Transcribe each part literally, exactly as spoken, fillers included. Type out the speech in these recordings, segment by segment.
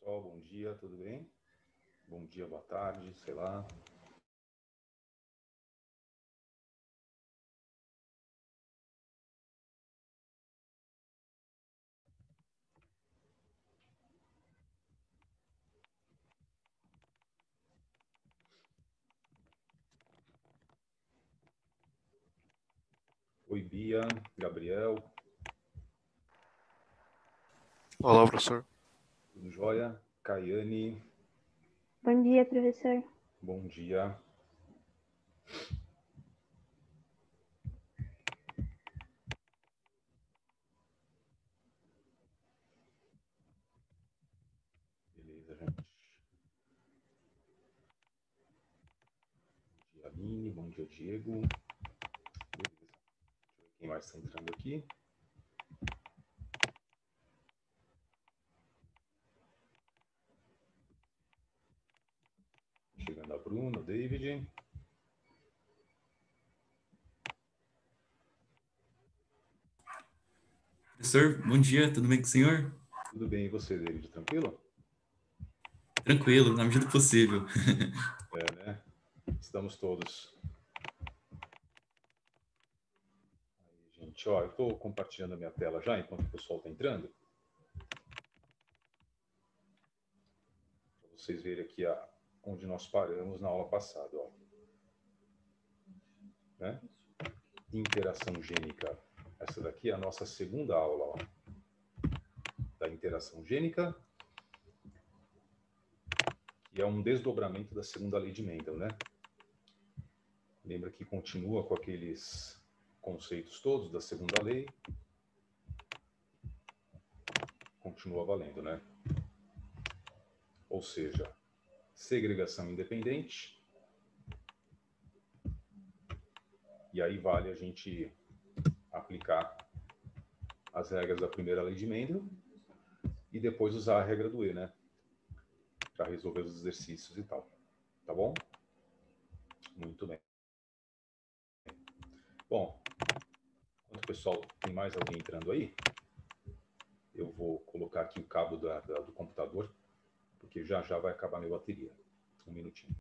pessoal, bom dia, tudo bem? Bom dia, boa tarde, sei lá. Oi, Bia, Gabriel. Olá, professor. Tudo jóia? Caiane. Bom dia, professor. Bom dia. Beleza, gente. Bom dia, Aline. Bom dia, Diego. Beleza. Deixa eu ver quem mais está entrando aqui. Chegando a Bruno, David. Professor, bom dia, tudo bem com o senhor? Tudo bem, e você, David? Tranquilo? Tranquilo, na medida do possível. É, né? Estamos todos. Aí, gente, ó, eu estou compartilhando a minha tela já, enquanto o pessoal está entrando. Para vocês verem aqui a, onde nós paramos na aula passada, ó. Né? Interação gênica. Essa daqui é a nossa segunda aula, ó, da interação gênica, que é um desdobramento da segunda lei de Mendel, né? Lembra que continua com aqueles conceitos todos da segunda lei. Continua valendo, né? Ou seja, segregação independente. E aí vale a gente aplicar as regras da primeira lei de Mendel e depois usar a regra do E, né? Para resolver os exercícios e tal. Tá bom? Muito bem. Bom, enquanto o pessoal, tem mais alguém entrando aí, eu vou colocar aqui o cabo da, da, do computador, porque já já vai acabar minha bateria. Um minutinho.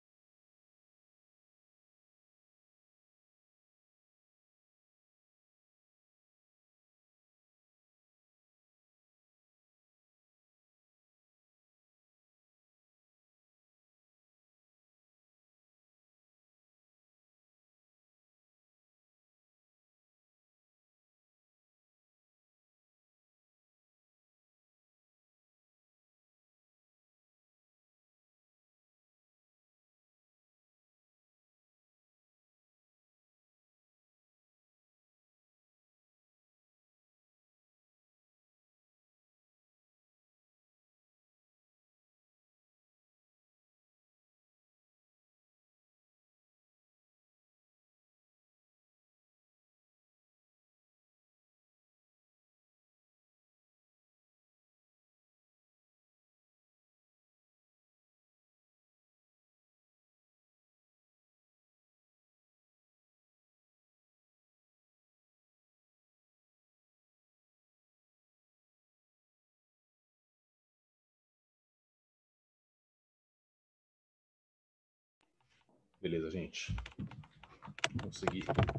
Beleza, gente. Consegui.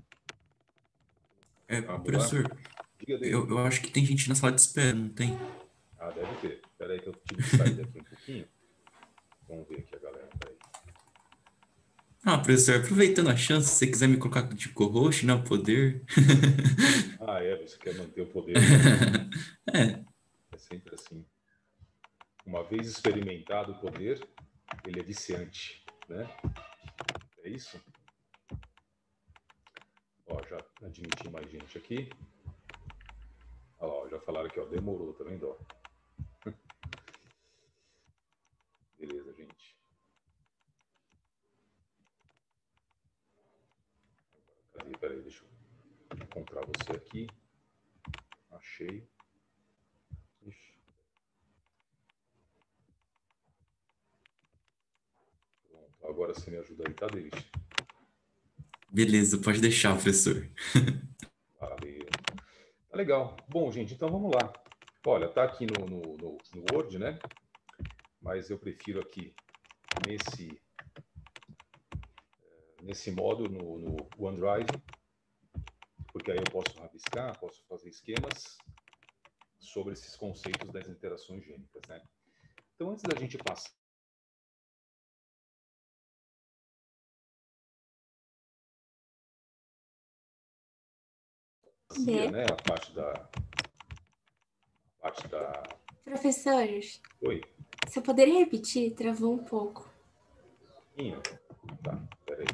É, Cabo lá. professor, Diga, David. eu, eu acho que tem gente na sala de espera, não tem? Ah, deve ter. Espera aí que eu tive que sair daqui um pouquinho. Vamos ver aqui a galera. Peraí. Ah, professor, aproveitando a chance, se você quiser me colocar de co-host, né, o poder. Ah, é, você quer manter o poder, né? É, É sempre assim. Uma vez experimentado o poder, ele é viciante, né? É isso? Ó, já admiti mais gente aqui. Olha lá, ó, já falaram aqui, ó, demorou, tá vendo? Ó? Beleza, gente. Cadê? Peraí, deixa eu encontrar você aqui. Achei. Ixi. Pronto, agora você me ajuda aí, tá, David? beleza, pode deixar, professor. Valeu. Tá legal. Bom, gente, então vamos lá. Olha, tá aqui no, no, no, no Word, né? mas eu prefiro aqui nesse, nesse modo no, no OneDrive, porque aí eu posso rabiscar, posso fazer esquemas sobre esses conceitos das interações gênicas, né? Então, antes da gente passar B. né, a parte da a parte da Professores, Oi, você poderia repetir? Travou um pouco. Inho. Tá, peraí.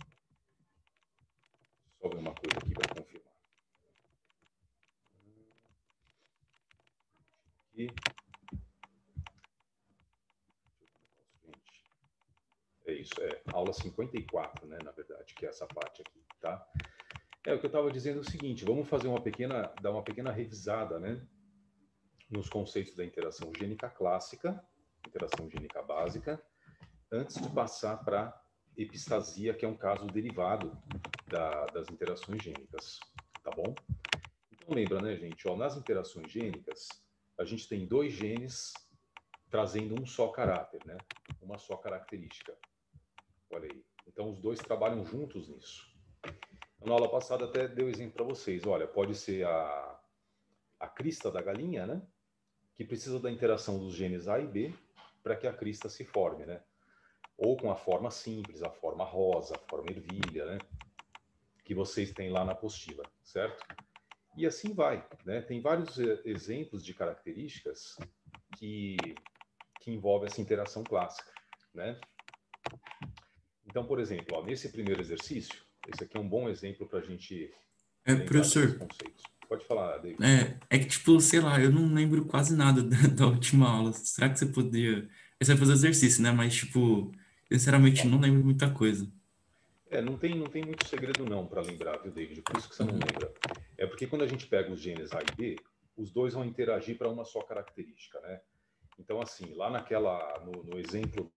Só ver uma coisa aqui para confirmar. Aqui. É isso, é aula cinquenta e quatro, né, na verdade, que é essa parte aqui, tá? É, o que eu estava dizendo é o seguinte, vamos fazer uma pequena, dar uma pequena revisada, né, nos conceitos da interação gênica clássica, interação gênica básica, antes de passar para epistasia, que é um caso derivado da, das interações gênicas, tá bom? Então lembra, né, gente, ó, nas interações gênicas, a gente tem dois genes trazendo um só caráter, né, uma só característica. Olha aí. Então, os dois trabalham juntos nisso. Na aula passada até deu exemplo para vocês. Olha, pode ser a, a crista da galinha, né? Que precisa da interação dos genes A e B para que a crista se forme, né? Ou com a forma simples, a forma rosa, a forma ervilha, né? Que vocês têm lá na apostila, certo? E assim vai, né? Tem vários exemplos de características que, que envolvem essa interação clássica, né? Então, por exemplo, ó, nesse primeiro exercício, esse aqui é um bom exemplo para a gente É, lembrar desses professor, conceitos. Pode falar, David. é, é que, tipo, sei lá, eu não lembro quase nada da, da última aula. Será que você poderia... Você vai fazer exercício, né? Mas, tipo, sinceramente, não lembro muita coisa. É, não tem, não tem muito segredo não para lembrar, viu, David? Por isso que você não Uhum. lembra. É porque quando a gente pega os genes A e B, os dois vão interagir para uma só característica, né? Então, assim, lá naquela, no, no exemplo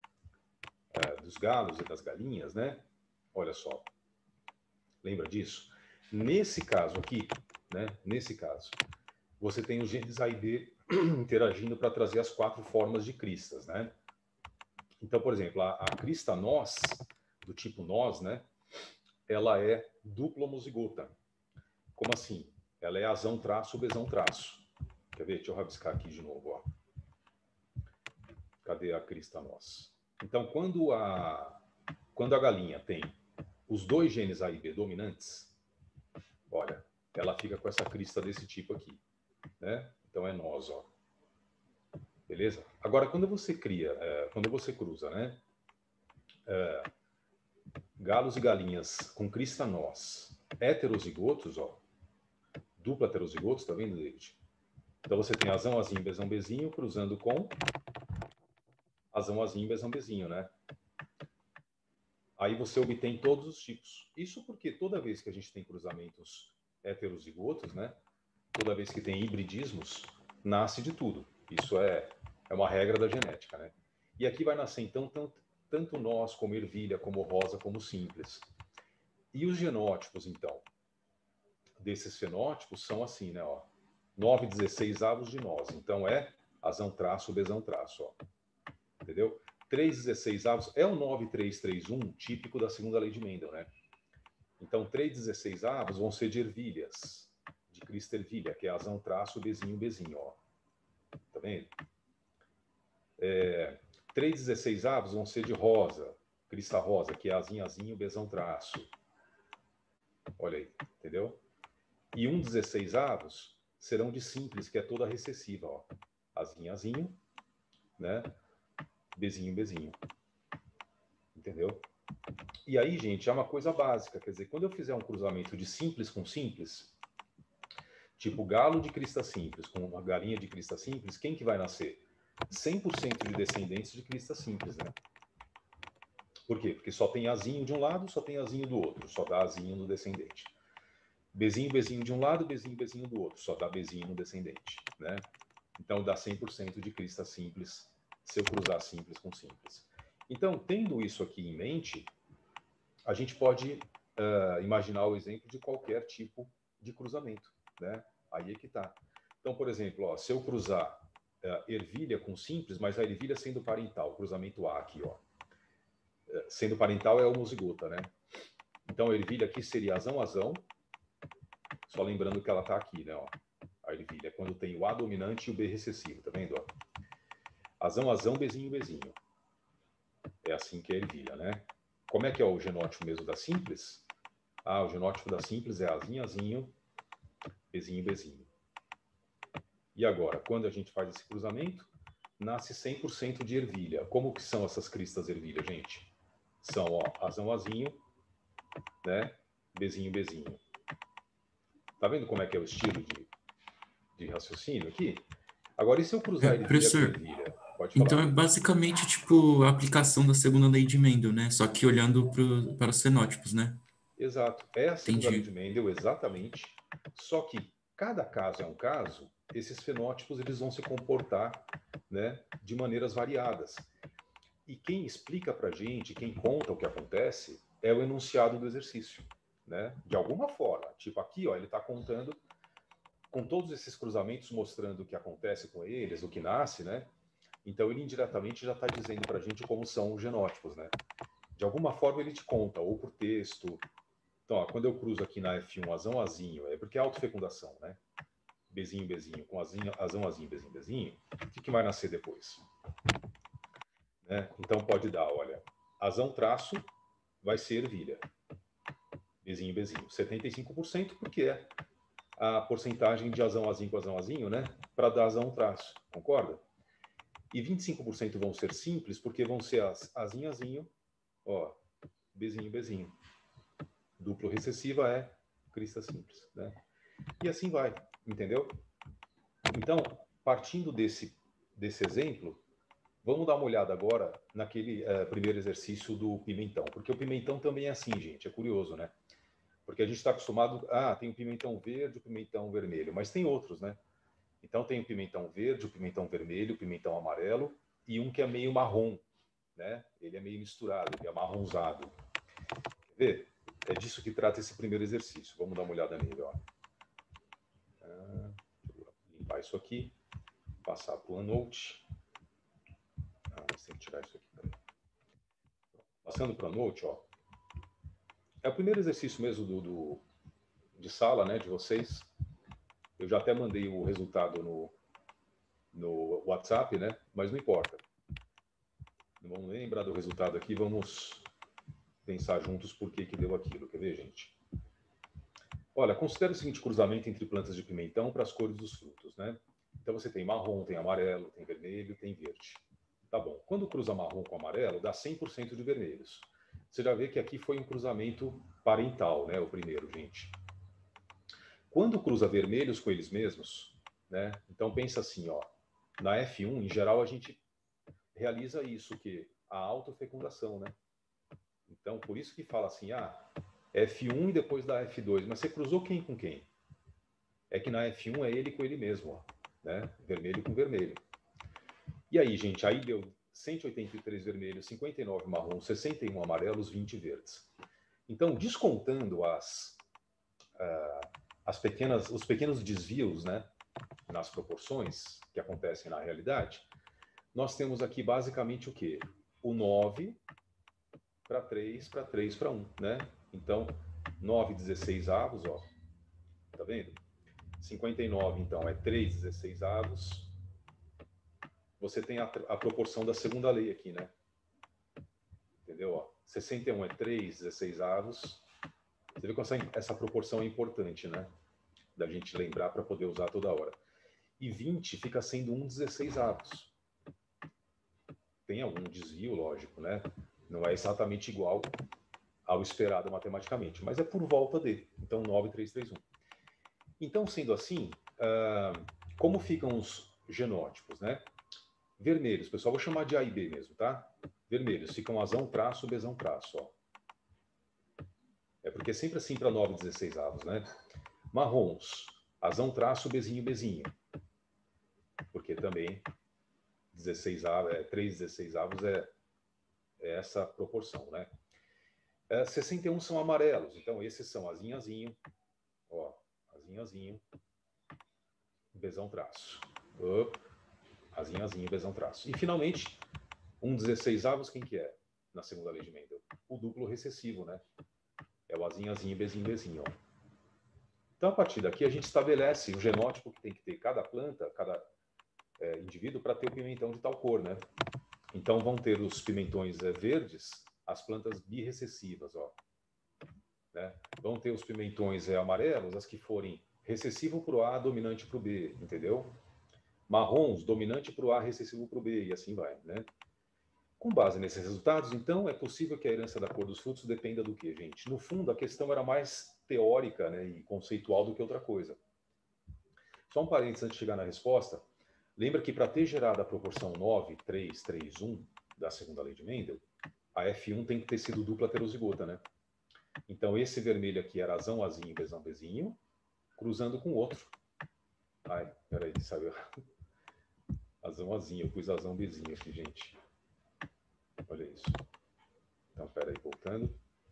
é, dos galos e das galinhas, né? Olha só, lembra disso? Nesse caso aqui, né? Nesse caso, você tem os genes A e B interagindo para trazer as quatro formas de cristas, né? Então, por exemplo, a, a crista nós, do tipo nós, né? Ela é duplo homozigota. Como assim? Ela é azão traço, besão traço. Quer ver? Deixa eu rabiscar aqui de novo, ó. Cadê a crista nós? Então, quando a, quando a galinha tem os dois genes A e B dominantes, olha, ela fica com essa crista desse tipo aqui, né? Então é nós, ó. Beleza? Agora, quando você cria, é, quando você cruza, né? É, galos e galinhas com crista nós, heterozigotos, ó. Dupla heterozigotos, tá vendo, David? Então você tem azão, azinho, besão, bezinho, cruzando com azão, azinho, besão, bezinho, né? Aí você obtém todos os tipos. Isso porque toda vez que a gente tem cruzamentos heterozigotos, né? Toda vez que tem hibridismos, nasce de tudo. Isso é, é uma regra da genética, né? E aqui vai nascer, então, tanto, tanto nós, como ervilha, como rosa, como simples. E os genótipos, então? Desses fenótipos são assim, né? Ó, nove dezesseis avos de nós. Então, é azão traço, besão traço, ó. Entendeu? três dezesseis avos é o nove três três um, típico da segunda lei de Mendel, né? Então, três dezesseis avos vão ser de ervilhas, de crista ervilha, que é azão traço, bezinho, bezinho, ó. Tá vendo? É, três dezesseis avos vão ser de rosa, crista rosa, que é azinho, azinho, besão traço. Olha aí, entendeu? E um dezesseis avos serão de simples, que é toda recessiva, ó. Azinho, azinho, né? Bezinho, bezinho. Entendeu? E aí, gente, é uma coisa básica. Quer dizer, quando eu fizer um cruzamento de simples com simples, tipo galo de crista simples com uma galinha de crista simples, quem que vai nascer? cem por cento de descendentes de crista simples, né? Por quê? Porque só tem azinho de um lado, só tem azinho do outro, só dá azinho no descendente. Bezinho, bezinho de um lado, bezinho, bezinho do outro, só dá bezinho no descendente, né? Então dá cem por cento de crista simples se eu cruzar simples com simples. Então, tendo isso aqui em mente, a gente pode uh, imaginar o exemplo de qualquer tipo de cruzamento, né? Aí é que tá. Então, por exemplo, ó, se eu cruzar uh, ervilha com simples, mas a ervilha sendo parental, cruzamento A aqui, ó. Uh, sendo parental é homozigota, né? Então, a ervilha aqui seria azão, azão. Só lembrando que ela tá aqui, né, ó. A ervilha, quando tem o A dominante e o B recessivo, tá vendo, ó? Azão, azão, bezinho, bezinho. É assim que é a ervilha, né? Como é que é o genótipo mesmo da simples? Ah, o genótipo da simples é azinho, azinho, bezinho, bezinho. E agora, quando a gente faz esse cruzamento, nasce cem por cento de ervilha. Como que são essas cristas ervilha, gente? São, ó, azão, azinho, né? Bezinho, bezinho. Tá vendo como é que é o estilo de, de raciocínio aqui? Agora, e se eu cruzar É, ervilha com professor, ervilha? Pode então falar. é basicamente tipo a aplicação da segunda lei de Mendel, né? Só que olhando pro, para os fenótipos, né? Exato. É a segunda lei de Entendi. Mendel, exatamente. Só que cada caso é um caso, esses fenótipos eles vão se comportar, né, de maneiras variadas. E quem explica para a gente, quem conta o que acontece, é o enunciado do exercício, né? De alguma forma. Tipo aqui, ó, ele está contando com todos esses cruzamentos mostrando o que acontece com eles, o que nasce, né? Então ele indiretamente já está dizendo para a gente como são os genótipos, né? De alguma forma ele te conta, ou por texto. Então, ó, quando eu cruzo aqui na F um azão, azinho, é porque é autofecundação, né? Bezinho, bezinho, com azinho, azão, azinho, bezinho, bezinho. O que, que vai nascer depois? Né? Então pode dar, olha, azão traço vai ser ervilha. Bezinho, bezinho. setenta e cinco por cento porque é a porcentagem de azão, azinho com azão, azinho, né? Para dar azão traço, concorda? E vinte e cinco por cento vão ser simples porque vão ser as azinho, azinho, ó, bezinho, bezinho. Duplo recessiva é crista simples, né? E assim vai, entendeu? Então, partindo desse, desse exemplo, vamos dar uma olhada agora naquele uh, primeiro exercício do pimentão, porque o pimentão também é assim, gente, é curioso, né? Porque a gente está acostumado, ah, tem o pimentão verde, o pimentão vermelho, mas tem outros, né? Então tem o pimentão verde, o pimentão vermelho, o pimentão amarelo e um que é meio marrom, né? Ele é meio misturado, ele é marronzado. Quer ver? É disso que trata esse primeiro exercício. Vamos dar uma olhada nele, ó. Ah, vou limpar isso aqui, passar para o OneNote. Ah, mas tem que tirar isso aqui também. Passando para o OneNote, ó. É o primeiro exercício mesmo do, do, de sala, né, de vocês. Eu já até mandei o resultado no, no WhatsApp, né? Mas não importa. Não vamos nem lembrar do resultado aqui, vamos pensar juntos por que que deu aquilo. Quer ver, gente? Olha, considere o seguinte cruzamento entre plantas de pimentão para as cores dos frutos, né? Então você tem marrom, tem amarelo, tem vermelho, tem verde. Tá bom. Quando cruza marrom com amarelo, dá cem por cento de vermelhos. Você já vê que aqui foi um cruzamento parental, né? O primeiro, gente. Quando cruza vermelhos com eles mesmos, né? Então pensa assim, ó. Na F um, em geral, a gente realiza isso, que a autofecundação, né? Então, por isso que fala assim, ah, F um e depois da F dois. Mas você cruzou quem com quem? É que na F um é ele com ele mesmo, ó, né? Vermelho com vermelho. E aí, gente, aí deu cento e oitenta e três vermelhos, cinquenta e nove marrom, sessenta e um amarelos, vinte verdes. Então, descontando as, uh, as pequenas, os pequenos desvios, né, nas proporções que acontecem na realidade, nós temos aqui basicamente o quê? O nove para três, para três para um, né? Então, nove dezesseis avos, ó. Tá vendo? cinquenta e nove, então, é três dezesseis avos. Você tem a, a proporção da segunda lei aqui, né? Entendeu? Ó, sessenta e um é três dezesseis avos. Você vê que essa, essa proporção é importante, né? Da gente lembrar para poder usar toda hora. E vinte fica sendo um dezesseis avos. Tem algum desvio, lógico, né? Não é exatamente igual ao esperado matematicamente, mas é por volta de. Então, nove três três um. Então, sendo assim, uh, como ficam os genótipos, né? Vermelhos, pessoal, vou chamar de A e B mesmo, tá? Vermelhos ficam azão, traço, bezão, traço, ó. É porque é sempre assim para nove dezesseis avos, né? Marrons, azão, traço, bezinho, bezinho. Porque também dezesseis avos, é, três dezesseis avos é, é essa proporção, né? É, sessenta e um são amarelos, então esses são azinho, azinho, ó, azinho, azinho, bezão, traço. Op. Azinho, azinho, besão, traço. E, finalmente, um dezesseis avos, quem que é? Na segunda lei de Mendel? O duplo recessivo, né? É o azinho, azinho, bezinho, bezinho, ó. Então, a partir daqui, a gente estabelece o genótipo que tem que ter cada planta, cada é, indivíduo, para ter o pimentão de tal cor, né? Então, vão ter os pimentões é, verdes, as plantas birrecessivas, ó. Né? Vão ter os pimentões é, amarelos, as que forem recessivo para o A, dominante para o B, entendeu? Marrons, dominante para o A, recessivo para o B, e assim vai, né? Com base nesses resultados, então, é possível que a herança da cor dos frutos dependa do quê, gente? No fundo, a questão era mais teórica, né, e conceitual do que outra coisa. Só um parênteses antes de chegar na resposta. Lembra que para ter gerado a proporção nove, três, três, um da segunda lei de Mendel, a F um tem que ter sido dupla heterozigota, né? Então, esse vermelho aqui era azão, azinho, bezão, bezinho, cruzando com o outro. Ai, peraí, saiu errado. Azão, azinho, eu pus azão, bezinho aqui, gente. Olha isso. Então, peraí, voltando.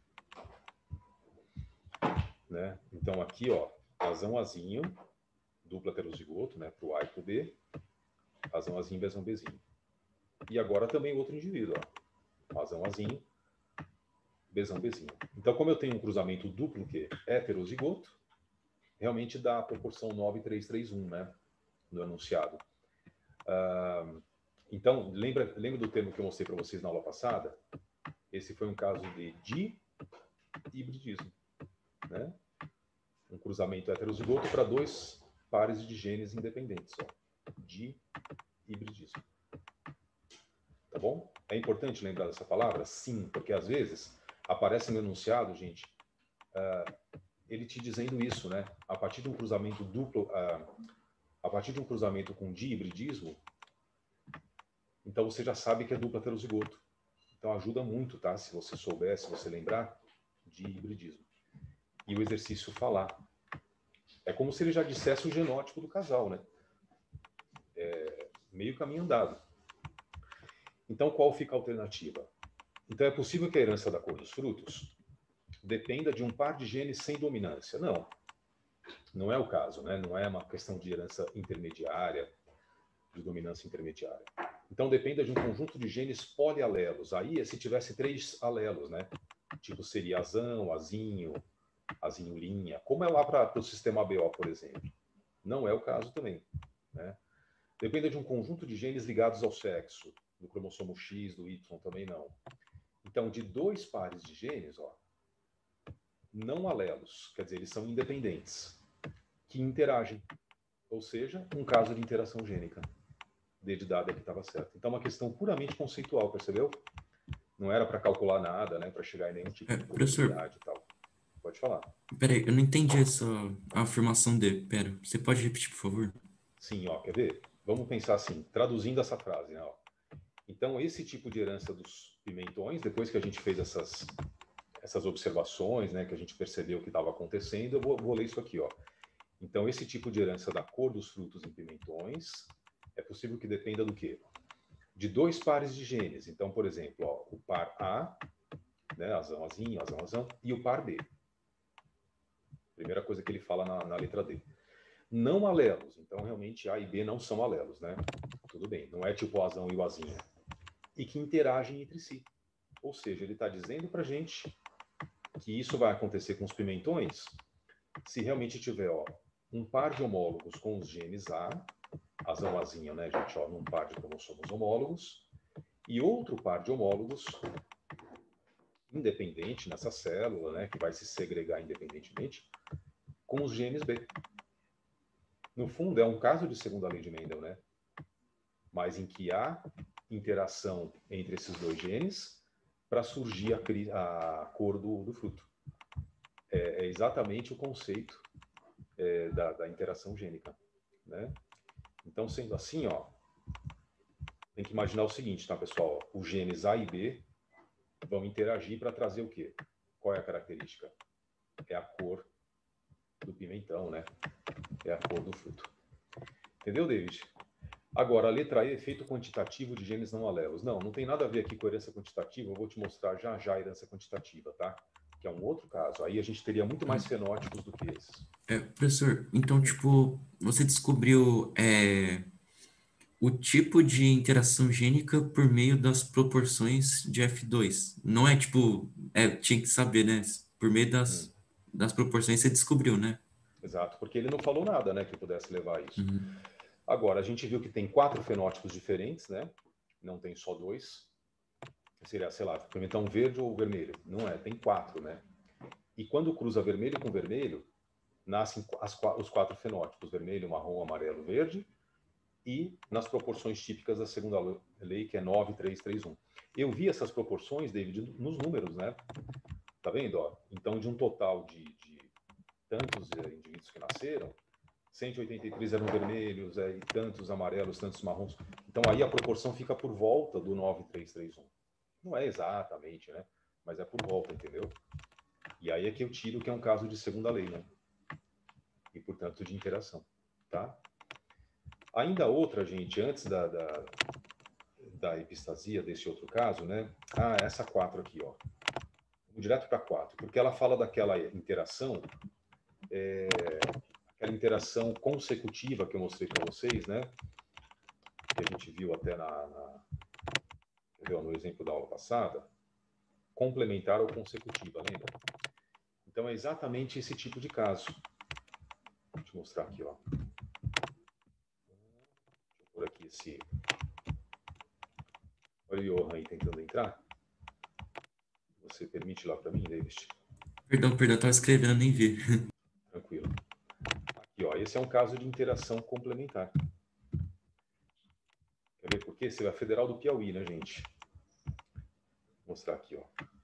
Né? Então, aqui, ó, azão, azinho, dupla heterozigoto, né, para o A e para o B, azão, azinho, bezão, bezinho. E agora também outro indivíduo, ó, azão, azinho, bezão, bezinho. Então, como eu tenho um cruzamento duplo, que é heterozigoto, realmente dá a proporção nove, três, três, um, né, no enunciado. Ah, então, lembra, lembra do termo que eu mostrei para vocês na aula passada? Esse foi um caso de dihibridismo, né? Um cruzamento heterozigoto para dois pares de genes independentes, ó. Dihibridismo. Tá bom? É importante lembrar dessa palavra? Sim, porque às vezes aparece no enunciado, gente, uh, ele te dizendo isso, né? A partir de um cruzamento duplo, uh, a partir de um cruzamento com dihibridismo, então você já sabe que é duplo heterozigoto. Então ajuda muito, tá? Se você souber, se você lembrar, dihibridismo. E o exercício falar. É como se ele já dissesse o genótipo do casal, né? É meio caminho andado. Então, qual fica a alternativa? Então, é possível que a herança da cor dos frutos dependa de um par de genes sem dominância. Não. Não é o caso, né? Não é uma questão de herança intermediária, de dominância intermediária. Então, depende de um conjunto de genes polialelos. Aí, é se tivesse três alelos, né? Tipo, seria azão, azinho, azinho linha. Como é lá para o sistema A B O, por exemplo. Não é o caso também, né? Depende de um conjunto de genes ligados ao sexo. Do cromossomo X, do Y, também não. Então, de dois pares de genes, ó, não alelos, quer dizer, eles são independentes, que interagem. Ou seja, um caso de interação gênica. D de dado aqui estava certo. Então, uma questão puramente conceitual, percebeu? Não era para calcular nada, né? Para chegar em nenhum tipo É, de professor, probabilidade e tal. Pode falar. peraí, eu não entendi essa afirmação D. Pera, você pode repetir, por favor? Sim, ó, quer ver? Vamos pensar assim, traduzindo essa frase, né? Ó. Então, esse tipo de herança dos pimentões, depois que a gente fez essas, essas observações, né, que a gente percebeu o que estava acontecendo, eu vou, vou ler isso aqui, ó. Então, esse tipo de herança da cor dos frutos em pimentões é possível que dependa do quê? De dois pares de genes. Então, por exemplo, ó, o par A, né, azão, azinho, azão, azão, e o par B. Primeira coisa que ele fala na, na letra D. Não alelos. Então, realmente, A e B não são alelos, né? Tudo bem. Não é tipo o azão e o azinho. E que interagem entre si. Ou seja, ele está dizendo para a gente que isso vai acontecer com os pimentões se realmente tiver, ó, um par de homólogos com os genes A, azão, azinho, né, gente, ó, num par de cromossomos homólogos, e outro par de homólogos independente nessa célula, né, que vai se segregar independentemente, com os genes B. No fundo, é um caso de segunda lei de Mendel, né? Mas em que há interação entre esses dois genes para surgir a, cri- a cor do, do fruto. É, é exatamente o conceito é, da, da interação gênica, né? Então, sendo assim, ó, tem que imaginar o seguinte, tá, pessoal? Os genes A e B vão interagir para trazer o quê? Qual é a característica? É a cor do pimentão, né? É a cor do fruto. Entendeu, David? Agora, a letra E, efeito quantitativo de genes não alelos. Não, não tem nada a ver aqui com herança quantitativa. Eu vou te mostrar já já a herança quantitativa, tá? Que é um outro caso. Aí a gente teria muito mais fenótipos do que esses. É, professor, então, tipo, você descobriu é, o tipo de interação gênica por meio das proporções de F dois. Não é tipo, é, tinha que saber, né? Por meio Hum, das, das proporções você descobriu, né? exato, porque ele não falou nada, né, que pudesse levar a isso. Uhum. Agora, a gente viu que tem quatro fenótipos diferentes, né? Não tem só dois. Seria, sei lá, pimentão verde ou vermelho. Não é, tem quatro, né? E quando cruza vermelho com vermelho, nascem as, os quatro fenótipos, vermelho, marrom, amarelo, verde, e nas proporções típicas da segunda lei, que é nove, três, três, um. Eu vi essas proporções, David, nos números, né? Tá vendo? Ó? Então, de um total de, de tantos indivíduos que nasceram, cento e oitenta e três eram vermelhos, é, e tantos amarelos, tantos marrons. Então, aí a proporção fica por volta do nove, três, três, um. Não é exatamente, né? Mas é por volta, entendeu? E aí é que eu tiro que é um caso de segunda lei, né? E, portanto, de interação, tá? Ainda outra, gente, antes da, da, da epistasia, desse outro caso, né? Ah, essa quatro aqui, ó. Vamos direto para quatro, porque ela fala daquela interação, é, aquela interação consecutiva que eu mostrei para vocês, né? Que a gente viu até na, na, viu, no exemplo da aula passada, complementar ou consecutiva, lembra? Então é exatamente esse tipo de caso. Vou te mostrar aqui, ó. Deixa eu pôr aqui esse... Olha o Johan aí tentando entrar. Você permite lá para mim, David? Perdão, perdão, eu tava escrevendo, nem vi. Tranquilo. Aqui, ó, esse é um caso de interação complementar. Quer ver por quê? Você é a Federal do Piauí, né, gente? Vou mostrar aqui, ó.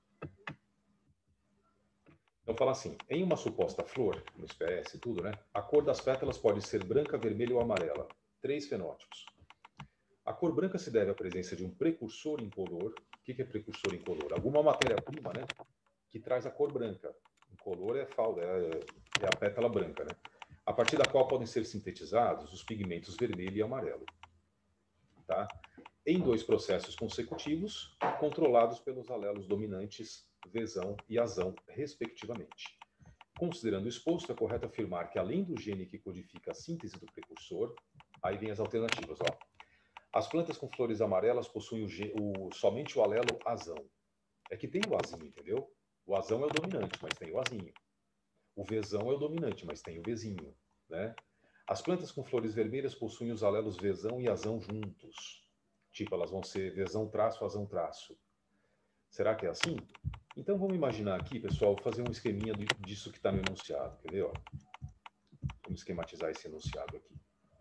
Então fala assim, em uma suposta flor, no S P S e tudo, né? A cor das pétalas pode ser branca, vermelha ou amarela. Três fenótipos. A cor branca se deve à presença de um precursor incolor. O que é precursor incolor? Alguma matéria-prima, né? Que traz a cor branca. Incolor é a falda, é a pétala branca, né? A partir da qual podem ser sintetizados os pigmentos vermelho e amarelo. Tá? Em dois processos consecutivos, controlados pelos alelos dominantes vesão e azão, respectivamente. Considerando o exposto, é correto afirmar que, além do gene que codifica a síntese do precursor, aí vem as alternativas, ó. As plantas com flores amarelas possuem o, ge, o somente o alelo azão. É que tem o azinho, entendeu? O azão é o dominante, mas tem o azinho. O vesão é o dominante, mas tem o vezinho, né? As plantas com flores vermelhas possuem os alelos vesão e azão juntos. Tipo, elas vão ser vesão traço, azão traço. Será que é assim? Então vamos imaginar aqui, pessoal, fazer um esqueminha disso que está no enunciado. Quer ver? Ó? Vamos esquematizar esse enunciado aqui.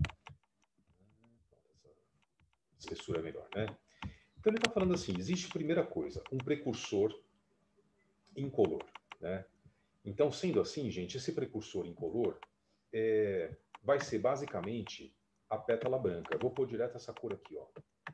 Essa espessura é melhor, né? Então ele está falando assim, existe primeira coisa, um precursor incolor, né? Então, sendo assim, gente, esse precursor incolor é, vai ser basicamente a pétala branca. Eu vou pôr direto essa cor aqui, ó.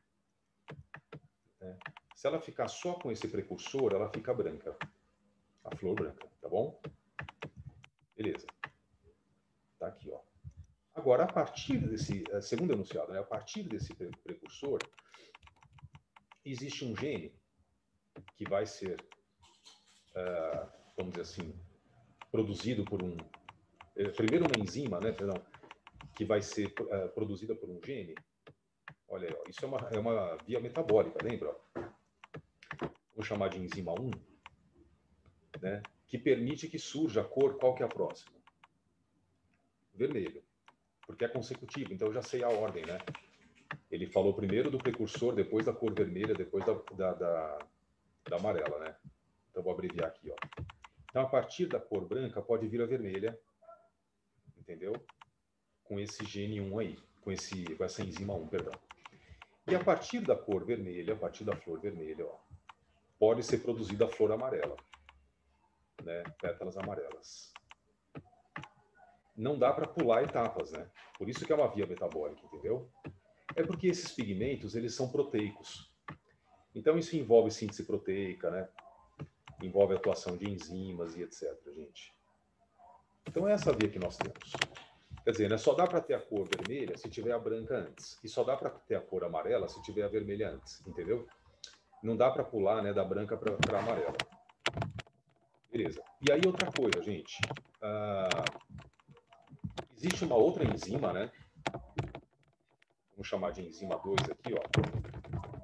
É. Se ela ficar só com esse precursor, ela fica branca. A flor branca, tá bom? Beleza. Tá aqui, ó. Agora, a partir desse, segundo enunciado, né, a partir desse precursor, existe um gene que vai ser, uh, vamos dizer assim, produzido por um... Primeiro uma enzima, né, perdão, que vai ser uh, produzida por um gene. Olha aí, ó, isso é uma, é uma via metabólica, lembra? Vou chamar de enzima um, né, que permite que surja a cor, qual que é a próxima? Vermelho, porque é consecutivo, então eu já sei a ordem, né? Ele falou primeiro do precursor, depois da cor vermelha, depois da, da, da, da amarela, né? Então vou abreviar aqui, ó. Então a partir da cor branca pode vir a vermelha, entendeu? Com esse gene um aí, com, esse, com essa enzima um, perdão. E a partir da cor vermelha, a partir da flor vermelha, ó, pode ser produzida a flor amarela, né? Pétalas amarelas. Não dá para pular etapas, né? Por isso que é uma via metabólica, entendeu? É porque esses pigmentos, eles são proteicos. Então isso envolve síntese proteica, né? Envolve atuação de enzimas e etcétera, gente. Então é essa via que nós temos. Quer dizer, né? Só dá para ter a cor vermelha se tiver a branca antes. E só dá para ter a cor amarela se tiver a vermelha antes, entendeu? Não dá para pular, né, da branca para a amarela. Beleza. E aí outra coisa, gente. Ah, existe uma outra enzima, né? Vamos chamar de enzima dois aqui, ó.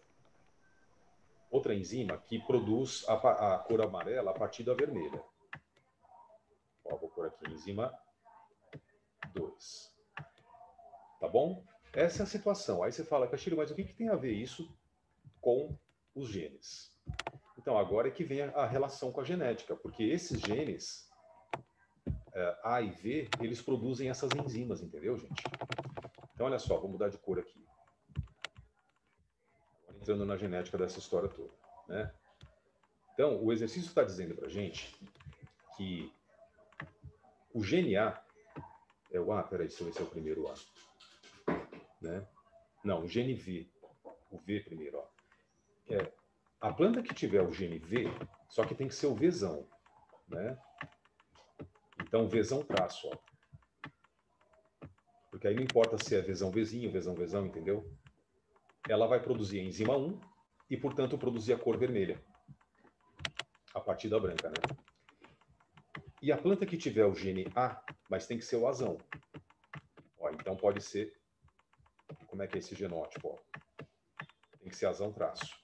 Outra enzima que produz a, a cor amarela a partir da vermelha. Ó, vou pôr aqui enzima dois. Tá bom? Essa é a situação. Aí você fala, Castilho, mas o que, que tem a ver isso com os genes? Então, agora é que vem a relação com a genética, porque esses genes, é, A e V, eles produzem essas enzimas, entendeu, gente? Então, olha só, vou mudar de cor aqui. Agora, entrando na genética dessa história toda, né? Então, o exercício está dizendo para a gente que o gene A é o A, peraí, deixa eu ver se é o primeiro A. Né? Não, o gene V. O V primeiro, ó. É, a planta que tiver o gene V, só que tem que ser o Vzão, né? Então, Vzão traço, ó. Porque aí não importa se é Vzão Vzinho, Vzão Vzão, entendeu? Ela vai produzir a enzima um e, portanto, produzir a cor vermelha. A partir da branca, né? E a planta que tiver o gene A, mas tem que ser o Azão. Ó, então pode ser... Como é que é esse genótipo? Ó? Tem que ser Azão traço.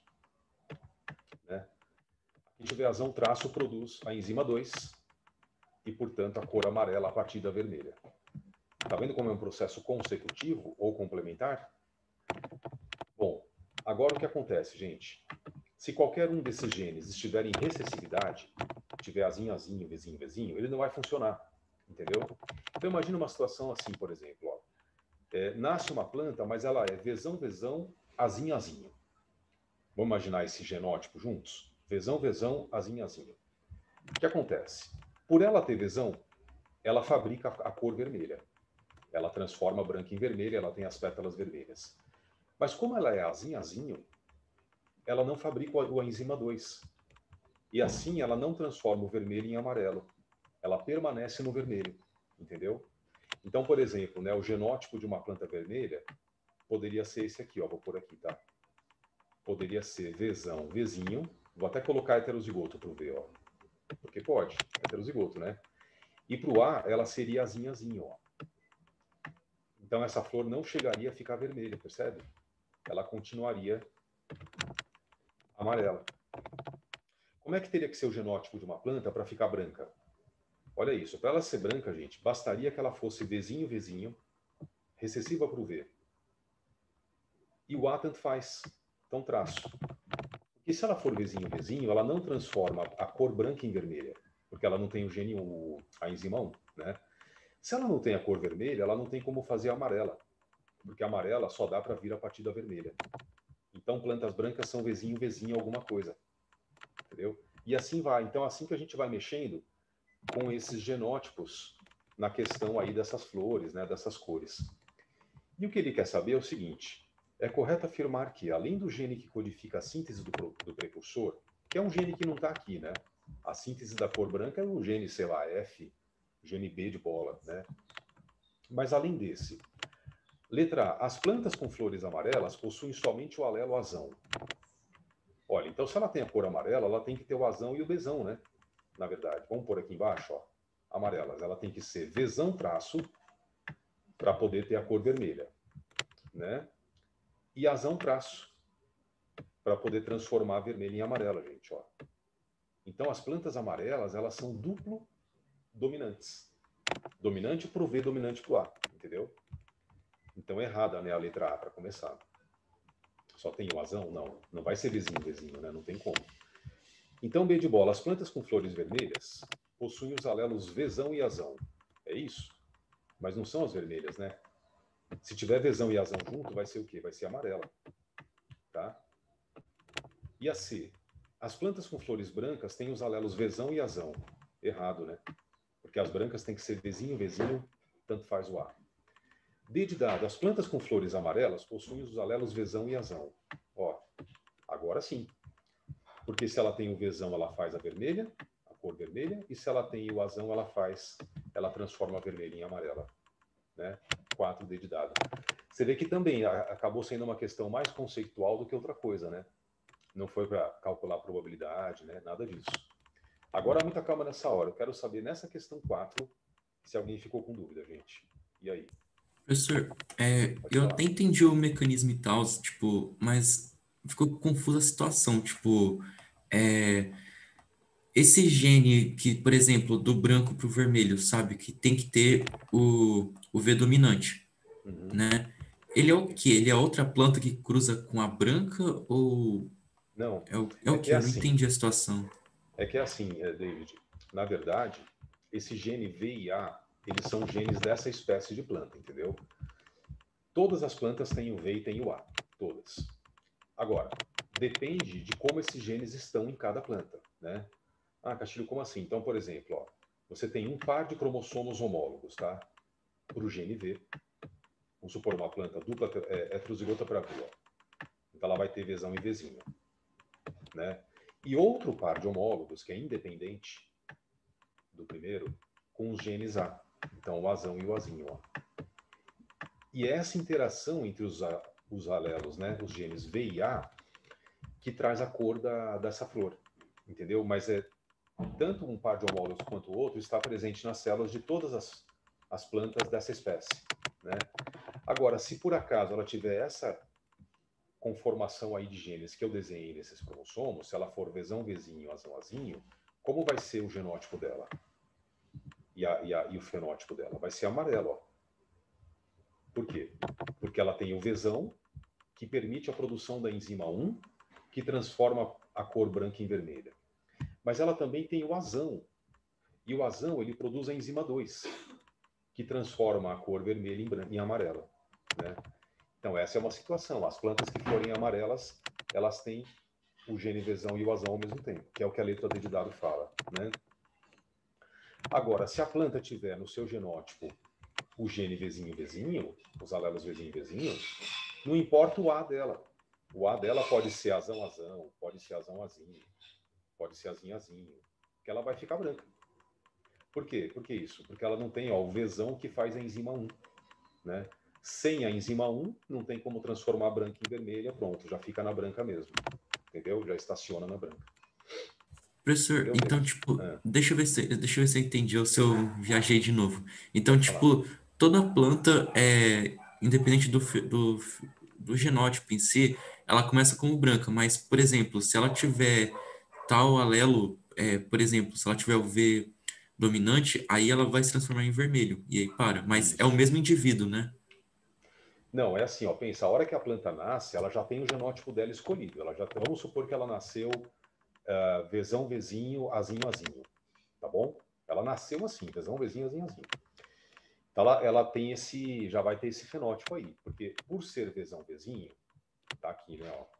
Né? Quem tiver Azão traço produz a enzima dois e, portanto, a cor amarela a partir da vermelha. Tá vendo como é um processo consecutivo ou complementar? Bom, agora o que acontece, gente? Se qualquer um desses genes estiver em recessividade, tiver azinho, azinho, vezinho, vezinho, ele não vai funcionar, entendeu? Então imagina uma situação assim, por exemplo, ó. É, nasce uma planta, mas ela é Vzão, Vzão, azinho, azinho. Vamos imaginar esse genótipo juntos? Vzão, Vzão, azinho, azinho. O que acontece? Por ela ter Vzão, ela fabrica a cor vermelha. Ela transforma branca em vermelha, ela tem as pétalas vermelhas. Mas como ela é azinho, azinho, ela não fabrica o enzima dois. E assim ela não transforma o vermelho em amarelo. Ela permanece no vermelho, entendeu? Então, por exemplo, né, o genótipo de uma planta vermelha poderia ser esse aqui, ó, vou pôr aqui, tá? Poderia ser Vzão, Vzinho. Vou até colocar heterozigoto para o V, ó. Porque pode, heterozigoto, né? E para o A, ela seria azinho, azinho, ó. Então, essa flor não chegaria a ficar vermelha, percebe? Ela continuaria amarela. Como é que teria que ser o genótipo de uma planta para ficar branca? Olha isso, para ela ser branca, gente, bastaria que ela fosse Vzinho, Vzinho, recessiva para o V. E o A tanto faz, então traço. Porque se ela for Vzinho, Vzinho, ela não transforma a cor branca em vermelha, porque ela não tem o gene, o, a enzima um, né? Se ela não tem a cor vermelha, ela não tem como fazer a amarela, porque a amarela só dá para vir a partir da vermelha. Então, plantas brancas são Vzinho, Vzinho, alguma coisa. Entendeu? E assim vai. Então, assim que a gente vai mexendo com esses genótipos na questão aí dessas flores, né, dessas cores. E o que ele quer saber é o seguinte: é correto afirmar que, além do gene que codifica a síntese do, do precursor, que é um gene que não está aqui, né? A síntese da cor branca é um gene, sei lá, F, gene B de bola, né? Mas além desse, letra A, as plantas com flores amarelas possuem somente o alelo azão. Olha, então se ela tem a cor amarela, ela tem que ter o azão e o Bzão, né? Na verdade, vamos pôr aqui embaixo, ó, amarelas. Ela tem que ser Vzão traço para poder ter a cor vermelha, né? E azão traço para poder transformar a vermelha em amarela, gente, ó. Então as plantas amarelas, elas são duplo dominantes. Dominante para o V, dominante para o A, entendeu? Então é errada, né, a letra A para começar. Só tem o azão? Não, não vai ser Vzinho, Vzinho, né? Não tem como. Então, B de bola, as plantas com flores vermelhas possuem os alelos Vzão e azão. É isso? Mas não são as vermelhas, né? Se tiver Vzão e azão junto, vai ser o quê? Vai ser amarela. Tá? E a C? As plantas com flores brancas têm os alelos Vzão e azão. Errado, né? Porque as brancas têm que ser Vzinho, Vzinho, tanto faz o A. D de dado, as plantas com flores amarelas possuem os alelos Vzão e azão. Ó, agora sim. Porque se ela tem o Vzão, ela faz a vermelha, a cor vermelha, e se ela tem o azão, ela faz, ela transforma a vermelha em amarela. Né? quatro D de dado. Você vê que também acabou sendo uma questão mais conceitual do que outra coisa, né? Não foi para calcular a probabilidade, né? Nada disso. Agora, muita calma nessa hora. Eu quero saber, nessa questão quatro, se alguém ficou com dúvida, gente. E aí? Professor, é, Pode eu falar. até entendi o mecanismo e tal, tipo, mas ficou confusa a situação, tipo, é, esse gene que, por exemplo, do branco para o vermelho, sabe, que tem que ter o, o V dominante, Uhum. né? Ele é o quê? Ele é outra planta que cruza com a branca ou Não, é o, é é o que quê? é Eu não assim, entendi a situação. é que é assim, eh, David. Na verdade, esse gene V e A, eles são genes dessa espécie de planta, entendeu? Todas as plantas têm o V e têm o A, todas. Agora, depende de como esses genes estão em cada planta, né? Ah, Castilho, como assim? Então, por exemplo, ó, você tem um par de cromossomos homólogos, tá? Para o gene V. Vamos supor uma planta dupla é, heterozigota para V, ó. Então ela vai ter Vzão e Vzinho, né? E outro par de homólogos, que é independente do primeiro, com os genes A. Então o Azão e o Azinho, ó. E é essa interação entre os, a, os alelos, né, os genes V e A, que traz a cor da, dessa flor, entendeu? Mas é tanto um par de homólogos quanto o outro está presente nas células de todas as, as plantas dessa espécie, né? Agora, se por acaso ela tiver essa conformação aí de genes que eu desenhei nesses cromossomos, se ela for Vzão, Vzinho, Azão, Azinho, como vai ser o genótipo dela? E, a, e, a, e o fenótipo dela? Vai ser amarelo, ó. Por quê? Porque ela tem o Vzão, que permite a produção da enzima um, que transforma a cor branca em vermelha. Mas ela também tem o Azão. E o Azão, ele produz a enzima dois, que transforma a cor vermelha em, branca, em amarela, né? Então, essa é uma situação. As plantas que forem amarelas, elas têm o gene Vzão e o Azão ao mesmo tempo, que é o que a letra D de dado fala, né? Agora, se a planta tiver no seu genótipo o gene Vzinho Vzinho, os alelos Vzinho Vzinho, não importa o A dela. O A dela pode ser Azão Azão, pode ser Azão Azinho, pode ser Azinho Azinho, que ela vai ficar branca. Por quê? Por que isso? Porque ela não tem, ó, o Vzão que faz a enzima um, né? Sem a enzima um, não tem como transformar a branca em vermelha, pronto, já fica na branca mesmo, entendeu? Já estaciona na branca. Professor, Entendeu, então, David? tipo, Ah, deixa eu ver se, deixa eu ver se eu entendi ou se eu viajei de novo. Então, pode falar. tipo, toda planta, é, independente do, fe- do, f- do genótipo em si, ela começa como branca, mas, por exemplo, se ela tiver tal alelo, é, por exemplo, se ela tiver o V dominante, aí ela vai se transformar em vermelho, e aí para. Mas é o Isso. mesmo indivíduo, né? Não, é assim, ó, pensa, a hora que a planta nasce, ela já tem o genótipo dela escolhido. Ela já, vamos supor que ela nasceu uh, Vzão, Vzinho, Azinho, Azinho, tá bom? Ela nasceu assim, Vzão, Vzinho, Azinho, Azinho. Então ela, ela tem esse, já vai ter esse fenótipo aí, porque por ser Vzão, Vzinho, tá aqui, né, ó,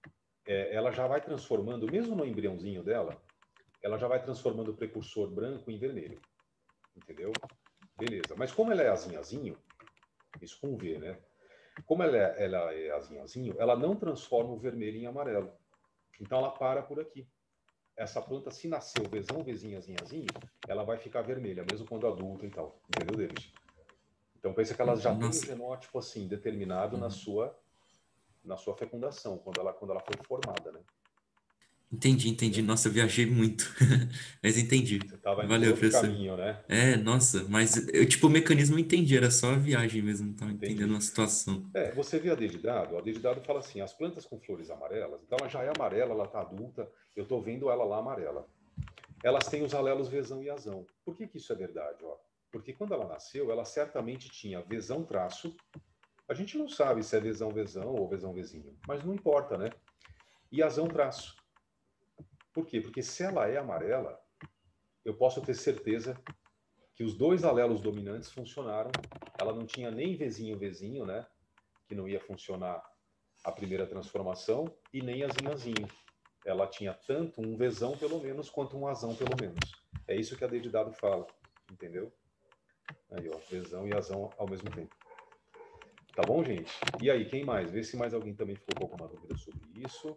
é, ela já vai transformando, mesmo no embriãozinho dela, ela já vai transformando o precursor branco em vermelho, entendeu? Beleza, mas como ela é Azinho, Azinho, isso com V, né? Como ela é, ela é azinho, azinho, ela não transforma o vermelho em amarelo. Então ela para por aqui. Essa planta, se nasceu Vzão, Vzinho, azinho, azinho, ela vai ficar vermelha, mesmo quando adulta e tal. Entendeu, David? Então pensa que ela já tem o Nossa, genótipo assim determinado na uhum. sua na sua fecundação, quando ela quando ela foi formada, né? Entendi, entendi. Entendeu? Nossa, eu viajei muito, mas entendi. Você estava indo por Valeu, outro professor. caminho, né? É, nossa, mas eu, tipo, o mecanismo eu entendi, era só a viagem mesmo, não tava entendendo Entendi. a situação. É, você vê a dedidado, a dedidado fala assim, as plantas com flores amarelas, então ela já é amarela, ela está adulta, eu estou vendo ela lá amarela. Elas têm os alelos Vzão e Azão. Por que, que isso é verdade? Ó? Porque quando ela nasceu, ela certamente tinha Vzão traço. A gente não sabe se é Vzão Vzão ou Vzão Vzinho, mas não importa, né? E Azão traço. Por quê? Porque se ela é amarela, eu posso ter certeza que os dois alelos dominantes funcionaram. Ela não tinha nem Vzinho Vzinho, né? Que não ia funcionar a primeira transformação, e nem Azinho Azinho. Ela tinha tanto um Vzão pelo menos quanto um Azão pelo menos. É isso que a dedidado fala, entendeu? Aí, ó, Vzão e Azão ao mesmo tempo. Tá bom, gente? E aí, quem mais? Vê se mais alguém também ficou com alguma dúvida sobre isso.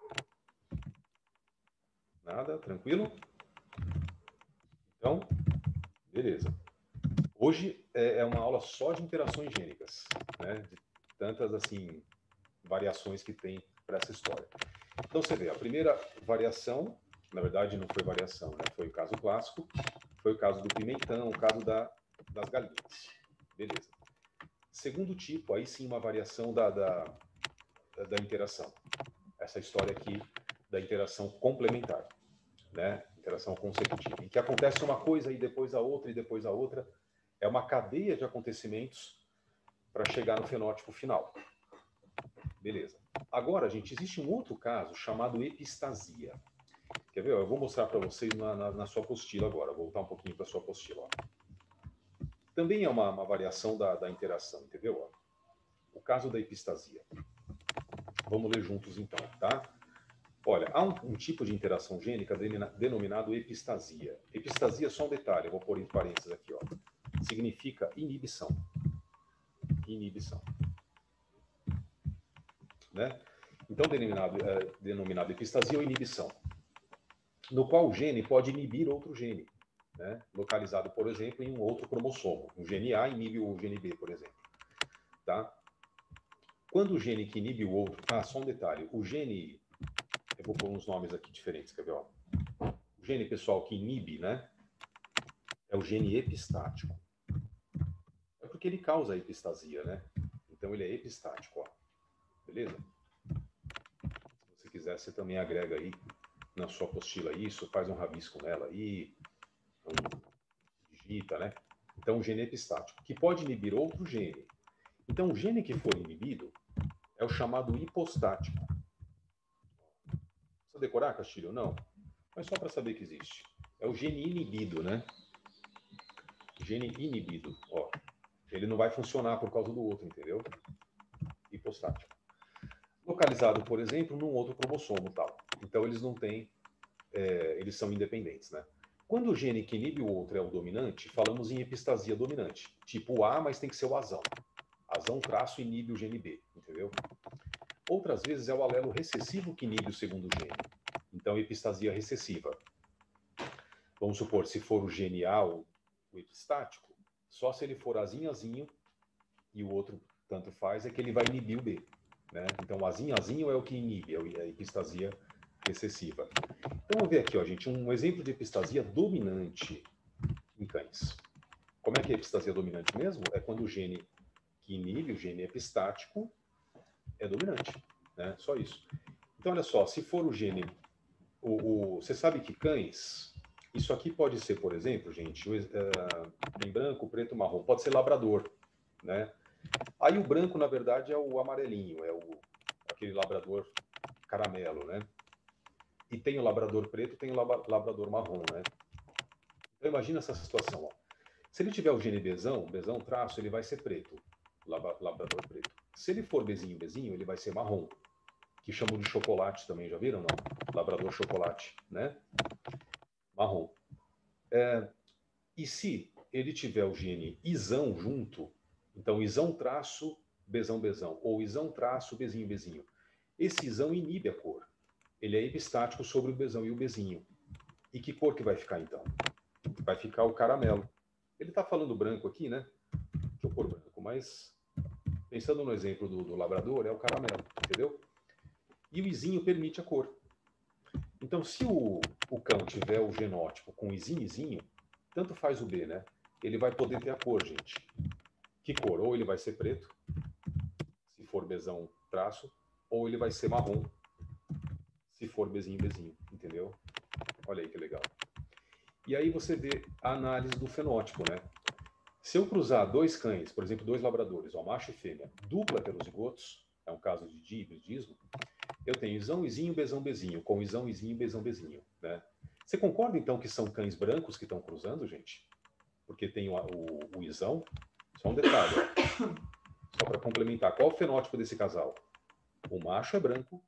Nada? Tranquilo? Então, beleza. Hoje é é uma aula só de interações gênicas, né? De tantas, assim, variações que tem para essa história. Então, você vê, a primeira variação, na verdade, não foi variação, né? Foi o caso clássico, foi o caso do pimentão, o caso da, das galinhas. Beleza. segundo tipo, aí sim uma variação da, da, da interação. Essa história aqui da interação complementar, né? Interação consecutiva. Em que acontece uma coisa e depois a outra e depois a outra. É uma cadeia de acontecimentos para chegar no fenótipo final. Beleza. Agora, gente, existe um outro caso chamado epistasia. Quer ver? Eu vou mostrar para vocês na, na, na sua apostila agora. Vou voltar um pouquinho para a sua apostila. Ó. Também é uma, uma variação da, da interação, entendeu? Ó. O caso da epistasia. Vamos ler juntos então, tá? Olha, há um, um tipo de interação gênica denominado epistasia. Epistasia, só um detalhe, eu vou pôr em parênteses aqui, ó. Significa inibição. Inibição. Né? Então, denominado, é, denominado epistasia ou inibição, no qual o gene pode inibir outro gene, né? Localizado, por exemplo, em um outro cromossomo. O gene A inibe o gene B, por exemplo. Tá? Quando o gene que inibe o outro... Ah, só um detalhe. O gene... Eu vou pôr uns nomes aqui diferentes, quer ver? Ó? O gene, pessoal, que inibe, né? É o gene epistático. É porque ele causa a epistasia, né? Então, ele é epistático, ó. Beleza? Se você quiser, você também agrega aí na sua apostila isso, faz um rabisco nela aí, um, digita, né? Então, o gene epistático, que pode inibir outro gene. Então, o gene que for inibido é o chamado hipostático. Precisa decorar, Castilho? Não. Mas só para saber que existe. É o gene inibido, né? Gene inibido, ó. Ele não vai funcionar por causa do outro, entendeu? Hipostático. Localizado, por exemplo, num outro cromossomo, tal. Então, eles não têm... É, eles são independentes, né? Quando o gene que inibe o outro é o dominante, falamos em epistasia dominante. Tipo A, mas tem que ser o azão. Azão traço inibe o gene B, entendeu? Outras vezes é o alelo recessivo que inibe o segundo gene. Então, epistasia recessiva. Vamos supor, se for o gene A, o, o epistático, só se ele for azinho, azinho, e o outro tanto faz, é que ele vai inibir o B. Né? Então, azinho, azinho é o que inibe, é a epistasia recessiva. Então, vamos ver aqui, ó, gente, um exemplo de epistasia dominante em cães. Como é que é a epistasia dominante mesmo? É quando o gene que inibe, o gene epistático, é dominante. Né? Só isso. Então, olha só, se for o gene... O, o, você sabe que cães... Isso aqui pode ser, por exemplo, gente, o, uh, tem branco, preto, marrom. Pode ser labrador, né? Aí o branco, na verdade, é o amarelinho, é o, aquele labrador caramelo, né? E tem o labrador preto, tem o labrador marrom, né? Então imagina essa situação, ó. Se ele tiver o gene Bzão, Bzão traço, ele vai ser preto, labrador preto. Se ele for Bzinho, Bzinho, ele vai ser marrom, que chamam de chocolate também, já viram, não? Labrador chocolate, né? Marrom. É, e se ele tiver o gene Izão junto, então Izão traço, Bzão, Bzão, ou Izão traço, Bzinho, Bzinho. Esse Izão inibe a cor. Ele é epistático sobre o Bzão e o Bzinho. E que cor que vai ficar, então? Vai ficar o caramelo. Ele está falando branco aqui, né? Deixa eu pôr branco, mas pensando no exemplo do, do labrador, é o caramelo, entendeu? E o Izinho permite a cor. Então, se o, o cão tiver o genótipo com Izinho, Izinho, tanto faz o B, né? Ele vai poder ter a cor, gente. Que cor? Ou ele vai ser preto, se for Bzão traço, ou ele vai ser marrom, se for Bzinho, Bzinho, entendeu? Olha aí que legal. E aí você vê a análise do fenótipo, né? Se eu cruzar dois cães, por exemplo, dois labradores, ó, macho e fêmea, dupla heterozigotos, é um caso de hibridismo, eu tenho Izão, Izinho, Bzão, Bzinho, com Izão, Izinho, Bzão, Bzinho, né? Você concorda, então, que são cães brancos que estão cruzando, gente? Porque tem o, o, o Izão. Só um detalhe, ó. Só para complementar. Qual o fenótipo desse casal? O macho é branco,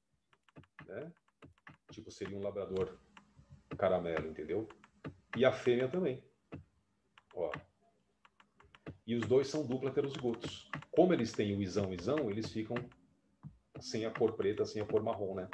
né? Tipo, seria um labrador caramelo, entendeu? E a fêmea também. Ó. E os dois são dupla heterozigotos. Como eles têm o Izão, Izão, eles ficam sem a cor preta, sem a cor marrom, né?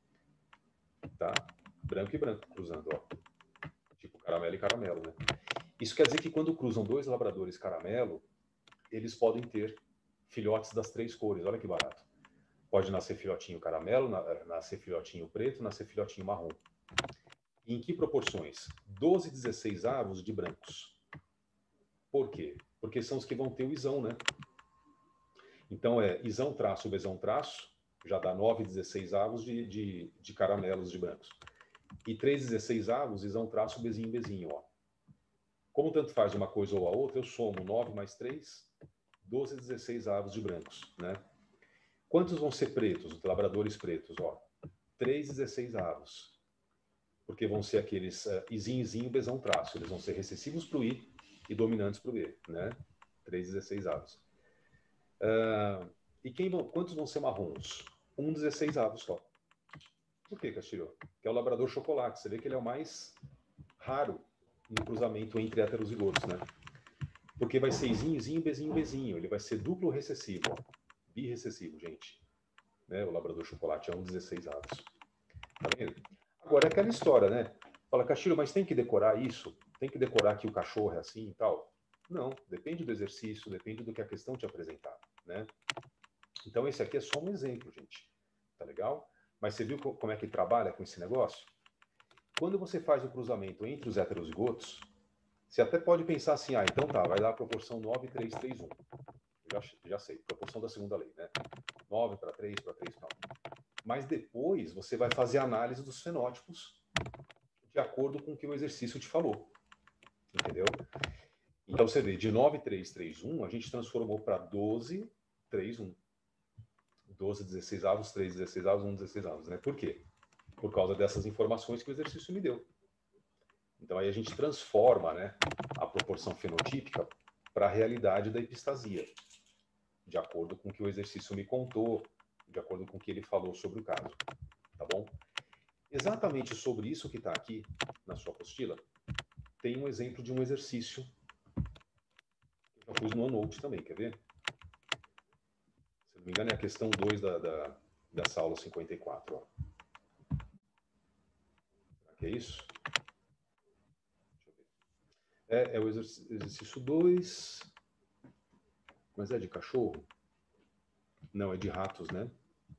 Tá? Branco e branco cruzando, ó. Tipo caramelo e caramelo, né? Isso quer dizer que quando cruzam dois labradores caramelo, eles podem ter filhotes das três cores. Olha que barato. Pode nascer filhotinho caramelo, nascer filhotinho preto, nascer filhotinho marrom. E em que proporções? doze, dezesseis avos de brancos. Por quê? Porque são os que vão ter o Izão, né? Então é isão traço, besão traço, já dá nove dezesseis-avos de, de, de caramelos de brancos. E três dezesseis-avos, isão traço, bezinho, bezinho, ó. Como tanto faz uma coisa ou a outra, eu somo nove mais três, doze dezesseis-avos de brancos, né? Quantos vão ser pretos, labradores pretos, ó? três dezesseis-avos. Porque vão ser aqueles uh, izinho, izinho, besão, traço. Eles vão ser recessivos para o I e dominantes para o B, né? três dezesseis-avos. Uh, e quem vão, quantos vão ser marrons? um dezesseis-avos só. Por que, Castilho? Que é o labrador chocolate. Você vê que ele é o mais raro no cruzamento entre heterozigotos, né? Porque vai ser izinho, izinho, bezinho, bezinho. Ele vai ser duplo recessivo, ó. Birrecessivo, gente. Né? O labrador chocolate é um dezesseis-avos. Tá vendo? Agora é aquela história, né? Fala, Castilho, mas tem que decorar isso? Tem que decorar que o cachorro é assim e tal? Não, depende do exercício, depende do que a questão te apresentar, né? Então esse aqui é só um exemplo, gente. Tá legal? Mas você viu como é que trabalha com esse negócio? Quando você faz o cruzamento entre os heterozigotos, você até pode pensar assim, ah, então tá, vai dar a proporção nove, três, três, um. Já, já sei, proporção da segunda lei, né? nove para três, para três, para um. Mas depois você vai fazer a análise dos fenótipos de acordo com o que o exercício te falou. Entendeu? Então você vê, de nove, três, três, um, a gente transformou para doze, três, um. doze dezesseis-avos, três dezesseis-avos, um dezesseis-avos, né? Por quê? Por causa dessas informações que o exercício me deu. Então aí a gente transforma, né, a proporção fenotípica para a realidade da epistasia, de acordo com o que o exercício me contou, de acordo com o que ele falou sobre o caso. Tá bom? Exatamente sobre isso que está aqui na sua apostila, tem um exemplo de um exercício que eu pus no OneNote também, quer ver? Se não me engano é a questão dois da, da, dessa aula cinquenta e quatro. Ó. Será que é isso? Deixa eu ver. É, é o exercício dois, mas é de cachorro? Não, é de ratos, né?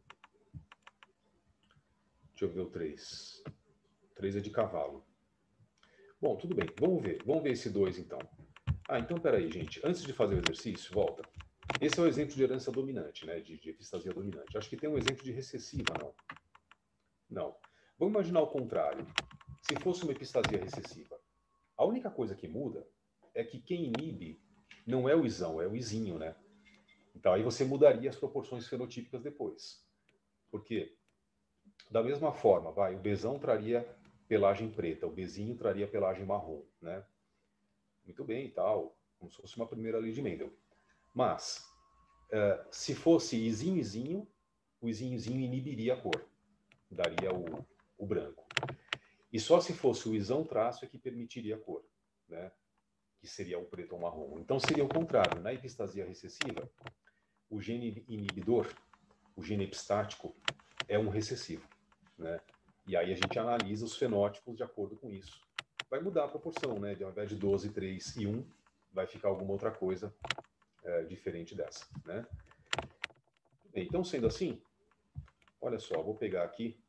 Deixa eu ver o três. O três é de cavalo. Bom, tudo bem. Vamos ver. Vamos ver esse dois, então. Ah, então, peraí, gente. Antes de fazer o exercício, volta. Esse é o exemplo de herança dominante, né? De, de epistasia dominante. Acho que tem um exemplo de recessiva, não? Não. Vamos imaginar o contrário. Se fosse uma epistasia recessiva, a única coisa que muda é que quem inibe não é o isão, é o izinho, né? Então, aí você mudaria as proporções fenotípicas depois. Por quê? Da mesma forma, vai, o besão traria pelagem preta, o bezinho traria pelagem marrom, né? Muito bem e tal, como se fosse uma primeira lei de Mendel. Mas, uh, se fosse izinho, izinho, o izinho, izinho inibiria a cor, daria o, o branco. E só se fosse o isão traço é que permitiria a cor, né? Que seria o preto ou marrom. Então seria o contrário. Na epistasia recessiva, o gene inibidor, o gene epistático, é um recessivo, né? E aí a gente analisa os fenótipos de acordo com isso. Vai mudar a proporção, né? De ao invés de doze, três e um, vai ficar alguma outra coisa é, diferente dessa, né? Bem, então, sendo assim, olha só, vou pegar aqui.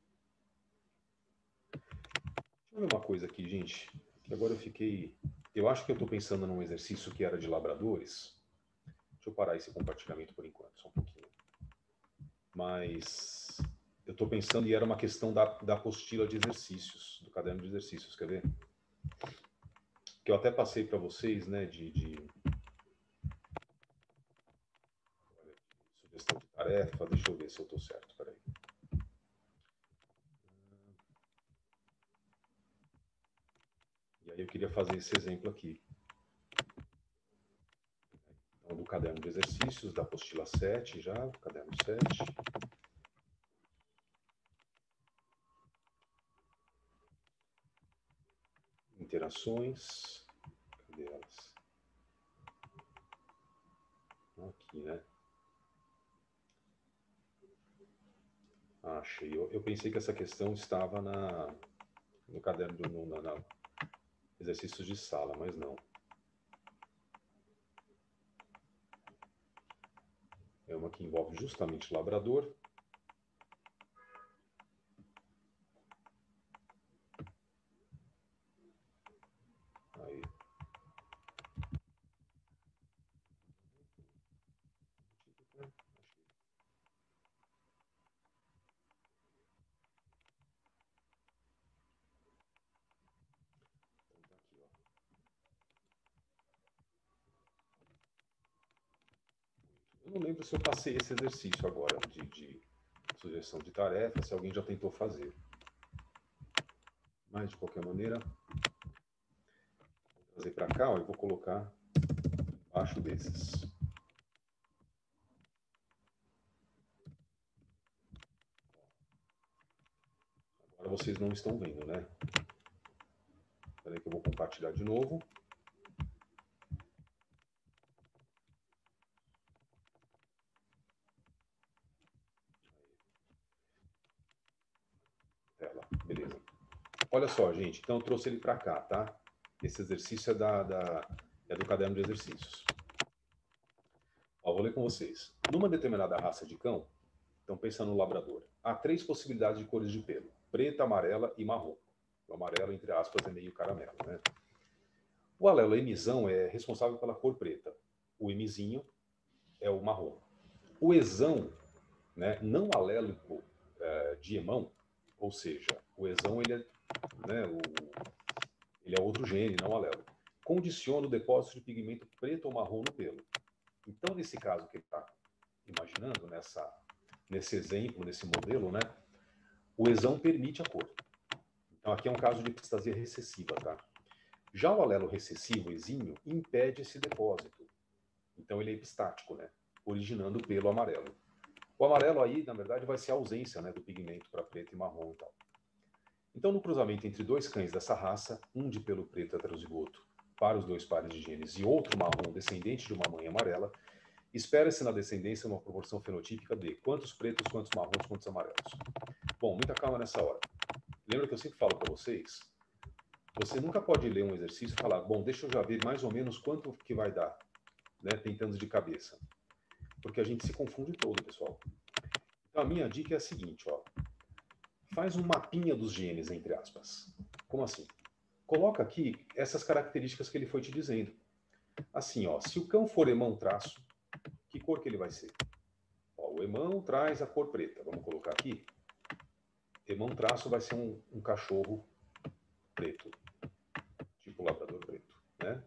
Deixa eu ver uma coisa aqui, gente, que agora eu fiquei... Eu acho que eu estou pensando num exercício que era de labradores. Deixa eu parar esse compartilhamento por enquanto, só um pouquinho. Mas eu estou pensando, e era uma questão da, da apostila de exercícios, do caderno de exercícios, quer ver? Que eu até passei para vocês, né, de, de... sugestão de tarefa. Deixa eu ver se eu estou certo, peraí. E aí eu queria fazer esse exemplo aqui. Então, do caderno de exercícios, da apostila sete já, do caderno sete. Interações. Cadê elas? Aqui, né? Ah, achei. Eu, eu pensei que essa questão estava na, no caderno do no, na, na exercícios de sala, mas não. É uma que envolve justamente o labrador. Aí. não lembro se eu passei esse exercício agora de, de sugestão de tarefa, se alguém já tentou fazer. Mas, de qualquer maneira, vou trazer para cá, ó, e vou colocar embaixo desses. Agora vocês não estão vendo, né? Espera aí que eu vou compartilhar de novo. Tela, beleza. Olha só, gente, então eu trouxe ele para cá, tá? Esse exercício é, da, da, é do caderno de exercícios. Ó, vou ler com vocês. Numa determinada raça de cão, então pensando no labrador, há três possibilidades de cores de pelo: preta, amarela e marrom. O amarelo, entre aspas, é meio caramelo, né? O alelo emizão é responsável pela cor preta. O emizinho é o marrom. O exão, né, não alélico é, de emão, ou seja, o exão ele é, né, o, ele é outro gene, não alelo, condiciona o depósito de pigmento preto ou marrom no pelo. Então, nesse caso que ele está imaginando, nessa, nesse exemplo, nesse modelo, né, o exão permite a cor. Então, aqui é um caso de epistasia recessiva, tá? Já o alelo recessivo, exímio, impede esse depósito. Então, ele é epistático, né, originando o pelo amarelo. O amarelo aí, na verdade, vai ser a ausência, né, do pigmento para preto e marrom e tal. Então, no cruzamento entre dois cães dessa raça, um de pelo preto heterozigoto para os dois pares de genes e outro marrom descendente de uma mãe amarela, espera-se na descendência uma proporção fenotípica de quantos pretos, quantos marrons, quantos amarelos. Bom, muita calma nessa hora. Lembra que eu sempre falo para vocês? Você nunca pode ler um exercício e falar, bom, deixa eu já ver mais ou menos quanto que vai dar, né, tentando de cabeça. Porque a gente se confunde todo, pessoal. Então, a minha dica é a seguinte, ó. Faz um mapinha dos genes, entre aspas. Como assim? Coloca aqui essas características que ele foi te dizendo. Assim, ó, se o cão for emão traço, que cor que ele vai ser? Ó, o emão traz a cor preta. Vamos colocar aqui. Emão traço vai ser um, um cachorro preto. Tipo labrador preto, né?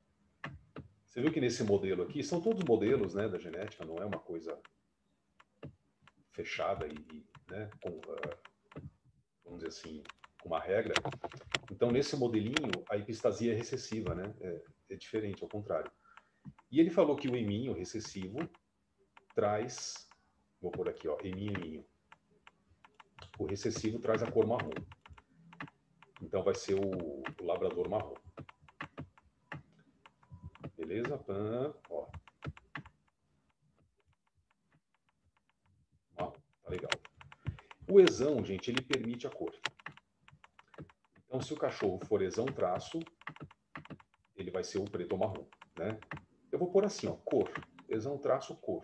Você viu que nesse modelo aqui, são todos modelos, né, da genética, não é uma coisa fechada e, e né, com, uh, vamos dizer assim, com uma regra. Então, nesse modelinho, a epistasia é recessiva, né? É, é diferente, ao contrário. E ele falou que o eminho recessivo traz, vou pôr aqui, ó, eminho, eminho. O recessivo traz a cor marrom. Então, vai ser o, o labrador marrom. Beleza? Pã, ó. Marrom, tá legal. O exão, gente, ele permite a cor. Então, se o cachorro for exão traço, ele vai ser o preto ou marrom, né? Eu vou pôr assim, ó, cor. Exão traço, cor.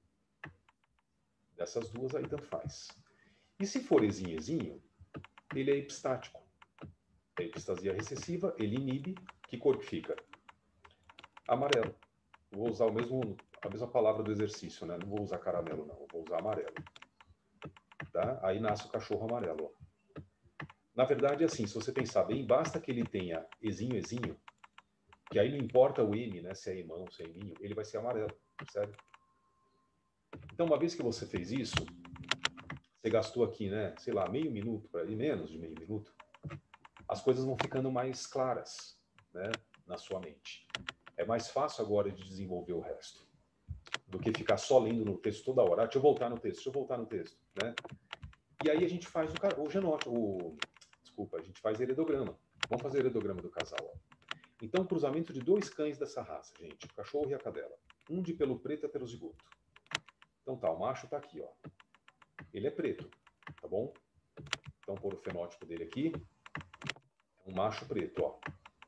Dessas duas aí, tanto faz. E se for exinho, exinho, ele é epistático. É epistasia recessiva, ele inibe. Que cor que fica? Amarelo. Vou usar o mesmo, a mesma palavra do exercício, né? Não vou usar caramelo, não. Vou usar amarelo. Tá? Aí nasce o cachorro amarelo, ó. Na verdade, assim, se você pensar bem, basta que ele tenha exinho, exinho, que aí não importa o M, né? Se é emão, se é eminho, ele vai ser amarelo, percebe? Então, uma vez que você fez isso, você gastou aqui, né? Sei lá, meio minuto, para ir menos de meio minuto, as coisas vão ficando mais claras, né? Na sua mente. É mais fácil agora de desenvolver o resto do que ficar só lendo no texto toda hora. Ah, deixa eu voltar no texto, deixa eu voltar no texto, né? E aí a gente faz o, o genótipo, o, desculpa, a gente faz heredograma. Vamos fazer heredograma do casal, ó. Então, cruzamento de dois cães dessa raça, gente, o cachorro e a cadela. Um de pelo preto heterozigoto. Então tá, o macho tá aqui, ó. Ele é preto, tá bom? Então, pôr o fenótipo dele aqui. É um macho preto, ó.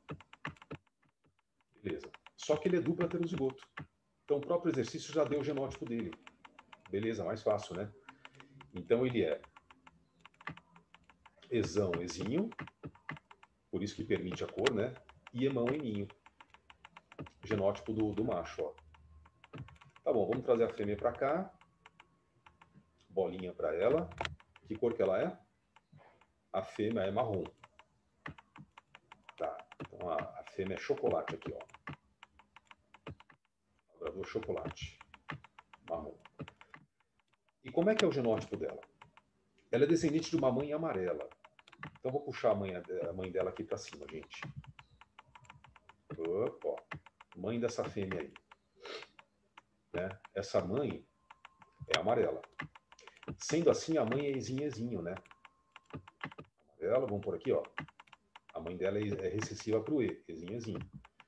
Beleza. Só que ele é duplo heterozigoto. Então, o próprio exercício já deu o genótipo dele. Beleza, mais fácil, né? Então, ele é exão, exinho, por isso que permite a cor, né? E emão, eminho. Genótipo do, do macho, ó. Tá bom, vamos trazer a fêmea para cá. Bolinha para ela. Que cor que ela é? A fêmea é marrom. Tá, então a, a fêmea é chocolate aqui, ó. Labrador chocolate. marrom. E como é que é o genótipo dela? Ela é descendente de uma mãe amarela. Então, vou puxar a mãe, a mãe dela aqui para cima, gente. Opa, ó. Mãe dessa fêmea aí. Né? Essa mãe é amarela. Sendo assim, a mãe é ezinho, né? Amarela, vamos por aqui, ó. A mãe dela é recessiva para o E, ezinho.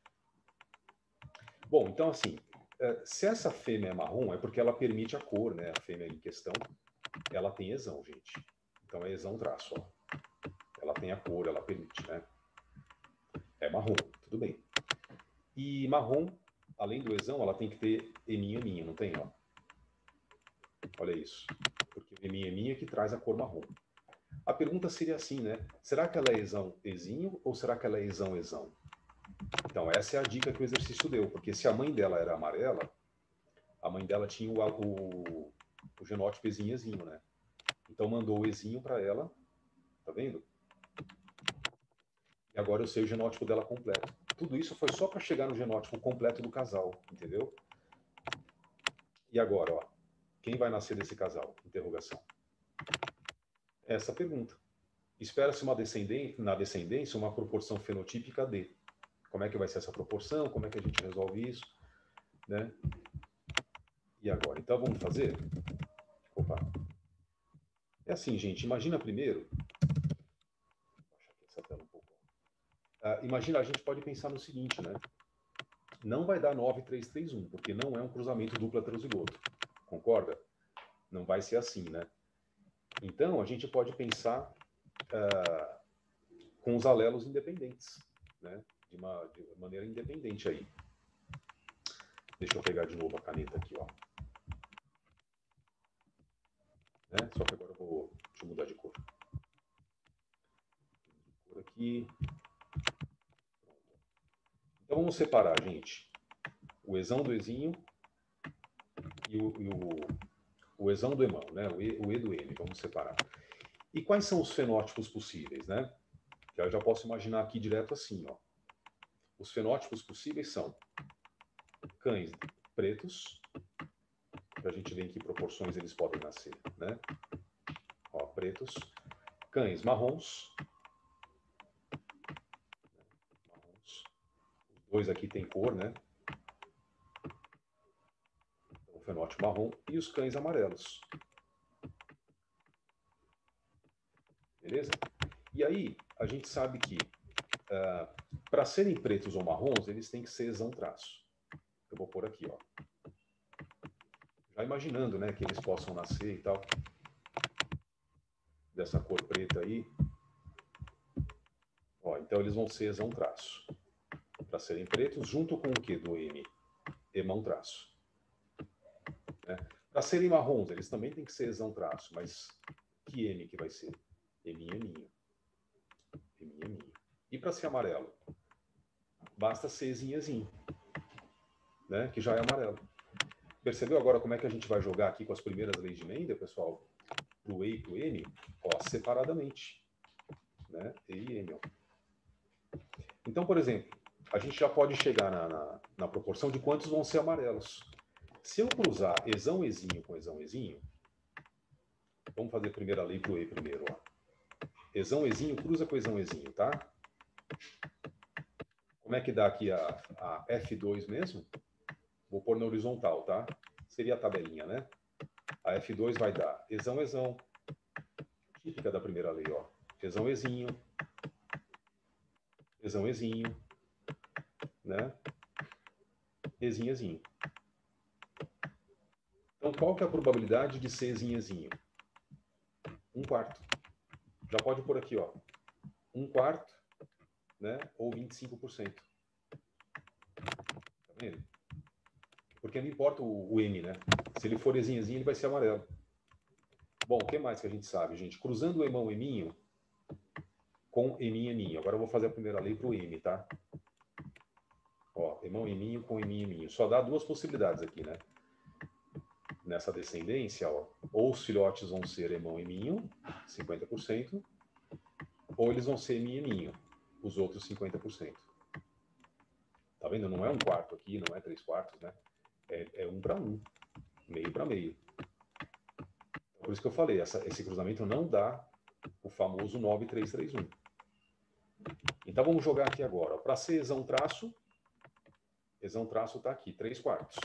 Bom, então assim, se essa fêmea é marrom, é porque ela permite a cor, né? A fêmea em questão, ela tem exão, gente. Então é exão traço, ó. Ela tem a cor, ela permite, né? É marrom, tudo bem. E marrom, além do exão, ela tem que ter eminho, eminho, não tem, ó? Olha isso. Porque o eminho, eminho é que traz a cor marrom. A pergunta seria assim, né? Será que ela é exão, ezinho, ou será que ela é exão, exão? Então, essa é a dica que o exercício deu, porque se a mãe dela era amarela, a mãe dela tinha o, o, o genótipo ezinho, ezinho, né? Então, mandou o ezinho para ela, tá vendo? E agora eu sei o genótipo dela completo. Tudo isso foi só para chegar no genótipo completo do casal, entendeu? E agora, ó, quem vai nascer desse casal? Interrogação. Essa pergunta. Espera-se uma descendência, na descendência uma proporção fenotípica D. Como é que vai ser essa proporção? Como é que a gente resolve isso? Né? E agora? Então, vamos fazer? Opa. É assim, gente. Imagina primeiro... Deixa eu essa tela um pouco. Uh, imagina, a gente pode pensar no seguinte, né? Não vai dar nove três três um, porque não é um cruzamento duplo heterozigoto. Concorda? Não vai ser assim, né? Então, a gente pode pensar uh, com os alelos independentes, né? De uma, de maneira independente aí. Deixa eu pegar de novo a caneta aqui, ó. Né? Só que agora eu vou... Deixa eu mudar de cor. Por aqui. Então vamos separar, gente. O exão do ezinho e o, e o, o exão do emão, né? O e, o e do M. Vamos separar. E quais são os fenótipos possíveis, né? Que eu já posso imaginar aqui direto assim, ó. Os fenótipos possíveis são cães pretos, para a gente ver em que proporções eles podem nascer, né? Ó, pretos. Cães marrons. Marrons. Os dois aqui têm cor, né? Então, o fenótipo marrom. E os cães amarelos. Beleza? E aí, a gente sabe que uh, para serem pretos ou marrons, eles têm que ser exão traço. Eu vou pôr aqui, ó. Já imaginando, né, que eles possam nascer e tal. Dessa cor preta aí. Ó, então eles vão ser exão traço. Para serem pretos, junto com o que do M? Emão traço. Né? Para serem marrons, eles também têm que ser exão traço, mas que M que vai ser? Eminho, eminho. Eminho, eminho. E para ser amarelo? Basta ser ezinho, né? Que já é amarelo. Percebeu agora como é que a gente vai jogar aqui com as primeiras leis de Mendel, pessoal? Pro E e pro M, ó, separadamente. Né? E e M, ó. Então, por exemplo, a gente já pode chegar na, na, na proporção de quantos vão ser amarelos. Se eu cruzar exão ezinho com exão ezinho, vamos fazer a primeira lei pro E primeiro, ó. Exão ezinho cruza com exão ezinho, tá? Como é que dá aqui a, a F dois mesmo? Vou pôr na horizontal, tá? Seria a tabelinha, né? A F dois vai dar exão, exão. Típica da primeira lei, ó. Exão, ezinho. Exão, ezinho. Né? Ezinho, ezinho. Então, qual que é a probabilidade de ser ezinho, ezinho? Um quarto. Já pode pôr aqui, ó. Um quarto, né? Ou vinte e cinco por cento. Tá vendo? Porque não importa o, o M, né? Se ele for ezinho, ezinho, ele vai ser amarelo. Bom, o que mais que a gente sabe, gente? Cruzando o emão, eminho, com eminho, eminho. Agora eu vou fazer a primeira lei pro M, tá? Ó, emão, eminho com eminho, eminho. Só dá duas possibilidades aqui, né? Nessa descendência, ó. Ou os filhotes vão ser emão, eminho, cinquenta por cento, ou eles vão ser eminho, eminho, os outros cinquenta por cento. Tá vendo? Não é um quarto aqui, não é três quartos, né? É, é um para um. Meio para meio. Por isso que eu falei, essa, esse cruzamento não dá o famoso nove três três um. Então vamos jogar aqui agora. Para ser exão traço, exão traço está aqui, três quartos.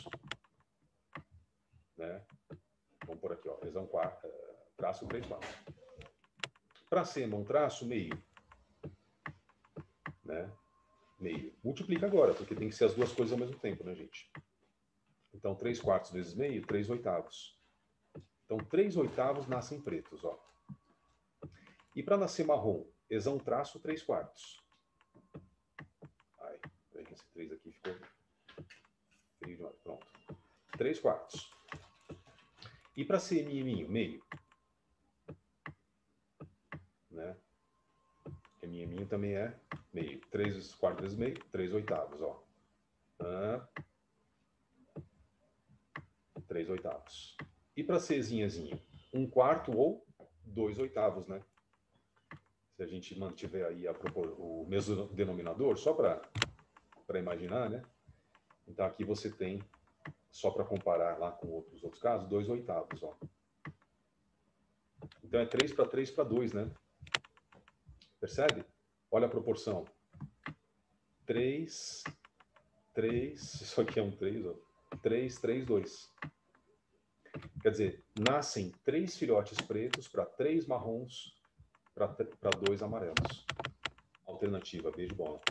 Né? Vamos por aqui, ó, exão quarto, traço três quartos. Para ser mão traço, meio. Né? Meio. Multiplica agora, porque tem que ser as duas coisas ao mesmo tempo, né, gente? Então, três quartos vezes meio, três oitavos. Então, três oitavos nascem pretos, ó. E para nascer marrom, exão traço, três quartos. Ai, peraí que esse três aqui ficou frio demais. Pronto. três quartos. E para ser eminho, meio. Né? Eminho também é meio. três quartos vezes meio, três oitavos, ó. Ah, três oitavos. E para ser zinhazinho? um quarto ou dois oitavos, né? Se a gente mantiver aí a propor... o mesmo denominador, só para para imaginar, né? Então aqui você tem, só para comparar lá com outros, outros casos, dois oitavos, ó. Então é três para três para dois, né? Percebe? Olha a proporção. três, três, isso aqui é um três, ó. três, três, dois. Quer dizer, nascem três filhotes pretos para três marrons para dois amarelos. Alternativa, B de bola.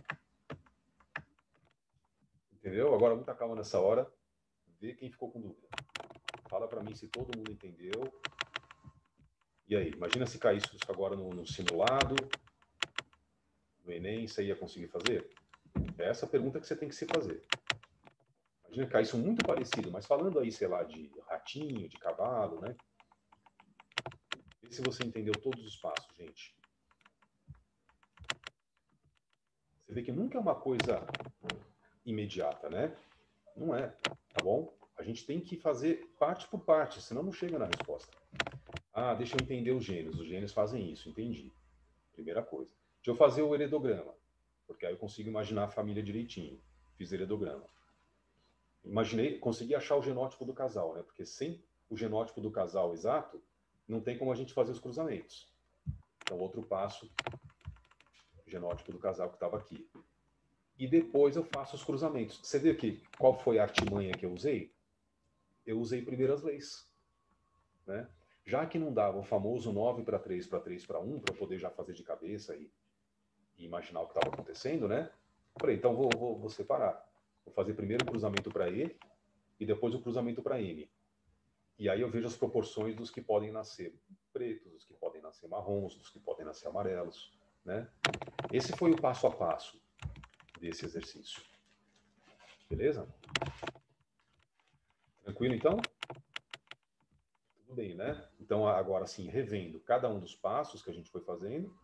Entendeu? Agora, muita calma nessa hora. Vê quem ficou com dúvida. Fala para mim se todo mundo entendeu. E aí, imagina se caísse isso agora no, no simulado, no Enem, você ia conseguir fazer? É essa a pergunta que você tem que se fazer. Imagina que caísse muito parecido, mas falando aí, sei lá, de ratinho, de cavalo, né? Vê se você entendeu todos os passos, gente. Você vê que nunca é uma coisa imediata, né? Não é, tá bom? A gente tem que fazer parte por parte, senão não chega na resposta. Ah, deixa eu entender os gênios. Os gênios fazem isso, entendi. Primeira coisa. Deixa eu fazer o heredograma, porque aí eu consigo imaginar a família direitinho. Fiz heredograma. Imaginei, consegui achar o genótipo do casal, né? Porque sem o genótipo do casal exato, não tem como a gente fazer os cruzamentos. Então, outro passo, genótipo do casal que estava aqui. E depois eu faço os cruzamentos. Você vê aqui qual foi a artimanha que eu usei? Eu usei primeiro as leis. Né? Já que não dava o famoso nove para três para três para um, para poder já fazer de cabeça e, e imaginar o que estava acontecendo, né? Falei, então vou, vou, vou separar. Vou fazer primeiro o cruzamento para E e depois o cruzamento para M. E aí eu vejo as proporções dos que podem nascer pretos, dos que podem nascer marrons, dos que podem nascer amarelos, né? Esse foi o passo a passo desse exercício. Beleza? Tranquilo, então? Tudo bem, né? Então, agora sim, revendo cada um dos passos que a gente foi fazendo,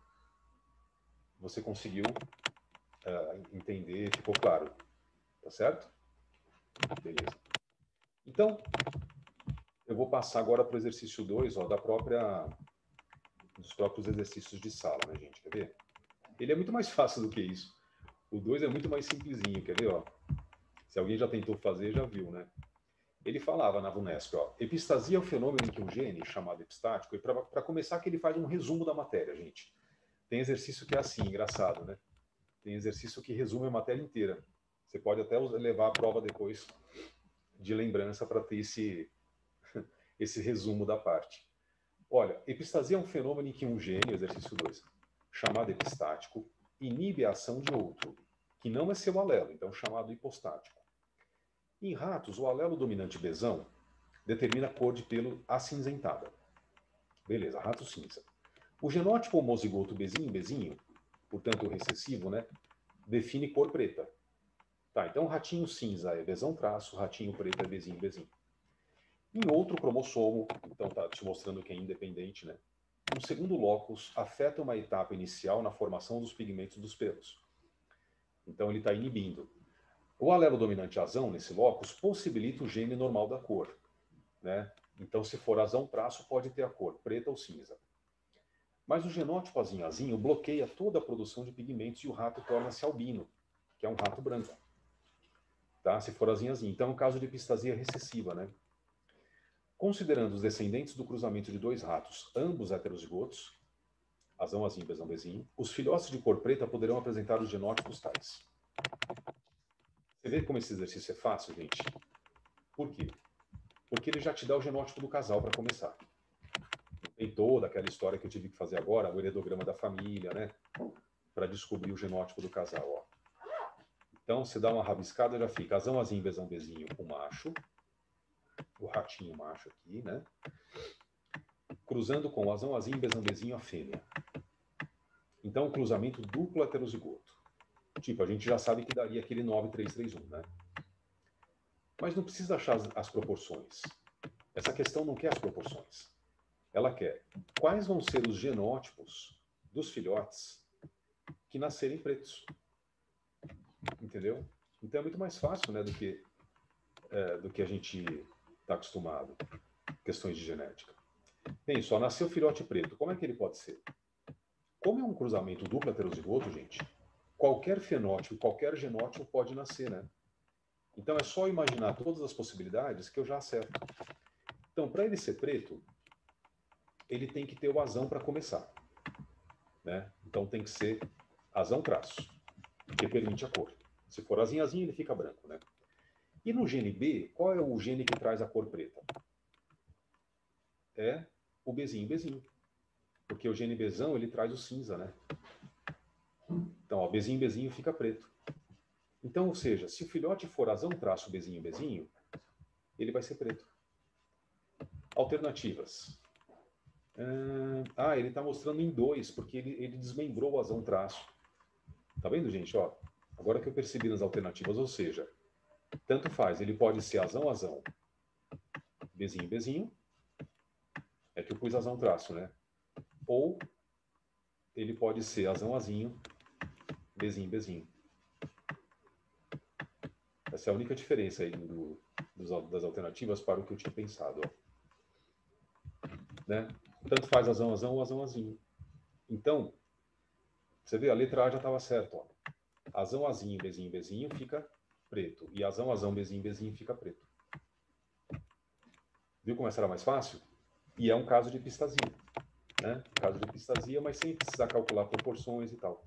você conseguiu uh, entender, ficou claro. Tá certo? Beleza. Então, eu vou passar agora para o exercício dois, ó, da própria, dos próprios exercícios de sala, né, gente? Quer ver? Ele é muito mais fácil do que isso. O dois é muito mais simplesinho, quer ver? Ó? Se alguém já tentou fazer, já viu, né? Ele falava na VUNESP, ó, epistasia é o fenômeno em que um gene, chamado epistático, e para começar que ele faz um resumo da matéria, gente. Tem exercício que é assim, engraçado, né? Tem exercício que resume a matéria inteira. Você pode até levar a prova depois de lembrança para ter esse, esse resumo da parte. Olha, epistasia é um fenômeno em que um gene, exercício dois, chamado epistático, inibe a ação de outro, que não é seu alelo, então chamado hipostático. Em ratos, o alelo dominante besão determina a cor de pelo acinzentada. Beleza, rato cinza. O genótipo homozigoto bezinho-bezinho, portanto o recessivo, né, define cor preta. Tá, então ratinho cinza é besão traço, ratinho preto é bezinho-bezinho. Em outro cromossomo, então tá te mostrando que é independente, né? Um segundo locus afeta uma etapa inicial na formação dos pigmentos dos pelos. Então ele está inibindo. O alelo dominante azão, nesse locus, possibilita o gene normal da cor. Né? Então, se for azão traço, pode ter a cor preta ou cinza. Mas o genótipo azinho-azinho bloqueia toda a produção de pigmentos e o rato torna-se albino, que é um rato branco. Tá? Se for azinho-azinho. Então, é um caso de epistasia recessiva, né? Considerando os descendentes do cruzamento de dois ratos, ambos heterozigotos, azão, azinho, bezão, bezinho, os filhotes de cor preta poderão apresentar os genótipos tais. Você vê como esse exercício é fácil, gente? Por quê? Porque ele já te dá o genótipo do casal para começar. Não tem toda aquela história que eu tive que fazer agora, o heredograma da família, né? Para descobrir o genótipo do casal, ó. Então, você dá uma rabiscada, já fica azão, azinho, bezão, bezinho, o macho, o ratinho macho aqui, né? Cruzando com o azão, azinho, bezão, bezinho, a fêmea. Então, o cruzamento duplo heterozigoto. Tipo, a gente já sabe que daria aquele nove três três um, né? Mas não precisa achar as, as proporções. Essa questão não quer as proporções. Ela quer quais vão ser os genótipos dos filhotes que nascerem pretos. Entendeu? Então é muito mais fácil, né, do que, é, do que a gente está acostumado. Questões de genética. Bem, só nasceu filhote preto. Como é que ele pode ser? Como é um cruzamento duplo heterozigoto, gente, qualquer fenótipo, qualquer genótipo pode nascer, né? Então é só imaginar todas as possibilidades que eu já acerto. Então, para ele ser preto, ele tem que ter o azão para começar, né? Então tem que ser azão traço, que permite a cor. Se for azinho, azinho, ele fica branco, né? E no gene B, qual é o gene que traz a cor preta? É o Bzinho, Bzinho. Porque o gene Bzão, ele traz o cinza, né? Então, ó, Bzinho, Bzinho fica preto. Então, ou seja, se o filhote for azão traço Bzinho, Bzinho, ele vai ser preto. Alternativas. Ah, ele está mostrando em dois, porque ele, ele desmembrou o azão traço. Tá vendo, gente? Ó, agora que eu percebi nas alternativas, ou seja, tanto faz, ele pode ser azão, azão, Bzinho, Bzinho, é que eu pus azão traço, né? Ou ele pode ser azão, azinho, Bzinho, Bzinho. Essa é a única diferença aí do, dos, das alternativas para o que eu tinha pensado. Ó. Né? Tanto faz azão, azão ou azão, azinho. Então, você vê, a letra A já estava certa. Ó. Azão, azinho, bezinho, bezinho fica preto. E azão, azão, bezinho, bezinho fica preto. Viu como essa era mais fácil? E é um caso de epistasia. Né? Um caso de epistasia, mas sem precisar calcular proporções e tal.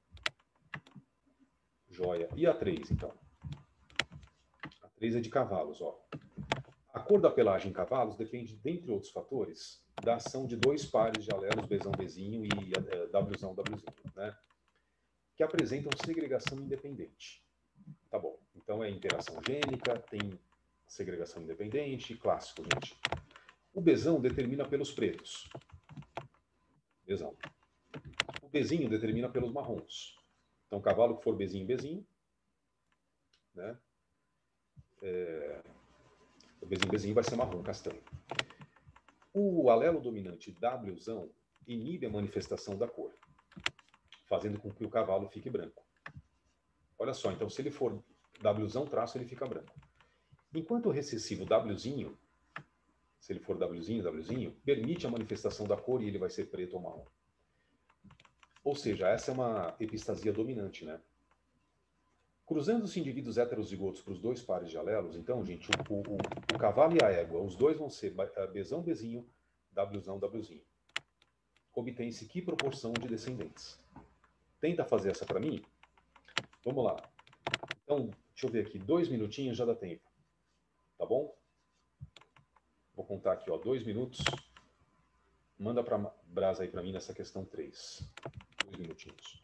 Joia. E a três, então? A três é de cavalos. Ó. A cor da pelagem em cavalos depende, dentre outros fatores, da ação de dois pares de alelos Bzão, Bzinho e uh, Wzão, Wzinho, né? Que apresentam segregação independente. Tá bom. Então é interação gênica, tem segregação independente, clássico, gente. O Bzão determina pelos pretos. Bzão. O Bzinho determina pelos marrons. Então, cavalo que for Bzinho, Bzinho, né? É... O Bzinho, Bzinho vai ser marrom, castanho. O alelo dominante Wzão inibe a manifestação da cor, fazendo com que o cavalo fique branco. Olha só, então se ele for Wzão traço, ele fica branco. Enquanto o recessivo Wzinho, se ele for Wzinho, Wzinho, permite a manifestação da cor e ele vai ser preto ou marrom. Ou seja, essa é uma epistasia dominante, né? Cruzando-se indivíduos heterozigotos para os dois pares de alelos, então, gente, o, o, o cavalo e a égua, os dois vão ser Bzão, Bzinho, Wzão, Wzinho. Obtém-se que proporção de descendentes? Tenta fazer essa para mim? Vamos lá. Então, deixa eu ver aqui, dois minutinhos já dá tempo. Tá bom? Vou contar aqui, ó, dois minutos. Manda para brasa aí para mim nessa questão três. Dois minutinhos.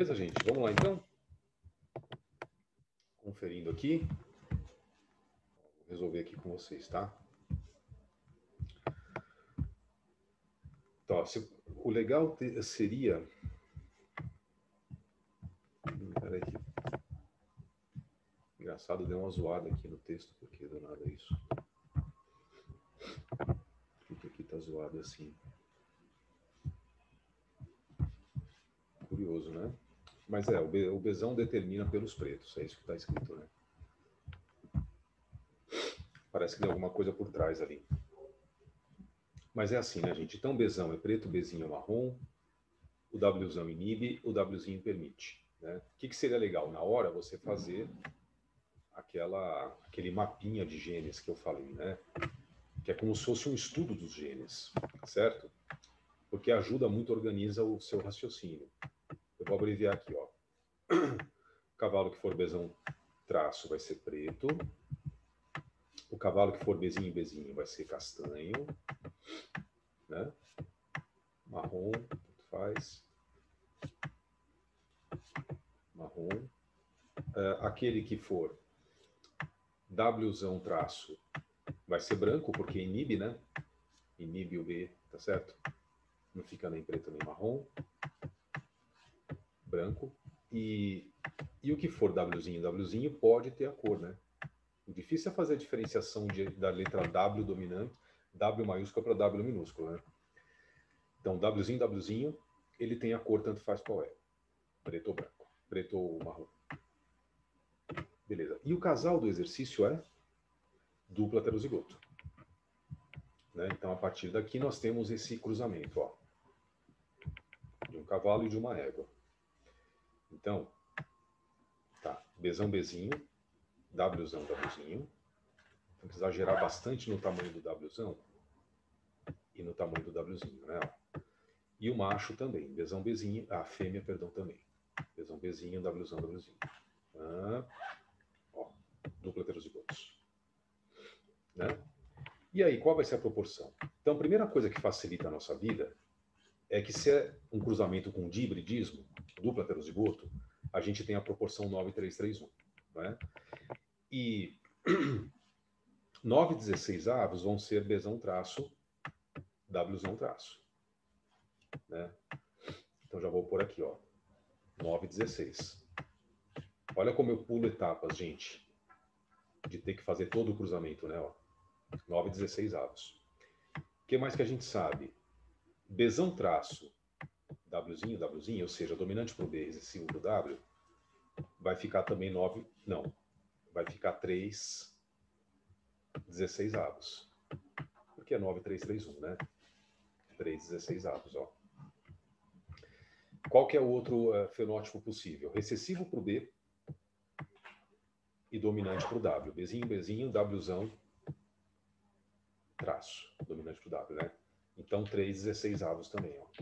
Beleza, gente? Vamos lá, então? Conferindo aqui. Vou resolver aqui com vocês, tá? Então, se, o legal te, seria... Peraí aqui. Engraçado, deu uma zoada aqui no texto, porque do nada é isso. Por que aqui tá zoado assim? Curioso, né? Mas é, o, be, o besão determina pelos pretos, é isso que está escrito, né? Parece que tem alguma coisa por trás ali. Mas é assim, né, gente? Então, besão é preto, bezinho é marrom, o Wzão inibe, o Wzinho permite. Né? O que, que seria legal? Na hora, você fazer aquela, aquele mapinha de genes que eu falei, né? Que é como se fosse um estudo dos genes, certo? Porque ajuda muito, organiza o seu raciocínio. Eu vou abreviar aqui, ó. O cavalo que for besão traço vai ser preto. O cavalo que for bezinho bezinho vai ser castanho, né? Marrom, tanto faz. Marrom. Uh, aquele que for Wzão traço vai ser branco, porque inibe, né? Inibe o B, tá certo? Não fica nem preto nem marrom. Branco. E, e o que for Wzinho, Wzinho pode ter a cor, né? O difícil é fazer a diferenciação de, da letra W dominante, W maiúscula para W minúscula, né? Então, Wzinho, Wzinho, ele tem a cor, tanto faz qual é. Preto ou branco. Preto ou marrom. Beleza. E o casal do exercício é duplo heterozigoto. Né? Então, a partir daqui, nós temos esse cruzamento, ó, de um cavalo e de uma égua. Então, tá. Bezão, bezinho. Wzão, Wzinho. Tem que exagerar bastante no tamanho do Wzão e no tamanho do Wzinho, né? E o macho também. Bezão, bezinho. A fêmea, perdão, também. Bezão, bezinho, Wzão, Wzinho. Ah, ó, dupla heterozigotos. Né? E aí, qual vai ser a proporção? Então, a primeira coisa que facilita a nossa vida é que se é um cruzamento com dihibridismo, dupla heterozigoto, a gente tem a proporção nove três três um. Né? E nove dezesseis avos vão ser Bzão traço, Wzão traço. Né? Então já vou pôr aqui, ó, nove dezesseis. Olha como eu pulo etapas, gente, de ter que fazer todo o cruzamento, né? Ó, nove dezesseis avos. O que mais que a gente sabe? Bzão traço, Wzinho, Wzinho, ou seja, dominante para o B, recessivo para o W, vai ficar também nove, não, vai ficar três dezesseis avos. Porque é nove três três um, né? três dezesseis avos, ó. Qual que é o outro uh, fenótipo possível? Recessivo para o B e dominante para o W. Bzinho, Bzinho, Wzão, traço. Dominante para o W, né? Então, três dezesseis avos também, ó.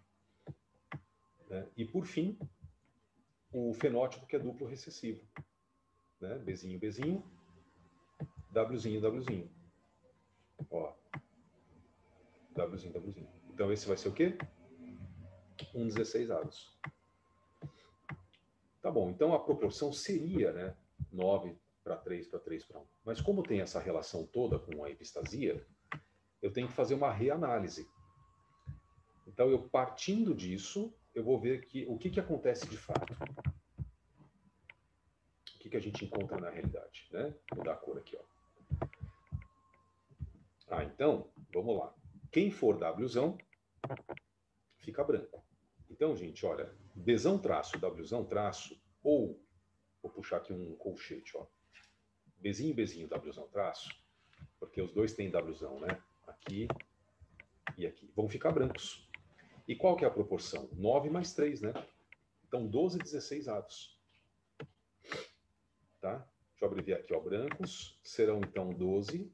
Né? E, por fim, o fenótipo que é duplo recessivo. Né? Bzinho, Bzinho, Wzinho, Wzinho. Ó. Wzinho, Wzinho. Então, esse vai ser o quê? um dezesseis avos. Tá bom, então a proporção seria, né, nove para três para três para um. Mas como tem essa relação toda com a epistasia, eu tenho que fazer uma reanálise. Então, eu partindo disso, eu vou ver que, o que, que acontece de fato. O que, que a gente encontra na realidade. Né? Vou dar a cor aqui, ó. Ah, então, vamos lá. Quem for Wzão, fica branco. Então, gente, olha, Bzão traço, Wzão traço, ou, vou puxar aqui um colchete, ó. Bzinho, Bzinho, Wzão traço, porque os dois têm Wzão, né? Aqui e aqui. Vão ficar brancos. E qual que é a proporção? nove mais três, né? Então, doze, dezesseis avos. Tá? Deixa eu abreviar aqui, ó. Brancos serão, então, doze,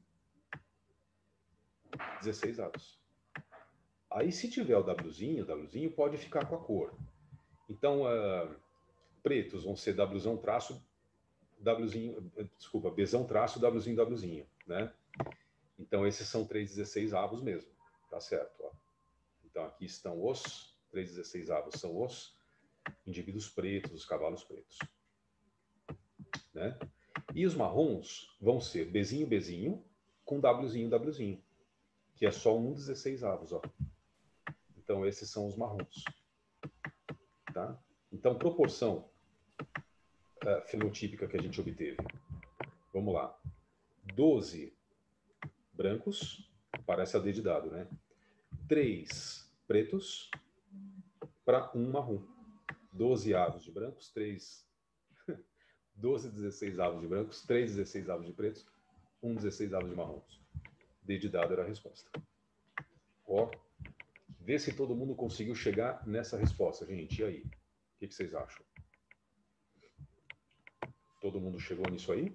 dezesseis avos. Aí, se tiver o Wzinho, o Wzinho pode ficar com a cor. Então, uh, pretos vão ser Wzão traço, Wzinho, desculpa, Bzão traço, Wzinho, Wzinho, né? Então, esses são três dezesseis avos mesmo, tá certo? Ó. Então, aqui estão os, três dezesseis avos são os indivíduos pretos, os cavalos pretos. Né? E os marrons vão ser Bzinho, Bzinho, com Wzinho, Wzinho, que é só um dezesseis avos. Ó. Então, esses são os marrons. Tá? Então, proporção uh, fenotípica que a gente obteve. Vamos lá. doze brancos, parece a D de dado, né? três pretos para um marrom. doze avos de brancos, três... doze, dezesseis avos de brancos, três, dezesseis avos de pretos, um, dezesseis avos de marrons. D de dado era a resposta. Ó, vê se todo mundo conseguiu chegar nessa resposta, gente. E aí? O que, que vocês acham? Todo mundo chegou nisso aí?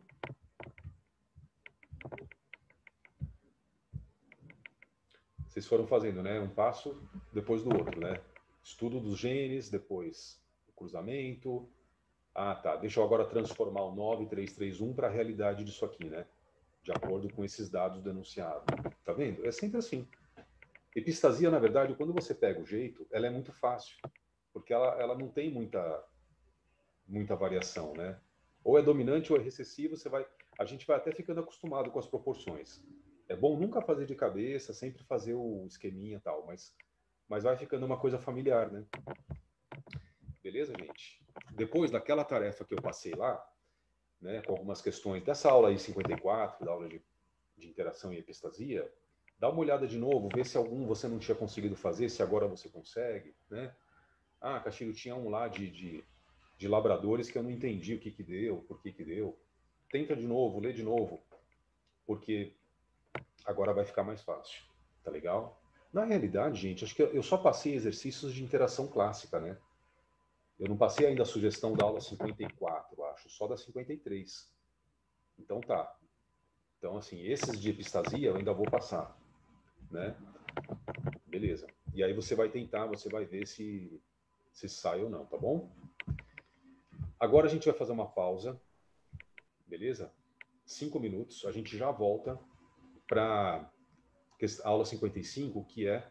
Vocês foram fazendo, né? Um passo depois do outro, né? Estudo dos genes, depois o cruzamento. Ah, tá. Deixa eu agora transformar o nove três três um para a realidade disso aqui, né? De acordo com esses dados denunciados. Tá vendo? É sempre assim. Epistasia, na verdade, quando você pega o jeito, ela é muito fácil. Porque ela, ela não tem muita, muita variação, né? Ou é dominante ou é recessivo, você vai... A gente vai até ficando acostumado com as proporções. É bom nunca fazer de cabeça, sempre fazer o esqueminha e tal, mas, mas vai ficando uma coisa familiar, né? Beleza, gente? Depois daquela tarefa que eu passei lá, né, com algumas questões dessa aula aí cinquenta e quatro, da aula de, de interação e epistasia, dá uma olhada de novo, vê se algum você não tinha conseguido fazer, se agora você consegue, né? Ah, Castilho, tinha um lá de, de, de labradores que eu não entendi o que que deu, por que que deu. Tenta de novo, lê de novo, porque agora vai ficar mais fácil, tá legal? Na realidade, gente, acho que eu só passei exercícios de interação clássica, né? Eu não passei ainda a sugestão da aula cinquenta e quatro, acho, só da cinquenta e três. Então tá. Então, assim, esses de epistasia eu ainda vou passar, né? Beleza. E aí você vai tentar, você vai ver se, se sai ou não, tá bom? Agora a gente vai fazer uma pausa, beleza? Cinco minutos, a gente já volta para a aula cinquenta e cinco, que é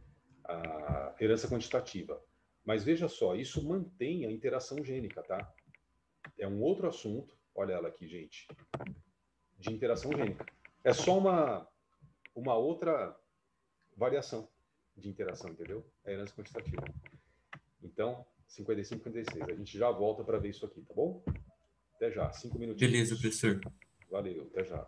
a herança quantitativa. Mas veja só, isso mantém a interação gênica, tá? É um outro assunto, olha ela aqui, gente, de interação gênica. É só uma, uma outra variação de interação, entendeu? É a herança quantitativa. Então, cinquenta e cinco, cinquenta e seis. A gente já volta para ver isso aqui, tá bom? Até já, cinco minutinhos. Beleza, professor. Valeu, até já.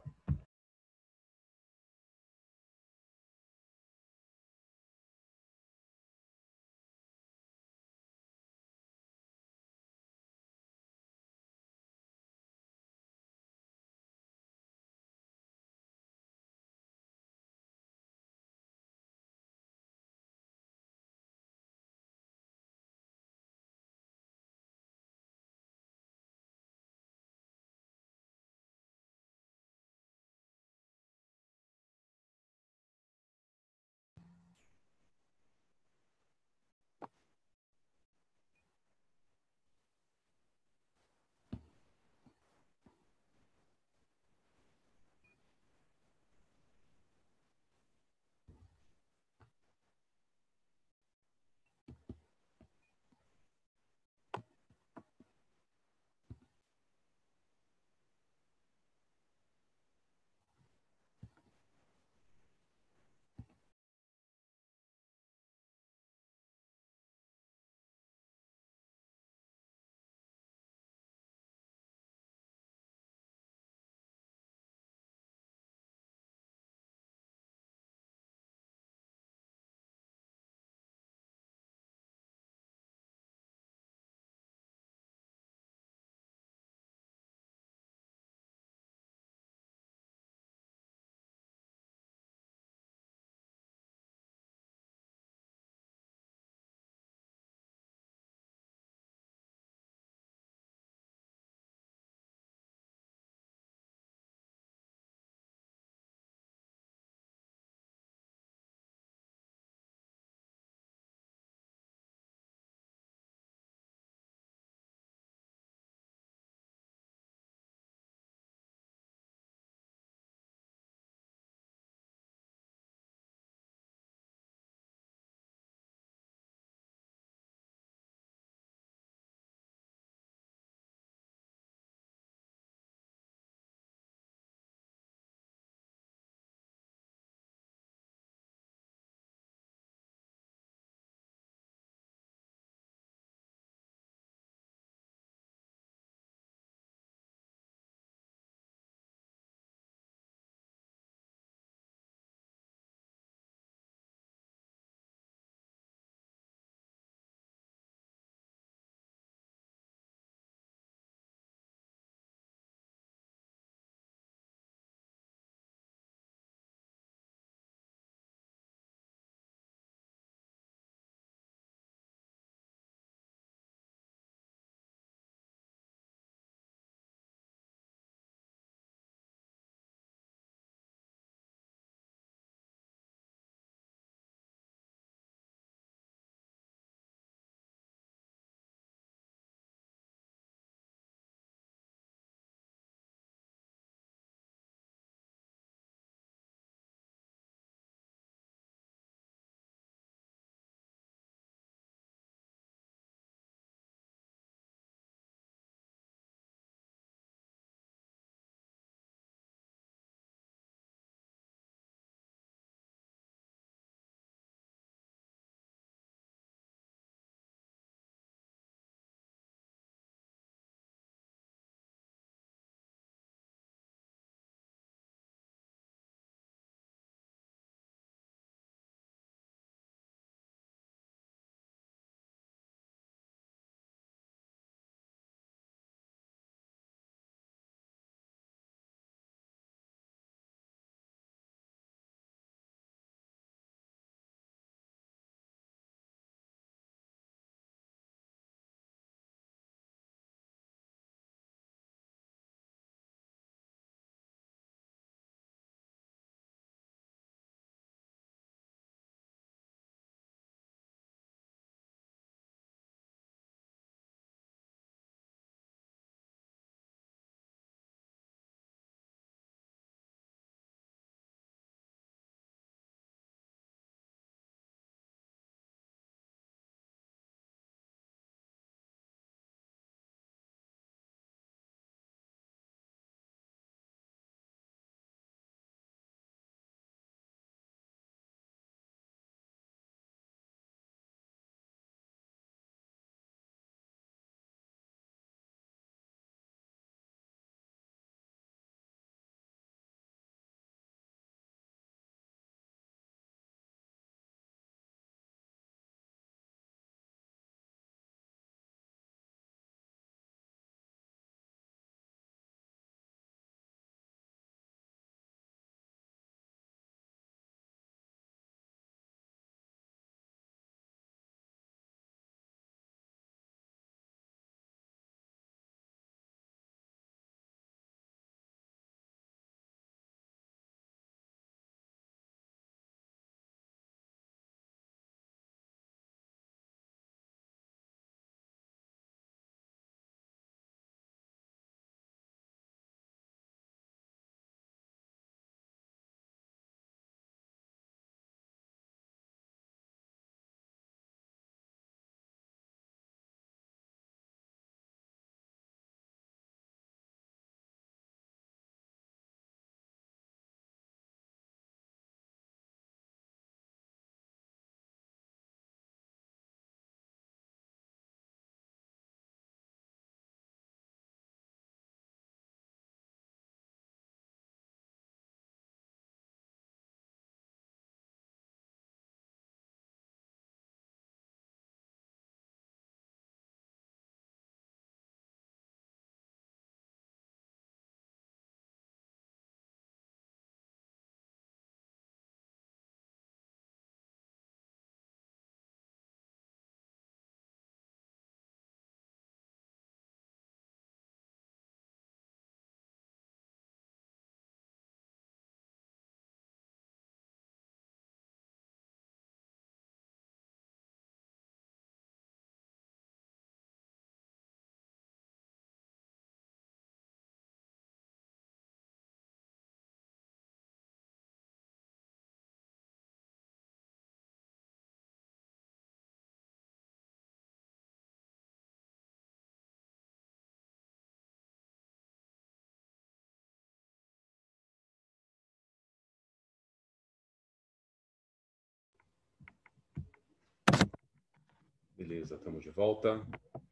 Beleza, estamos de volta.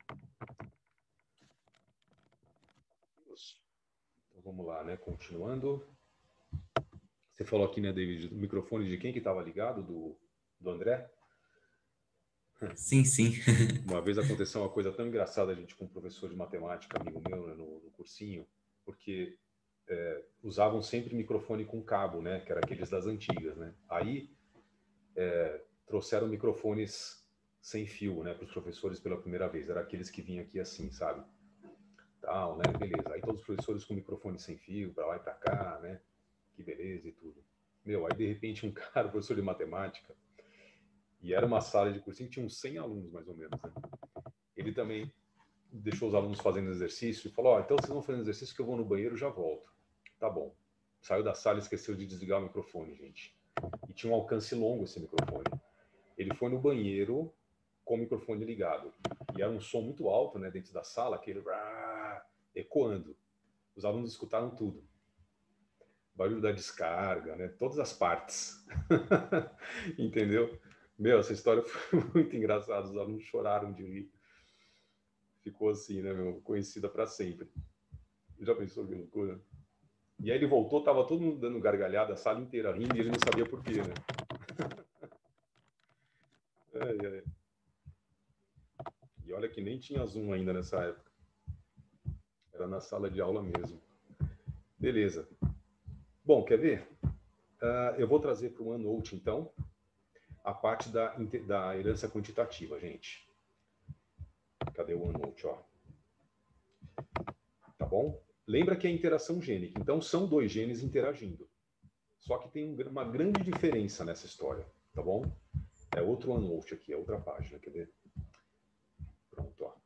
Então vamos lá, né? Continuando. Você falou aqui, né, David, o microfone de quem que estava ligado? Do, do André? Sim, sim. Uma vez aconteceu uma coisa tão engraçada, a gente, com um professor de matemática, amigo meu, né, no, no cursinho, porque é, usavam sempre microfone com cabo, né? Que era aqueles das antigas, né? Aí é, trouxeram microfones sem fio, né, para os professores pela primeira vez. Era aqueles que vinham aqui assim, sabe? Tal, né? Beleza. Aí todos os professores com microfone sem fio, para lá e para cá, né? Que beleza e tudo. Meu, aí de repente um cara, professor de matemática, e era uma sala de cursinho que tinha uns cem alunos, mais ou menos, né? Ele também deixou os alunos fazendo exercício e falou, ó, oh, então vocês vão fazendo exercício que eu vou no banheiro e já volto. Tá bom. Saiu da sala e esqueceu de desligar o microfone, gente. E tinha um alcance longo esse microfone. Ele foi no banheiro com o microfone ligado. E era um som muito alto, né, dentro da sala, aquele ecoando. Os alunos escutaram tudo. Barulho da descarga, né, todas as partes. Entendeu? Meu, essa história foi muito engraçada. Os alunos choraram de rir. Ficou assim, né, meu, conhecida para sempre. Já pensou que loucura? E aí ele voltou, tava todo mundo dando gargalhada, a sala inteira rindo, e ele não sabia por quê, né? Ai, ai. E olha que nem tinha Zoom ainda nessa época. Era na sala de aula mesmo. Beleza. Bom, quer ver? Uh, eu vou trazer para o OneNote, então, a parte da, da herança quantitativa, gente. Cadê o OneNote, ó? Tá bom? Lembra que é interação gênica. Então, são dois genes interagindo. Só que tem uma grande diferença nessa história, tá bom? É outro OneNote aqui, é outra página, quer ver? Pronto, ó.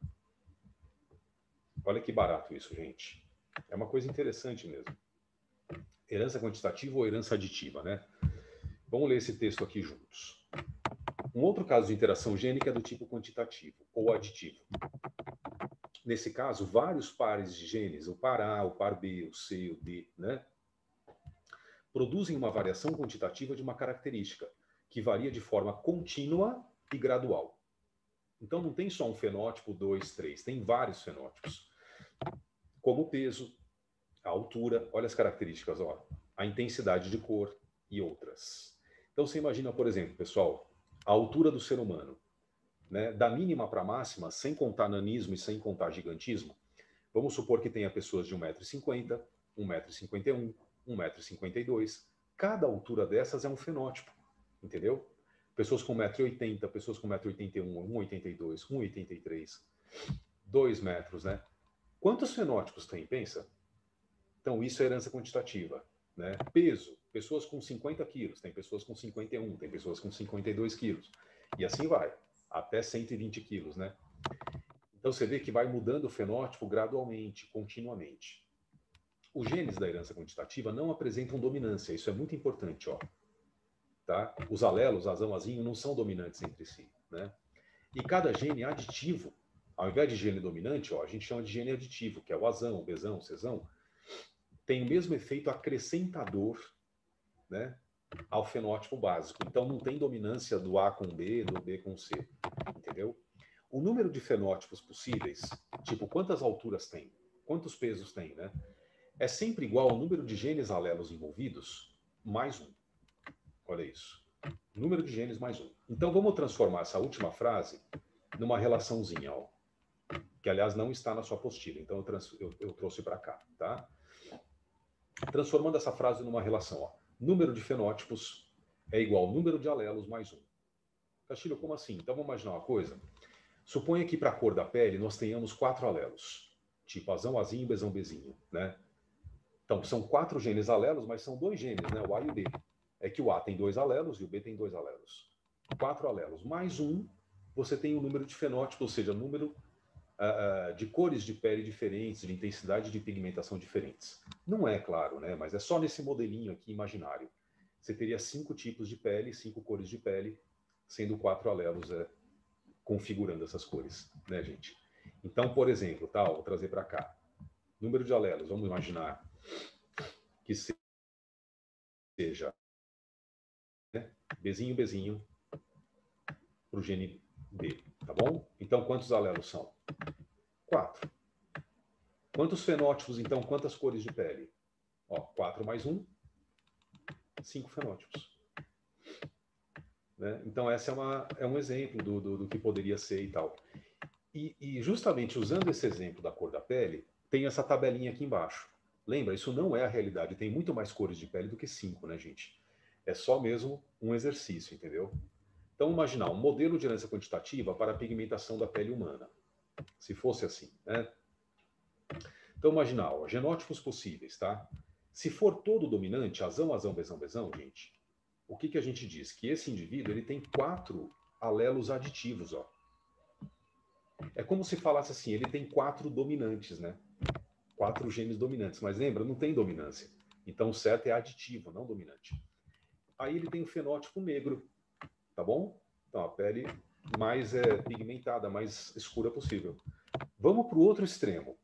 Olha que barato isso, gente. É uma coisa interessante mesmo. Herança quantitativa ou herança aditiva, né? Vamos ler esse texto aqui juntos. Um outro caso de interação gênica é do tipo quantitativo ou aditivo. Nesse caso, vários pares de genes, o par A, o par B, o C, o D, né? Produzem uma variação quantitativa de uma característica, que varia de forma contínua e gradual. Então não tem só um fenótipo, dois, três, tem vários fenótipos. Como o peso, a altura, olha as características, ó, a intensidade de cor e outras. Então você imagina, por exemplo, pessoal, a altura do ser humano, né, da mínima para a máxima, sem contar nanismo e sem contar gigantismo, vamos supor que tenha pessoas de um metro e cinquenta, um metro e cinquenta e um, um metro e cinquenta e dois. Cada altura dessas é um fenótipo, entendeu? Pessoas com um metro e oitenta, pessoas com um metro e oitenta e um, um metro e oitenta e dois, um metro e oitenta e três, dois metros, né? Quantos fenótipos tem? Pensa. Então, isso é herança quantitativa, né? Peso, pessoas com cinquenta quilos, tem pessoas com cinquenta e um, tem pessoas com cinquenta e dois quilos. E assim vai, até cento e vinte quilos, né? Então, você vê que vai mudando o fenótipo gradualmente, continuamente. Os genes da herança quantitativa não apresentam dominância, isso é muito importante, ó. Tá? Os alelos, azão, azinho, não são dominantes entre si, né? E cada gene aditivo, ao invés de gene dominante, ó, a gente chama de gene aditivo, que é o azão, o bezão, o cezão, tem o mesmo efeito acrescentador, né, ao fenótipo básico. Então não tem dominância do A com B, do B com C, entendeu? O número de fenótipos possíveis, tipo quantas alturas tem, quantos pesos tem, né, é sempre igual ao número de genes alelos envolvidos mais um. Olha isso. Número de genes mais um. Então vamos transformar essa última frase numa relaçãozinha, ó, que aliás não está na sua apostila. Então eu, trans, eu, eu trouxe para cá, tá? Transformando essa frase numa relação, ó. Número de fenótipos é igual ao número de alelos mais um. Castilho, como assim? Então vamos imaginar uma coisa. Suponha que para a cor da pele nós tenhamos quatro alelos, tipo azão, azinho, bezão, bezinho, né? Então são quatro genes alelos, mas são dois genes, né? O A e o B. É que o A tem dois alelos e o B tem dois alelos. Quatro alelos mais um, você tem o um número de fenótipos, ou seja, número uh, de cores de pele diferentes, de intensidade de pigmentação diferentes. Não é claro, né? Mas é só nesse modelinho aqui imaginário. Você teria cinco tipos de pele, cinco cores de pele, sendo quatro alelos é, configurando essas cores, né, gente? Então, por exemplo, tá, vou trazer para cá. Número de alelos, vamos imaginar que seja, né, bezinho, bezinho, para o gene B, tá bom? Então, quantos alelos são? Quatro. Quantos fenótipos, então, quantas cores de pele? Ó, quatro mais um, cinco fenótipos. Né? Então, esse é, uma, é um exemplo do, do, do que poderia ser e tal. E, e justamente usando esse exemplo da cor da pele, tem essa tabelinha aqui embaixo. Lembra, isso não é a realidade. Tem muito mais cores de pele do que cinco, né, gente? É só mesmo um exercício, entendeu? Então, imaginar um modelo de herança quantitativa para a pigmentação da pele humana. Se fosse assim, né? Então, imaginar, ó, genótipos possíveis, tá? Se for todo dominante, azão, azão, bezão, bezão, gente, o que, que a gente diz? Que esse indivíduo ele tem quatro alelos aditivos, ó. É como se falasse assim, ele tem quatro dominantes, né? Quatro genes dominantes. Mas lembra, não tem dominância. Então, o certo é aditivo, não dominante. Aí ele tem o fenótipo negro, tá bom? Então, a pele mais é, pigmentada, mais escura possível. Vamos para o outro extremo.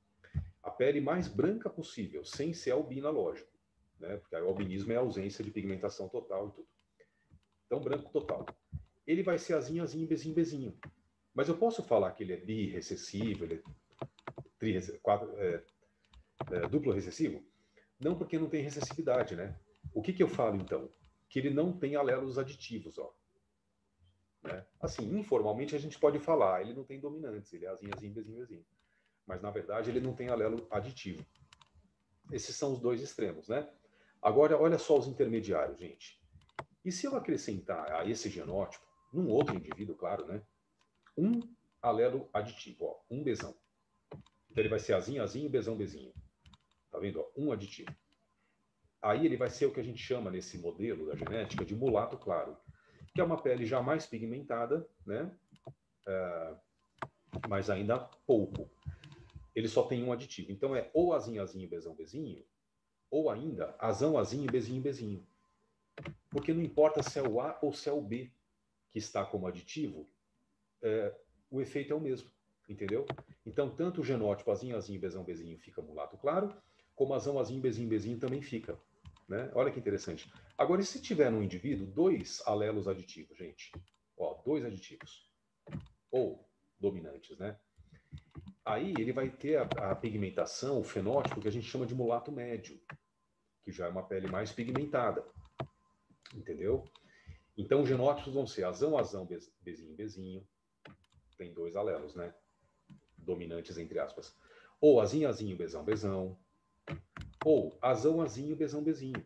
A pele mais branca possível, sem ser albina, lógico. Né? Porque o albinismo é a ausência de pigmentação total e tudo. Então, branco total. Ele vai ser azinho, azinho, bezinho, bezinho. Mas eu posso falar que ele é bi-recessivo, ele é, tri, quadro, é, é duplo recessivo? Não, porque não tem recessividade, né? O que, que eu falo, então? Que ele não tem alelos aditivos, ó. Né? Assim, informalmente a gente pode falar, ele não tem dominantes, ele é azinho, azinho, bezinho, bezinho. Mas, na verdade, ele não tem alelo aditivo. Esses são os dois extremos, né? Agora, olha só os intermediários, gente. E se eu acrescentar a esse genótipo, num outro indivíduo, claro, né? Um alelo aditivo, ó, um bezão. Então, ele vai ser azinho, azinho, bezão, bezinho. Tá vendo? Ó, um aditivo. Aí ele vai ser o que a gente chama, nesse modelo da genética, de mulato claro, que é uma pele já mais pigmentada, né? É, mas ainda pouco. Ele só tem um aditivo. Então, é ou azinho, azinho, bezão, bezinho, ou ainda azão, azinho, bezinho, bezinho. Porque não importa se é o A ou se é o B que está como aditivo, é, o efeito é o mesmo, entendeu? Então, tanto o genótipo azinho, azinho, bezão, bezinho fica mulato claro, como azão, azinho, bezinho, bezinho também fica. Né? Olha que interessante. Agora, e se tiver no indivíduo dois alelos aditivos, gente? Ó, dois aditivos. Ou dominantes, né? Aí ele vai ter a, a pigmentação, o fenótipo que a gente chama de mulato médio, que já é uma pele mais pigmentada. Entendeu? Então, os genótipos vão ser azão, azão, bezinho, bezinho. Tem dois alelos, né? Dominantes, entre aspas. Ou azinho, azinho, bezão, bezão. Ou azão, azinho, bezão, bezinho.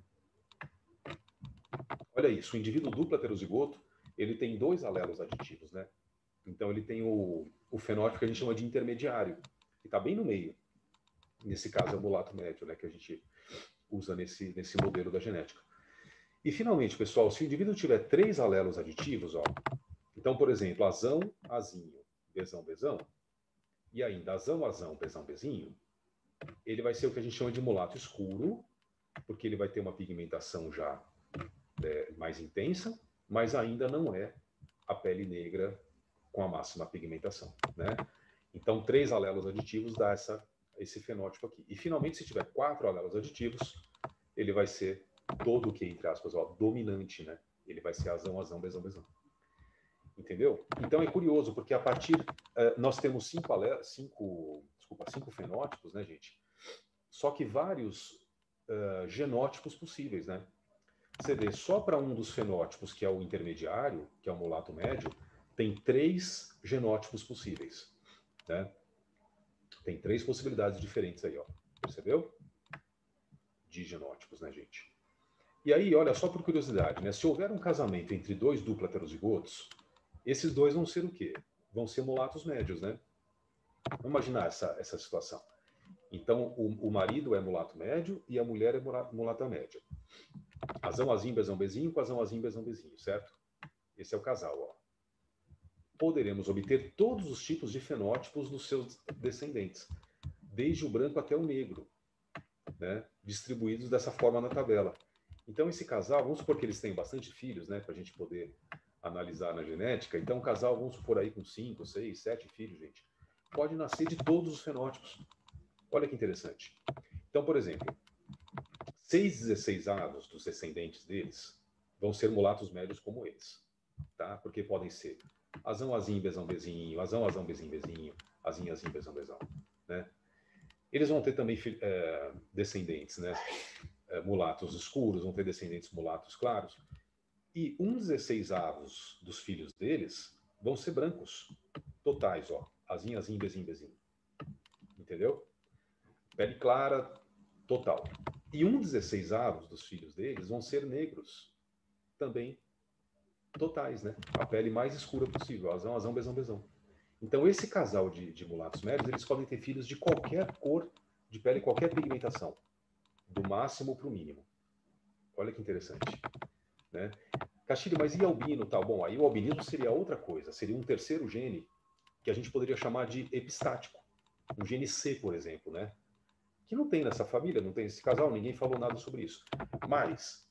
Olha isso, o indivíduo duplo heterozigoto, ele tem dois alelos aditivos, né? Então, ele tem o, o fenótipo que a gente chama de intermediário, que está bem no meio. Nesse caso, é o mulato médio, né? Que a gente usa nesse, nesse modelo da genética. E, finalmente, pessoal, se o indivíduo tiver três alelos aditivos, ó, então, por exemplo, azão, azinho, bezão, bezão, e ainda azão, azão, bezão, bezinho, ele vai ser o que a gente chama de mulato escuro, porque ele vai ter uma pigmentação já é, mais intensa, mas ainda não é a pele negra com a máxima pigmentação, né? Então, três alelos aditivos dá essa, esse fenótipo aqui. E, finalmente, se tiver quatro alelos aditivos, ele vai ser todo o que, entre aspas, ó, dominante, né? Ele vai ser azão, azão, bezão, bezão. Entendeu? Então é curioso, porque a partir... Uh, nós temos cinco, cinco, desculpa, cinco fenótipos, né, gente? Só que vários uh, genótipos possíveis, né? Você vê, só para um dos fenótipos, que é o intermediário, que é o mulato médio, tem três genótipos possíveis, né? Tem três possibilidades diferentes aí, ó. Percebeu? De genótipos, né, gente? E aí, olha, só por curiosidade, né? Se houver um casamento entre dois duplo heterozigotos, esses dois vão ser o quê? Vão ser mulatos médios, né? Vamos imaginar essa, essa situação. Então, o, o marido é mulato médio e a mulher é mulata média. Azão, azinho, bezão, bezinho, com azão, azinho, bezão, bezinho, certo? Esse é o casal, ó. Poderemos obter todos os tipos de fenótipos dos seus descendentes, desde o branco até o negro, né? Distribuídos dessa forma na tabela. Então, esse casal, vamos supor que eles têm bastante filhos, né? Para a gente poder analisar na genética. Então, um casal, vamos supor aí com cinco, seis, sete filhos, gente, pode nascer de todos os fenótipos. Olha que interessante. Então, por exemplo, seis dezesseis-avos dos descendentes deles vão ser mulatos médios como eles, tá? Porque podem ser Azão, azinho, bezão, bezinho, azão, azão, bezinho, bezinho, azinho, azinho, bezão, bezão, né? Eles vão ter também é, descendentes, né? É, mulatos escuros, vão ter descendentes mulatos claros. E um dezesseis avos dos filhos deles vão ser brancos, totais, ó. Azinho, azinho, bezinho, bezinho. Entendeu? Pele clara, total. E um dezesseis avos dos filhos deles vão ser negros, também totais, né? A pele mais escura possível, azão, azão, bezão, bezão. Então, esse casal de, de mulatos médios, eles podem ter filhos de qualquer cor de pele, qualquer pigmentação, do máximo para o mínimo. Olha que interessante, né? Castilho, mas e albino tal? Bom, aí o albinismo seria outra coisa, seria um terceiro gene que a gente poderia chamar de epistático. Um gene C, por exemplo, né? Que não tem nessa família, não tem nesse casal, ninguém falou nada sobre isso. Mas,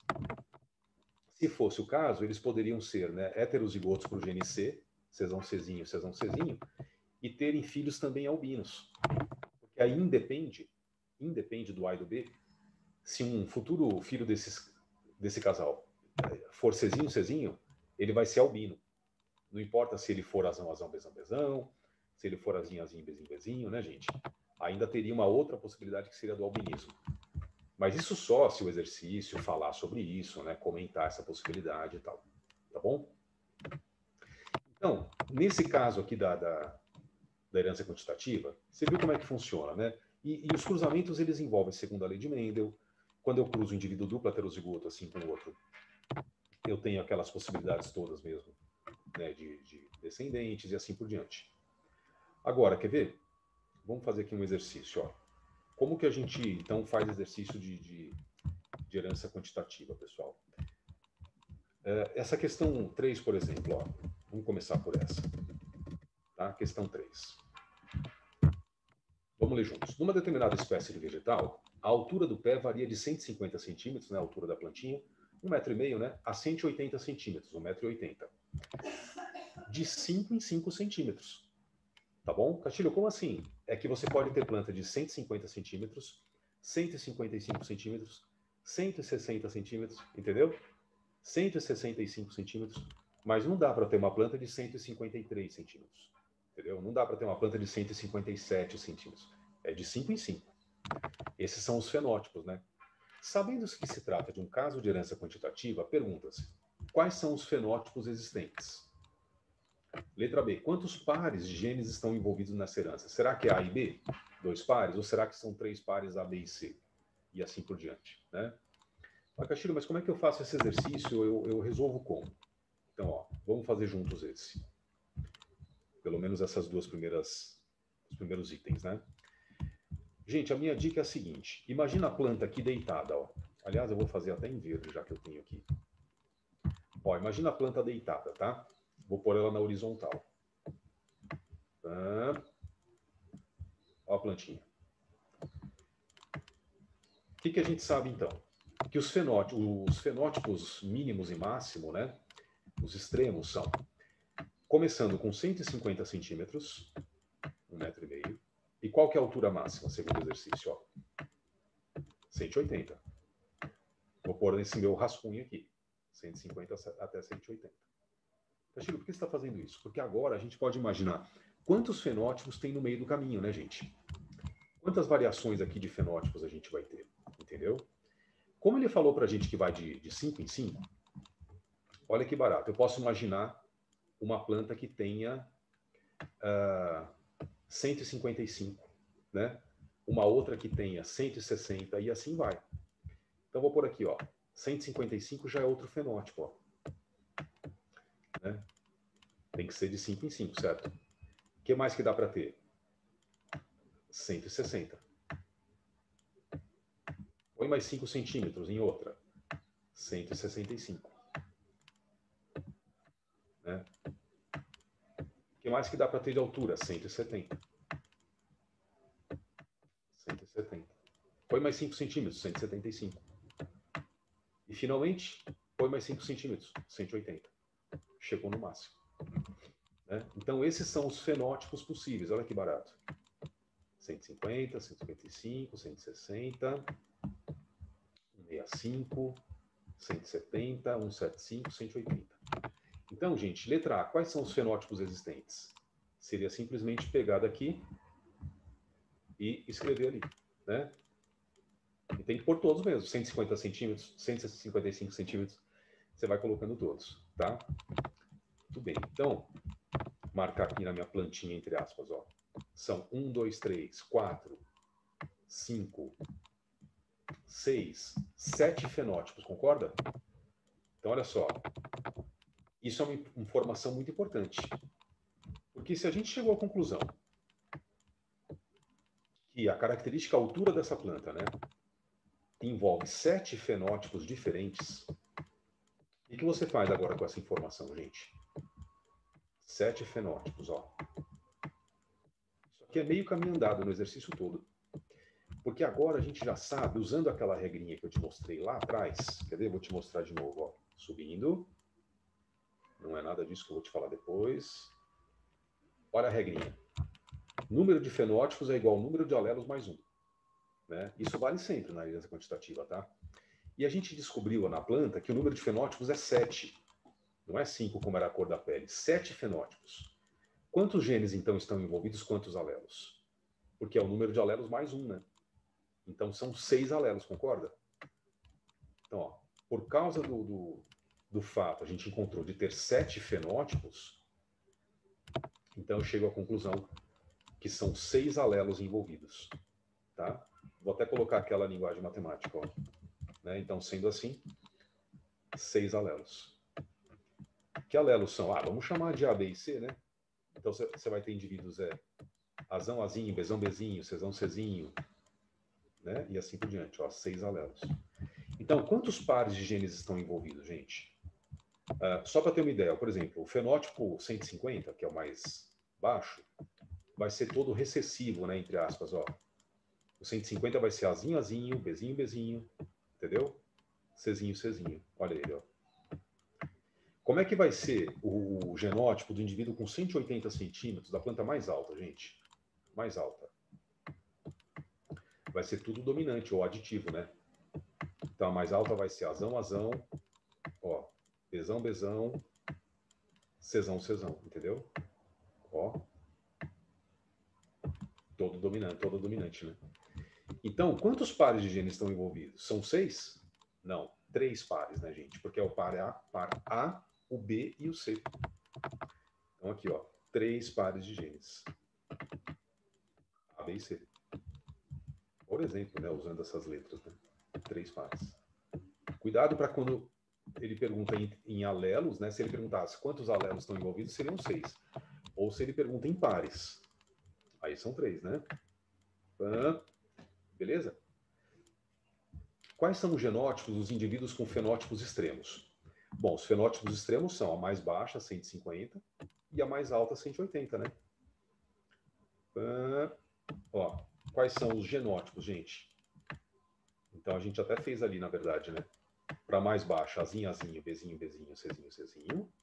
se fosse o caso, eles poderiam ser, né, heterozigotos para o gene C, Czão Czinho, Czão Czinho, e terem filhos também albinos. Porque aí independe, independe do A e do B, se um futuro filho desses, desse casal for Czinho, Czinho, ele vai ser albino. Não importa se ele for azão, azão, bezão, bezão, se ele for azinho, azinho, bezinho, bezinho, né, gente? Ainda teria uma outra possibilidade que seria do albinismo. Mas isso só se o exercício falar sobre isso, né, comentar essa possibilidade e tal. Tá bom? Então, nesse caso aqui da, da, da herança quantitativa, você viu como é que funciona, né? E, e os cruzamentos, eles envolvem, segundo a lei de Mendel, quando eu cruzo um indivíduo duplo heterozigoto assim com o outro, eu tenho aquelas possibilidades todas mesmo, né, de, de descendentes e assim por diante. Agora, quer ver? Vamos fazer aqui um exercício, ó. Como que a gente, então, faz exercício de, de, de herança quantitativa, pessoal? É, essa questão três, por exemplo, ó, vamos começar por essa. Tá? Questão três. Vamos ler juntos. Numa determinada espécie de vegetal, a altura do pé varia de cento e cinquenta centímetros, né, a altura da plantinha, um metro e meio, né, a cento e oitenta centímetros, um metro e oitenta. De cinco em cinco centímetros. Tá bom? Castilho, como assim? É que você pode ter planta de cento e cinquenta centímetros, cento e cinquenta e cinco centímetros, cento e sessenta centímetros, entendeu? cento e sessenta e cinco centímetros, mas não dá para ter uma planta de cento e cinquenta e três centímetros, entendeu? Não dá para ter uma planta de cento e cinquenta e sete centímetros. É de cinco em cinco. Esses são os fenótipos, né? Sabendo que se trata de um caso de herança quantitativa, pergunta-se: quais são os fenótipos existentes? Letra B. Quantos pares de genes estão envolvidos nessa herança? Será que é A e B? Dois pares? Ou será que são três pares A, B e C? E assim por diante, né? Ah, Castilho, mas como é que eu faço esse exercício? Eu, eu resolvo como? Então, ó, vamos fazer juntos esse. Pelo menos essas duas primeiras, os primeiros itens, né? Gente, a minha dica é a seguinte. Imagina a planta aqui deitada, ó. Aliás, eu vou fazer até em verde, já que eu tenho aqui. Ó, imagina a planta deitada, tá? Vou pôr ela na horizontal. Tá? Ó a plantinha. O que, que a gente sabe, então? Que os fenótipos, os fenótipos mínimos e máximo, né? Os extremos são, começando com cento e cinquenta centímetros, um metro e meio. E qual que é a altura máxima, segundo o exercício? Ó? cento e oitenta. Vou pôr nesse meu rascunho aqui. cento e cinquenta até cento e oitenta. Castilho, por que você está fazendo isso? Porque agora a gente pode imaginar quantos fenótipos tem no meio do caminho, né, gente? Quantas variações aqui de fenótipos a gente vai ter, entendeu? Como ele falou para a gente que vai de, de cinco em cinco, olha que barato. Eu posso imaginar uma planta que tenha uh, cento e cinquenta e cinco, né? Uma outra que tenha cento e sessenta e assim vai. Então, vou pôr aqui, ó. cento e cinquenta e cinco já é outro fenótipo, ó. Né? Tem que ser de cinco em cinco, certo? O que mais que dá para ter? cento e sessenta. Põe mais cinco centímetros em outra. cento e sessenta e cinco. Né? O que mais que dá para ter de altura? cento e setenta. cento e setenta. Põe mais cinco centímetros, cento e setenta e cinco. E finalmente, põe mais cinco centímetros, cento e oitenta. Chegou no máximo. Né? Então, esses são os fenótipos possíveis. Olha que barato. cento e cinquenta, cento e cinquenta e cinco, cento e sessenta, cento e sessenta e cinco, cento e setenta, cento e setenta e cinco, cento e oitenta. Então, gente, letra A, quais são os fenótipos existentes? Seria simplesmente pegar daqui e escrever ali, né? E tem que pôr todos mesmo, cento e cinquenta centímetros, cento e cinquenta e cinco centímetros, você vai colocando todos, tá? Muito bem, então, marcar aqui na minha plantinha, entre aspas, ó. São um, dois, três, quatro, cinco, seis, sete fenótipos, concorda? Então, olha só, isso é uma informação muito importante, porque se a gente chegou à conclusão que a característica altura dessa planta, né, envolve sete fenótipos diferentes, o que você faz agora com essa informação, gente? Sete fenótipos, ó. Isso aqui é meio caminho andado no exercício todo. Porque agora a gente já sabe, usando aquela regrinha que eu te mostrei lá atrás, quer ver? Vou te mostrar de novo, ó. Subindo. Não é nada disso que eu vou te falar depois. Olha a regrinha. Número de fenótipos é igual ao número de alelos mais um. Né? Isso vale sempre na aliança quantitativa, tá? E a gente descobriu na planta que o número de fenótipos é sete. Não é cinco como era a cor da pele. Sete fenótipos. Quantos genes, então, estão envolvidos? Quantos alelos? Porque é o número de alelos mais um, né? Então, são seis alelos, concorda? Então, ó, por causa do, do, do fato, a gente encontrou de ter sete fenótipos, então eu chego à conclusão que são seis alelos envolvidos, tá? Vou até colocar aquela linguagem matemática, ó. Né? Então, sendo assim, seis alelos. Que alelos são? Ah, vamos chamar de A, B e C, né? Então, você vai ter indivíduos é, Azão, Azinho, Bezão, Bezinho, Cezão, Cezinho, né? E assim por diante, ó, seis alelos. Então, quantos pares de genes estão envolvidos, gente? Uh, só para ter uma ideia, por exemplo, o fenótipo cento e cinquenta, que é o mais baixo, vai ser todo recessivo, né, entre aspas, ó. O cento e cinquenta vai ser Azinho, Azinho, Bezinho, Bezinho, entendeu? Cezinho, Cezinho. Olha ele, ó. Como é que vai ser o, o genótipo do indivíduo com cento e oitenta centímetros, da planta mais alta, gente? Mais alta. Vai ser tudo dominante, ou aditivo, né? Então, a mais alta vai ser Azão, Azão, ó, Bezão, Bezão, Cezão, Cezão, entendeu? Ó. Todo dominante, todo dominante, né? Então, quantos pares de genes estão envolvidos? São seis? Não, três pares, né, gente? Porque é o par A, par A, o B e o C. Então, aqui, ó, três pares de genes. A, B e C. Por exemplo, né, usando essas letras, né? Três pares. Cuidado para quando ele pergunta em, em alelos, né? Se ele perguntasse quantos alelos estão envolvidos, seriam seis. Ou se ele pergunta em pares. Aí são três, né? Ah, beleza? Quais são os genótipos dos indivíduos com fenótipos extremos? Bom, os fenótipos extremos são a mais baixa, cento e cinquenta, e a mais alta, cento e oitenta, né? Ah, ó, quais são os genótipos, gente? Então, a gente até fez ali, na verdade, né? Para mais baixa, Azinho, Azinho, Bezinho, Bezinho, Cezinho, Cezinho.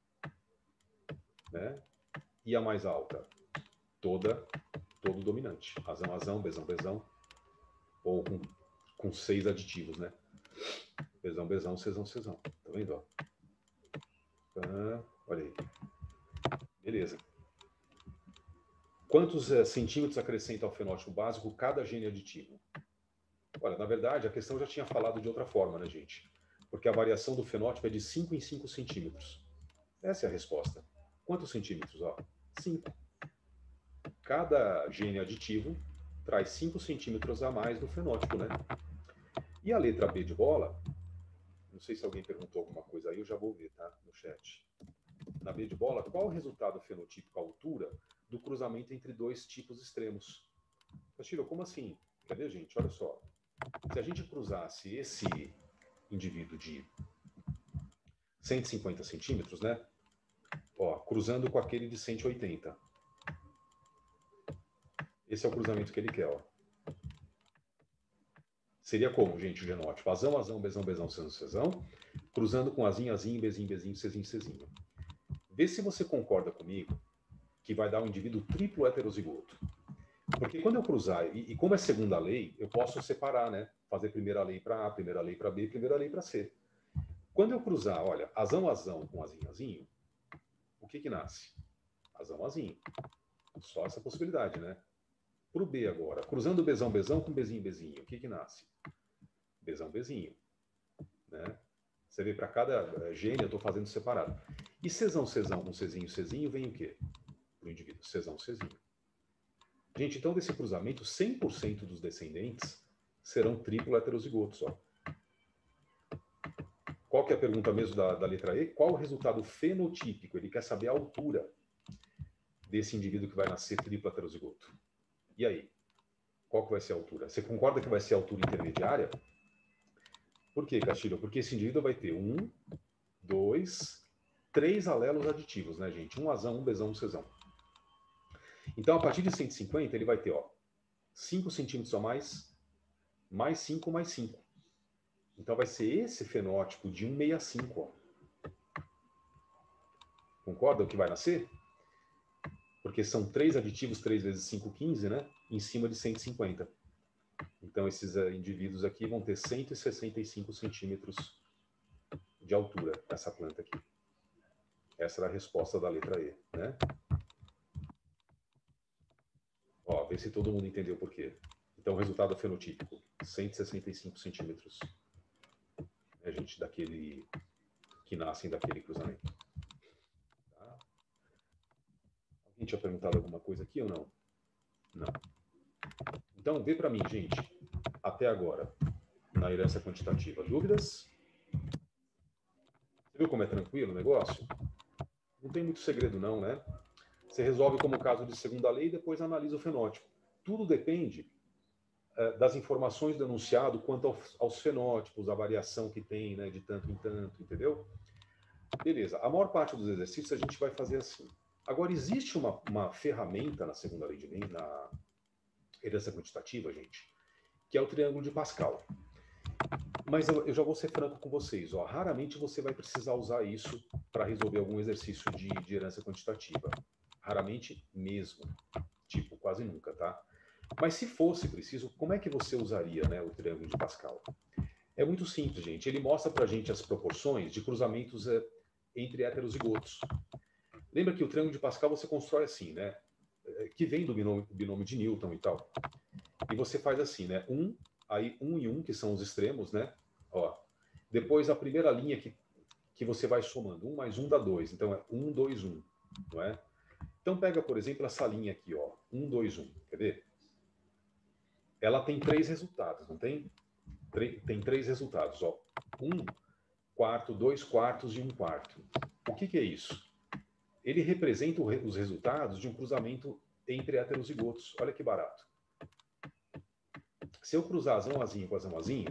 Né? E a mais alta, toda, todo dominante. Azão, Azão, Bezão, Bezão. Ou com, com seis aditivos, né? Bezão, Bezão, Cezão, Cezão. Tá vendo, ó? Ah, olha aí. Beleza. Quantos é, centímetros acrescenta ao fenótipo básico cada gene aditivo? Olha, na verdade, a questão já tinha falado de outra forma, né, gente? Porque a variação do fenótipo é de cinco em cinco centímetros. Essa é a resposta. Quantos centímetros? Ó, cinco. Cada gene aditivo traz cinco centímetros a mais no fenótipo, né? E a letra B de bola, não sei se alguém perguntou alguma coisa aí, eu já vou ver, tá? No chat. Na B de bola, qual o resultado fenotípico à altura do cruzamento entre dois tipos extremos? Castilho, como assim? Cadê, gente? Olha só. Se a gente cruzasse esse indivíduo de cento e cinquenta centímetros, né? Ó, cruzando com aquele de cento e oitenta. Esse é o cruzamento que ele quer, ó. Seria como, gente, o genótipo? Azão, Azão, Bezão, Bezão, Cezão, Cezão, cruzando com Azinho, Azinho, Bezinho, Bezinho, Cezinho, Cezinho. Vê se você concorda comigo que vai dar um indivíduo triplo heterozigoto. Porque quando eu cruzar, e, e como é segunda lei, eu posso separar, né? Fazer primeira lei para A, primeira lei para B, primeira lei para C. Quando eu cruzar, olha, Azão, Azão com Azinho, Azinho, o que que nasce? Azão, azinho. Só essa possibilidade, né? Para o B agora, cruzando Bzão, Bzão com Bzinho, Bzinho, o que que nasce? Bzão, Bzinho. Né? Você vê, para cada gene eu estou fazendo separado. E Czão, Czão com Czinho, Czinho, vem o quê? Para o indivíduo, Czão, Czinho. Gente, então desse cruzamento, cem por cento dos descendentes serão triplo heterozigotos. Ó. Qual que é a pergunta mesmo da, da letra E? Qual o resultado fenotípico? Ele quer saber a altura desse indivíduo que vai nascer triplo heterozigoto. E aí? Qual que vai ser a altura? Você concorda que vai ser a altura intermediária? Por quê, Castilho? Porque esse indivíduo vai ter um, dois, três alelos aditivos, né, gente? Um azão, um bezão, um cezão. Então, a partir de cento e cinquenta, ele vai ter, ó, cinco centímetros a mais, mais cinco, mais cinco. Então, vai ser esse fenótipo de cento e sessenta e cinco, ó. Concorda o que vai nascer? Porque são três aditivos, três vezes cinco, quinze, né? Em cima de cento e cinquenta. Então, esses uh, indivíduos aqui vão ter cento e sessenta e cinco centímetros de altura, essa planta aqui. Essa era a resposta da letra E, né? Ó, vê se todo mundo entendeu por quê. Então, o resultado fenotípico, cento e sessenta e cinco centímetros. É, gente, daquele que nascem daquele cruzamento. Tá? Alguém tinha perguntado alguma coisa aqui ou não? Não. Então, vê para mim, gente, até agora, na herança quantitativa. Dúvidas? Você viu como é tranquilo o negócio? Não tem muito segredo não, né? Você resolve como caso de segunda lei e depois analisa o fenótipo. Tudo depende é, das informações do enunciado quanto aos, aos fenótipos, a variação que tem, né, de tanto em tanto, entendeu? Beleza. A maior parte dos exercícios a gente vai fazer assim. Agora, existe uma, uma ferramenta na segunda lei de Mendes, na herança quantitativa, gente, que é o triângulo de Pascal. Mas eu, eu já vou ser franco com vocês, ó, raramente você vai precisar usar isso para resolver algum exercício de, de herança quantitativa. Raramente mesmo. Tipo, quase nunca, tá? Mas se fosse preciso, como é que você usaria, né, o triângulo de Pascal? É muito simples, gente. Ele mostra para a gente as proporções de cruzamentos é, entre heterozigotos. Lembra que o triângulo de Pascal você constrói assim, né? Que vem do binômio, binômio de Newton e tal. E você faz assim, né? Um, aí um e um, que são os extremos, né? Ó. Depois a primeira linha que, que você vai somando. Um mais um dá dois. Então é um, dois, um. Não é? Então pega, por exemplo, essa linha aqui, ó. Um, dois, um. Quer ver? Ela tem três resultados, não tem? Tem três resultados, ó. Um quarto, dois quartos e um quarto. O que, que é isso? Ele representa os resultados de um cruzamento entre heterozigotos. Olha que barato. Se eu cruzar azão azinho com azão azinho,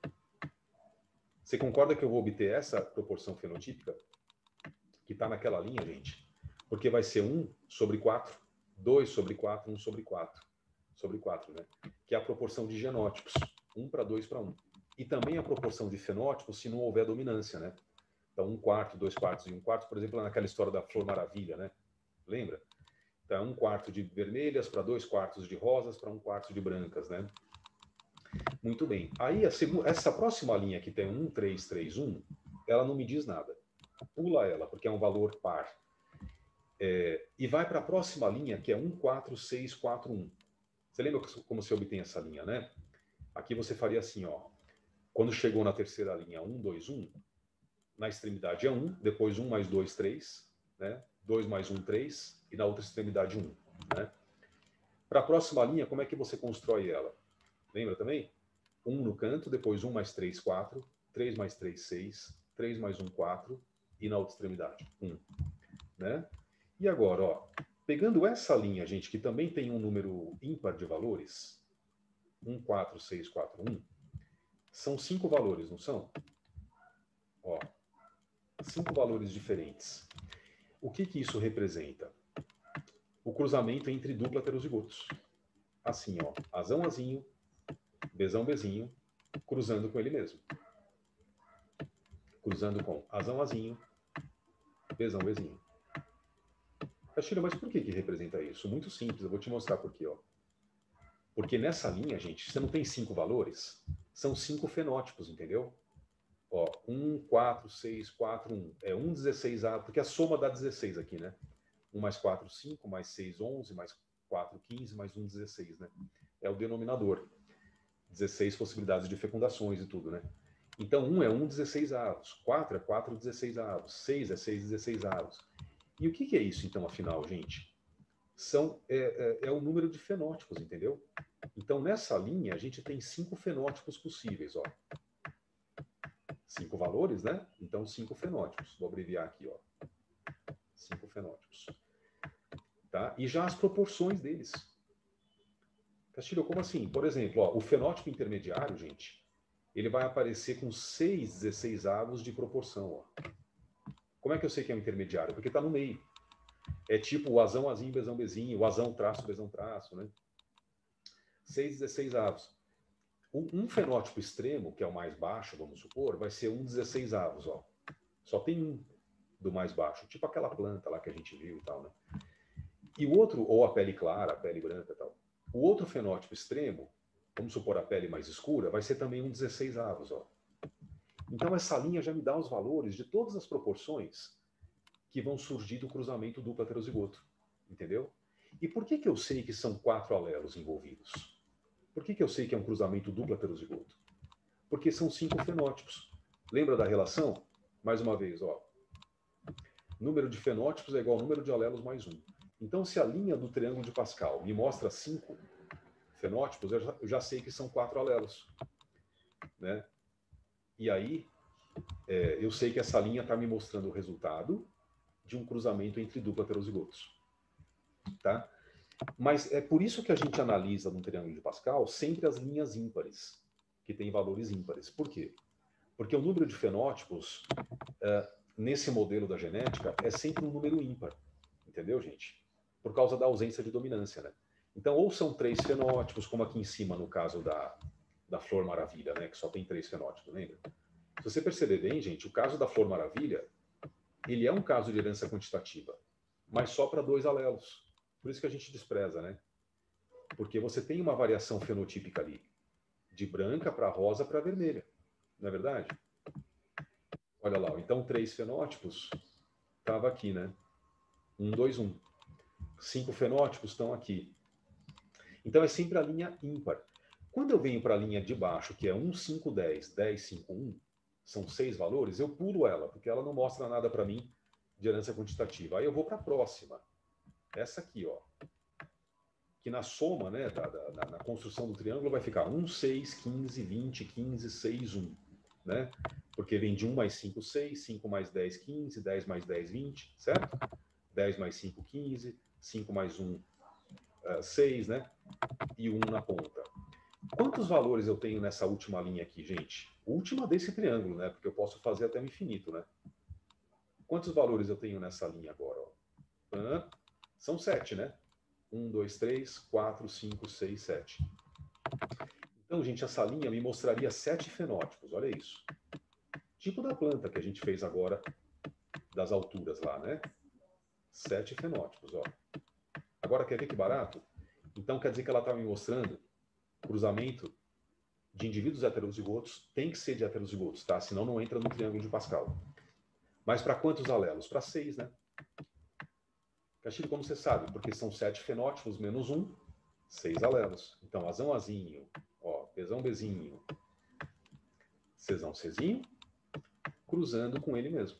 você concorda que eu vou obter essa proporção fenotípica? Que está naquela linha, gente? Porque vai ser um sobre quatro, dois sobre quatro, um sobre quatro. Sobre quatro, né? Que é a proporção de genótipos. um para dois para um. E também a proporção de fenótipos se não houver dominância, né? Então, um quarto, dois quartos e um quarto, por exemplo, naquela história da Flor Maravilha, né? Lembra? Então, um quarto de vermelhas para dois quartos de rosas para um quarto de brancas, né? Muito bem. Aí, a segunda, essa próxima linha que tem um, três, três, um, ela não me diz nada. Pula ela, porque é um valor par. É, e vai para a próxima linha, que é um, quatro, seis, quatro, um. Você lembra como se obtém essa linha, né? Aqui você faria assim, ó. Quando chegou na terceira linha, um, dois, um, na extremidade é um, depois um mais dois, três, né? dois mais um, três, e na outra extremidade um. Né? Para a próxima linha, como é que você constrói ela? Lembra também? um no canto, depois um mais três, quatro, três mais três, seis, três mais um, quatro, e na outra extremidade, um. Né? E agora, ó, pegando essa linha, gente, que também tem um número ímpar de valores, um, quatro, seis, quatro, um, são cinco valores, não são? Ó, cinco valores diferentes. O que que isso representa? O cruzamento entre dupla heterozigotos. Assim, ó, azão azinho, bezão bezinho, cruzando com ele mesmo. Cruzando com azão azinho, bezão bezinho. Castilho, mas por que que representa isso? Muito simples, eu vou te mostrar por quê, ó. Porque nessa linha, gente, você não tem cinco valores, são cinco fenótipos, entendeu? Ó, um, quatro, seis, quatro, um. É um dezesseis avos, porque a soma dá dezesseis aqui, né? um mais quatro, cinco, mais seis, onze, mais quatro, quinze, mais um, dezesseis, né? É o denominador. dezesseis possibilidades de fecundações e tudo, né? Então, um é um dezesseis avos, quatro é quatro dezesseis avos, seis é seis dezesseis avos. E o que, que é isso, então, afinal, gente? São, é, é, é o número de fenótipos, entendeu? Então, nessa linha, a gente tem cinco fenótipos possíveis, ó. Cinco valores, né? Então, cinco fenótipos. Vou abreviar aqui, ó. Cinco fenótipos. Tá? E já as proporções deles. Castilho, como assim? Por exemplo, ó, o fenótipo intermediário, gente, ele vai aparecer com seis dezesseis avos de proporção, ó. Como é que eu sei que é um intermediário? Porque está no meio. É tipo o azão, azinho, bezão, bezinho, o azão, traço, bezão, traço, né? seis dezesseis avos. Um fenótipo extremo, que é o mais baixo, vamos supor, vai ser um dezesseis avos, ó. Só tem um do mais baixo, tipo aquela planta lá que a gente viu e tal, né? E o outro, ou a pele clara, a pele branca e tal. O outro fenótipo extremo, vamos supor a pele mais escura, vai ser também um dezesseis avos, ó. Então essa linha já me dá os valores de todas as proporções que vão surgir do cruzamento duplo heterozigoto, entendeu? E por que que eu sei que são quatro alelos envolvidos? Por que que eu sei que é um cruzamento duplo heterozigoto? Porque são cinco fenótipos. Lembra da relação? Mais uma vez, ó. Número de fenótipos é igual ao número de alelos mais um. Então, se a linha do triângulo de Pascal me mostra cinco fenótipos, eu já, eu já sei que são quatro alelos, né? E aí, é, eu sei que essa linha está me mostrando o resultado de um cruzamento entre duplo heterozigotos, tá? Mas é por isso que a gente analisa no triângulo de Pascal sempre as linhas ímpares, que têm valores ímpares. Por quê? Porque o número de fenótipos, é, nesse modelo da genética, é sempre um número ímpar. Entendeu, gente? Por causa da ausência de dominância, né? Então, ou são três fenótipos, como aqui em cima, no caso da, da Flor Maravilha, né? Que só tem três fenótipos, lembra? Se você perceber bem, gente, o caso da Flor Maravilha, ele é um caso de herança quantitativa, mas só para dois alelos. Por isso que a gente despreza, né? Porque você tem uma variação fenotípica ali, de branca para rosa para vermelha. Não é verdade? Olha lá, então três fenótipos estava aqui, né? Um, dois, um. Cinco fenótipos estão aqui. Então é sempre a linha ímpar. Quando eu venho para a linha de baixo, que é um, cinco, dez, dez, cinco, um, são seis valores, eu pulo ela, porque ela não mostra nada para mim de herança quantitativa. Aí eu vou para a próxima. Essa aqui, ó. Que na soma, né, da, da, na construção do triângulo vai ficar um, seis, quinze, vinte, quinze, seis, um. Né? Porque vem de um mais cinco, seis, cinco mais dez, quinze, dez mais dez, vinte, certo? dez mais cinco, quinze, cinco mais um, uh, seis, né? E um na ponta. Quantos valores eu tenho nessa última linha aqui, gente? Última desse triângulo, né? Porque eu posso fazer até o infinito, né? Quantos valores eu tenho nessa linha agora? Ó? Ah, são sete, né? um, dois, três, quatro, cinco, seis, sete. Então, gente, essa linha me mostraria sete fenótipos, olha isso. Tipo da planta que a gente fez agora, das alturas lá, né? Sete fenótipos, ó. Agora, quer ver que barato? Então, quer dizer que ela está me mostrando cruzamento de indivíduos heterozigotos, tem que ser de heterozigotos, tá? Senão não entra no triângulo de Pascal. Mas para quantos alelos? Para seis, né? Castilho, como você sabe? Porque são sete fenótipos menos um, seis alelos. Então, azão, azinho, ó, bezão, bezinho, cesão, cezinho, cruzando com ele mesmo.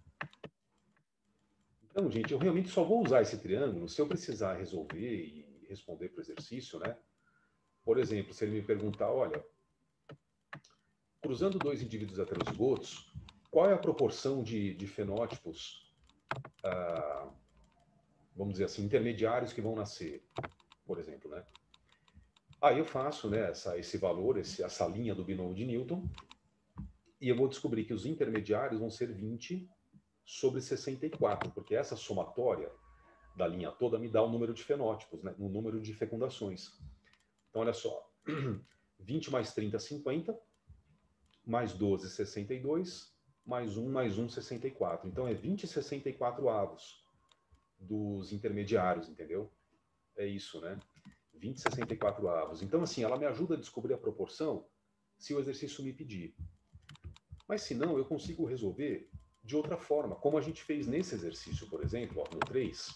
Então, gente, eu realmente só vou usar esse triângulo se eu precisar resolver e responder para o exercício, né? Por exemplo, se ele me perguntar, olha, cruzando dois indivíduos heterozigotos, qual é a proporção de, de fenótipos, ah, vamos dizer assim, intermediários que vão nascer, por exemplo, né? Aí eu faço, né, essa, esse valor, esse, essa linha do binômio de Newton, e eu vou descobrir que os intermediários vão ser vinte sobre sessenta e quatro, porque essa somatória da linha toda me dá o número de fenótipos, né, o número de fecundações. Então, olha só, vinte mais trinta, cinquenta, mais doze, sessenta e dois, mais um, mais um, sessenta e quatro. Então, é vinte e sessenta e quatro avos dos intermediários, entendeu? É isso, né? vinte e sessenta e quatro avos. Então, assim, ela me ajuda a descobrir a proporção se o exercício me pedir. Mas se não, eu consigo resolver de outra forma, como a gente fez nesse exercício, por exemplo, ó, no três,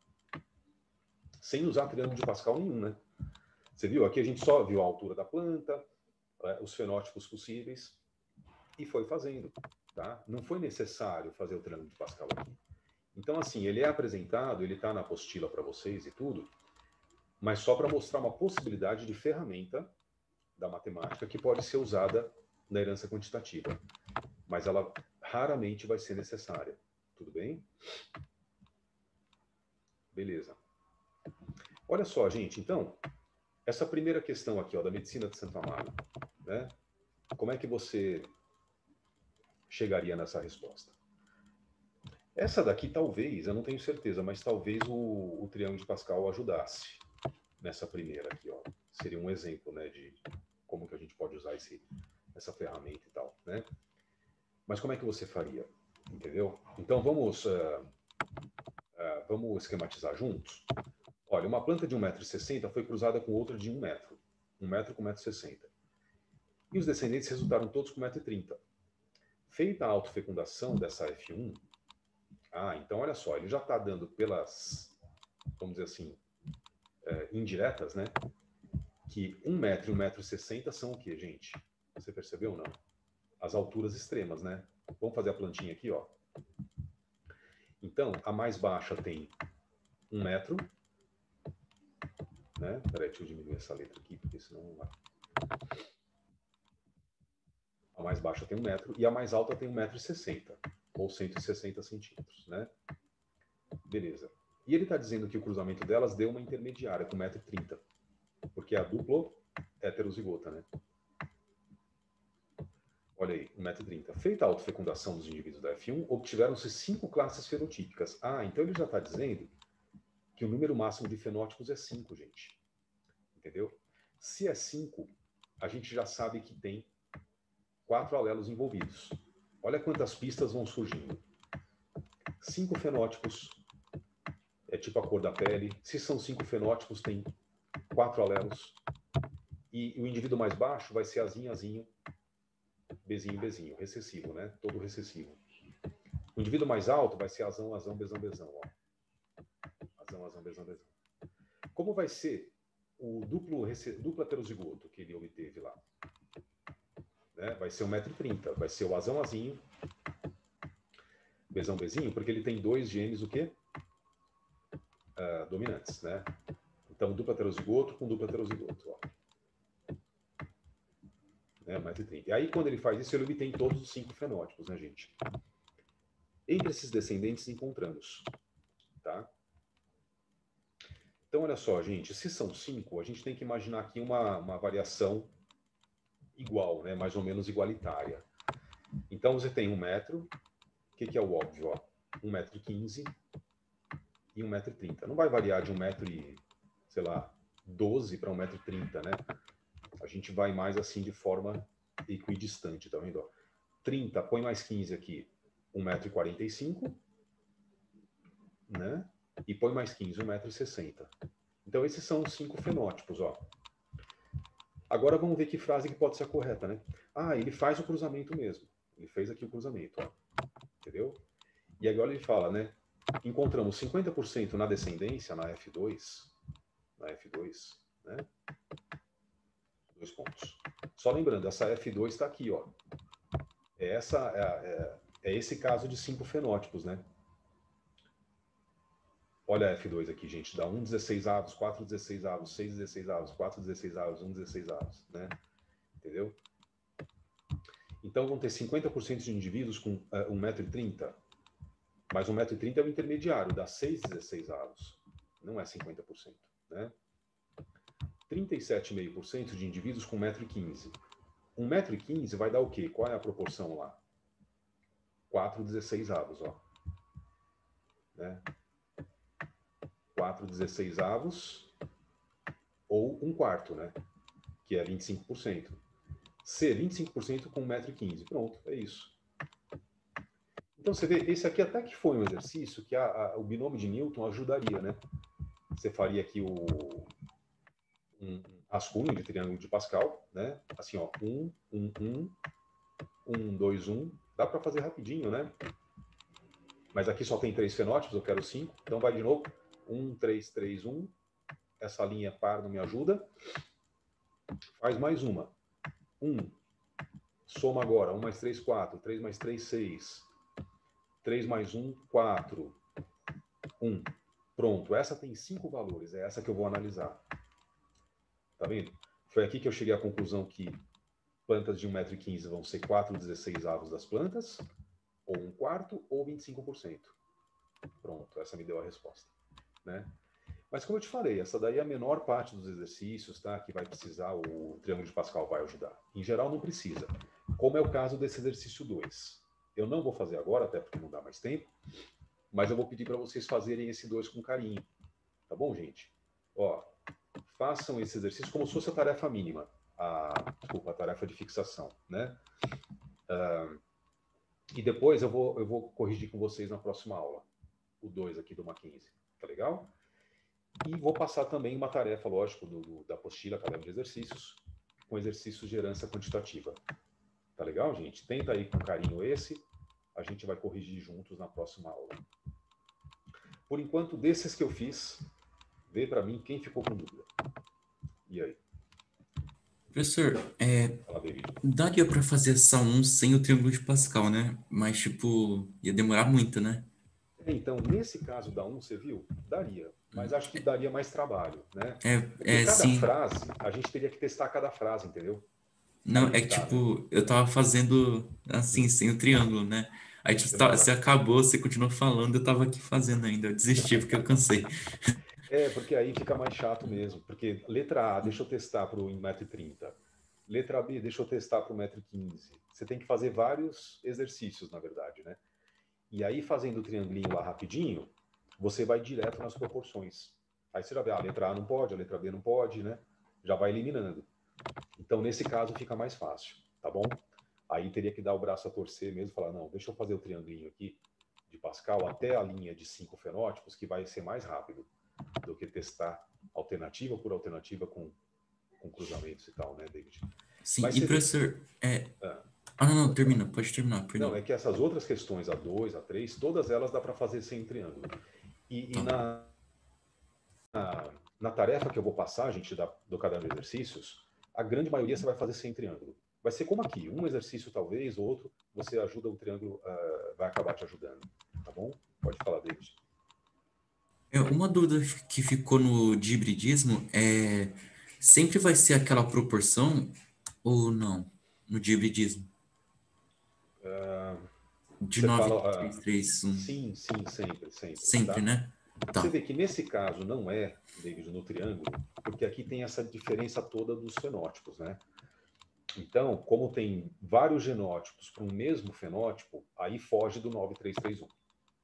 sem usar triângulo de Pascal nenhum, né? Você viu? Aqui a gente só viu a altura da planta, os fenótipos possíveis, e foi fazendo, tá? Não foi necessário fazer o triângulo de Pascal aqui. Então, assim, ele é apresentado, ele está na apostila para vocês e tudo, mas só para mostrar uma possibilidade de ferramenta da matemática que pode ser usada na herança quantitativa. Mas ela raramente vai ser necessária. Tudo bem? Beleza. Olha só, gente, então, essa primeira questão aqui, ó, da medicina de Santo Amaro, né? Como é que você chegaria nessa resposta? Essa daqui, talvez, eu não tenho certeza, mas talvez o, o triângulo de Pascal ajudasse nessa primeira aqui, ó. Seria um exemplo, né, de como que a gente pode usar esse, essa ferramenta e tal, né? Mas como é que você faria? Entendeu? Então, vamos, uh, uh, vamos esquematizar juntos? Olha, uma planta de um metro e sessenta foi cruzada com outra de um metro. um metro com um metro e sessenta. E os descendentes resultaram todos com um metro e trinta. Feita a autofecundação dessa F um, ah, então olha só, ele já está dando pelas, vamos dizer assim, é, indiretas, né? Que um metro e um metro e sessenta são o quê, gente? Você percebeu ou não? As alturas extremas, né? Vamos fazer a plantinha aqui, ó. Então, a mais baixa tem um metro, né? Peraí, deixa eu diminuir essa letra aqui, porque senão não vai. A mais baixa tem um metro e a mais alta tem um metro e sessenta, ou cento e sessenta centímetros, né? Beleza. E ele está dizendo que o cruzamento delas deu uma intermediária com um metro e trinta, porque é a duplo heterozigota, né? Olha aí, um metro e trinta. Feita a autofecundação dos indivíduos da F um, obtiveram-se cinco classes fenotípicas. Ah, então ele já está dizendo que o número máximo de fenótipos é cinco, gente. Entendeu? Se é cinco, a gente já sabe que tem quatro alelos envolvidos. Olha quantas pistas vão surgindo. Cinco fenótipos, é tipo a cor da pele. Se são cinco fenótipos, tem quatro alelos. E o indivíduo mais baixo vai ser azinho, azinho, bezinho, bezinho, recessivo, né? Todo recessivo. O indivíduo mais alto vai ser azão, azão, bezão, bezão, ó. Azão, azão, bezão, bezão. Como vai ser o duplo, duplo heterozigoto que ele obteve lá? Né? Vai ser um metro e trinta. Vai ser o azão, azinho, bezão, bezinho, porque ele tem dois genes, o quê? Uh, dominantes, né? Então, duplo heterozigoto com duplo heterozigoto, ó. Né? um metro e trinta. E aí, quando ele faz isso, ele obtém todos os cinco fenótipos, né, gente? Entre esses descendentes encontramos, tá? Então, olha só, gente, se são cinco, a gente tem que imaginar aqui uma, uma variação igual, né? Mais ou menos igualitária. Então, você tem um metro, o que, que é o óbvio? Ó? um metro e quinze e um metro e trinta. Não vai variar de um metro e, sei lá, doze para um metro e trinta, né? A gente vai mais assim de forma equidistante, tá vendo? trinta, põe mais quinze aqui, um metro e quarenta e cinco, né? E põe mais quinze, um metro e sessenta. Então, esses são os cinco fenótipos, ó. Agora, vamos ver que frase que pode ser a correta, né? Ah, ele faz o cruzamento mesmo. Ele fez aqui o cruzamento, ó. Entendeu? E agora ele fala, né? Encontramos cinquenta por cento na descendência, na F dois, na F dois, né? Dois pontos. Só lembrando, essa F dois está aqui, ó. É, essa, é, é, é esse caso de cinco fenótipos, né? Olha a F dois aqui, gente. Dá um dezesseis avos, quatro dezesseis avos, seis dezesseis avos, quatro dezesseis avos, um dezesseis avos, né? Entendeu? Então, vão ter cinquenta por cento de indivíduos com uh, um metro e trinta. Mas um metro e trinta é o intermediário, dá seis dezesseis avos. Não é cinquenta por cento, né? trinta e sete vírgula cinco por cento de indivíduos com um metro e quinze. um metro e quinze vai dar o quê? Qual é a proporção lá? quatro dezesseis avos, ó. Né? quatro dezesseis avos ou um quarto, né? Que é vinte e cinco por cento. C, vinte e cinco por cento com um metro e quinze. Pronto, é isso. Então, você vê, esse aqui até que foi um exercício que a, a, o binômio de Newton ajudaria, né? Você faria aqui o, um rascunho de triângulo de Pascal, né? Assim, ó, um, um, um, um, dois, um. Dá para fazer rapidinho, né? Mas aqui só tem três fenótipos, eu quero cinco. Então vai de novo. um, três, três, um. Essa linha par não me ajuda. Faz mais uma. um. Soma agora. um mais três, quatro. três mais três, seis. três mais um, quatro. um. Pronto. Essa tem cinco valores. É essa que eu vou analisar. Tá vendo? Foi aqui que eu cheguei à conclusão que plantas de um metro e quinze vão ser quatro dezesseis avos das plantas, ou um quarto, ou vinte e cinco por cento. Pronto, essa me deu a resposta, né? Mas como eu te falei, essa daí é a menor parte dos exercícios, tá? Que vai precisar, o Triângulo de Pascal vai ajudar. Em geral, não precisa. Como é o caso desse exercício dois. Eu não vou fazer agora, até porque não dá mais tempo, mas eu vou pedir para vocês fazerem esse dois com carinho. Tá bom, gente? Ó, façam esse exercício como se fosse a tarefa mínima. A, desculpa, a tarefa de fixação, né? Uh, e depois eu vou, eu vou corrigir com vocês na próxima aula. O dois aqui do Mackenzie. Tá legal? E vou passar também uma tarefa, lógico, do, do, da apostila, caderno de exercícios, com exercícios de herança quantitativa. Tá legal, gente? Tenta aí com carinho esse. A gente vai corrigir juntos na próxima aula. Por enquanto, desses que eu fiz, vê para mim quem ficou com dúvida. E aí? Professor, é, Fala, David. daria para fazer essa um sem o Triângulo de Pascal, né? Mas, tipo, ia demorar muito, né? Então, nesse caso da um, você viu? Daria. Mas acho que daria mais trabalho, né? É, Porque é cada sim. frase, a gente teria que testar cada frase, entendeu? Não, Aí é que, tá, né? tipo, eu tava fazendo assim, sem o triângulo, né? Aí, tipo, você tá- você acabou, você continuou falando, eu tava aqui fazendo ainda. Eu desisti porque eu cansei. É, porque aí fica mais chato mesmo. Porque letra A, deixa eu testar para o um metro e trinta. Letra B, deixa eu testar para o um metro e quinze. Você tem que fazer vários exercícios, na verdade, né? E aí, fazendo o triangulinho lá rapidinho, você vai direto nas proporções. Aí você já vê, ah, a letra A não pode, a letra B não pode, né? Já vai eliminando. Então, nesse caso, fica mais fácil, tá bom? Aí teria que dar o braço a torcer mesmo e falar, não, deixa eu fazer o triangulinho aqui de Pascal até a linha de cinco fenótipos, que vai ser mais rápido do que testar alternativa por alternativa com, com cruzamentos e tal, né, David? Sim, Mas e você vê- professor, é... Ah, Ah, não, não, termina, pode terminar, não, perdão. é que essas outras questões, a dois, a três, todas elas dá para fazer sem triângulo. E, e Tá. na, na, na tarefa que eu vou passar, gente, da, do caderno de exercícios, a grande maioria você vai fazer sem triângulo. Vai ser como aqui, um exercício talvez, outro, você ajuda o triângulo, uh, vai acabar te ajudando, tá bom? Pode falar, David. É, uma dúvida que ficou no de hibridismo é... Sempre vai ser aquela proporção ou não? No de hibridismo? Uh, De você nove, fala, três, uh, três, um. sim, sim, sempre, sempre. Sempre, Tá? né? Tá. Você vê que nesse caso não é, David, no triângulo, porque aqui tem essa diferença toda dos fenótipos, né? Então, como tem vários genótipos para um mesmo fenótipo, aí foge do nove três três um.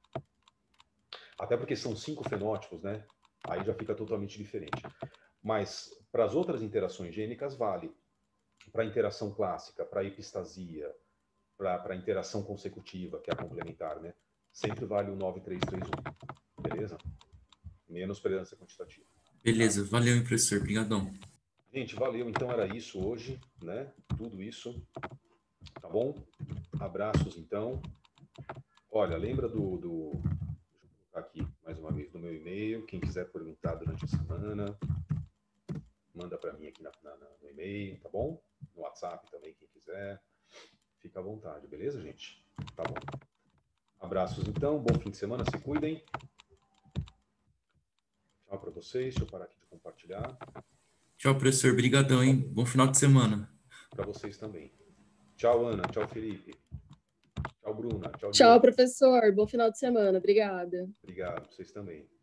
Até porque são cinco fenótipos, né? Aí já fica totalmente diferente. Mas para as outras interações gênicas vale. Para a interação clássica, para a epistasia, para a interação consecutiva, que é a complementar, né? Sempre vale o nove três três um. Beleza? Menos para herança quantitativa. Beleza, valeu, hein, professor. Obrigadão. Gente, valeu. Então era isso hoje, né? Tudo isso. Tá bom? Abraços, então. Olha, lembra do... do... Deixa eu colocar aqui mais uma vez no meu e-mail. Quem quiser perguntar durante a semana, manda para mim aqui na, na, no e-mail, tá bom? No WhatsApp também, quem quiser. Fica à vontade, beleza, gente? Tá bom. Abraços, então. Bom fim de semana. Se cuidem. Tchau para vocês. Deixa eu parar aqui de compartilhar. Tchau, professor. Obrigadão, hein? Bom final de semana. Para vocês também. Tchau, Ana. Tchau, Felipe. Tchau, Bruna. Tchau, Tchau, Diogo. professor. Bom final de semana. Obrigada. Obrigado. Vocês também.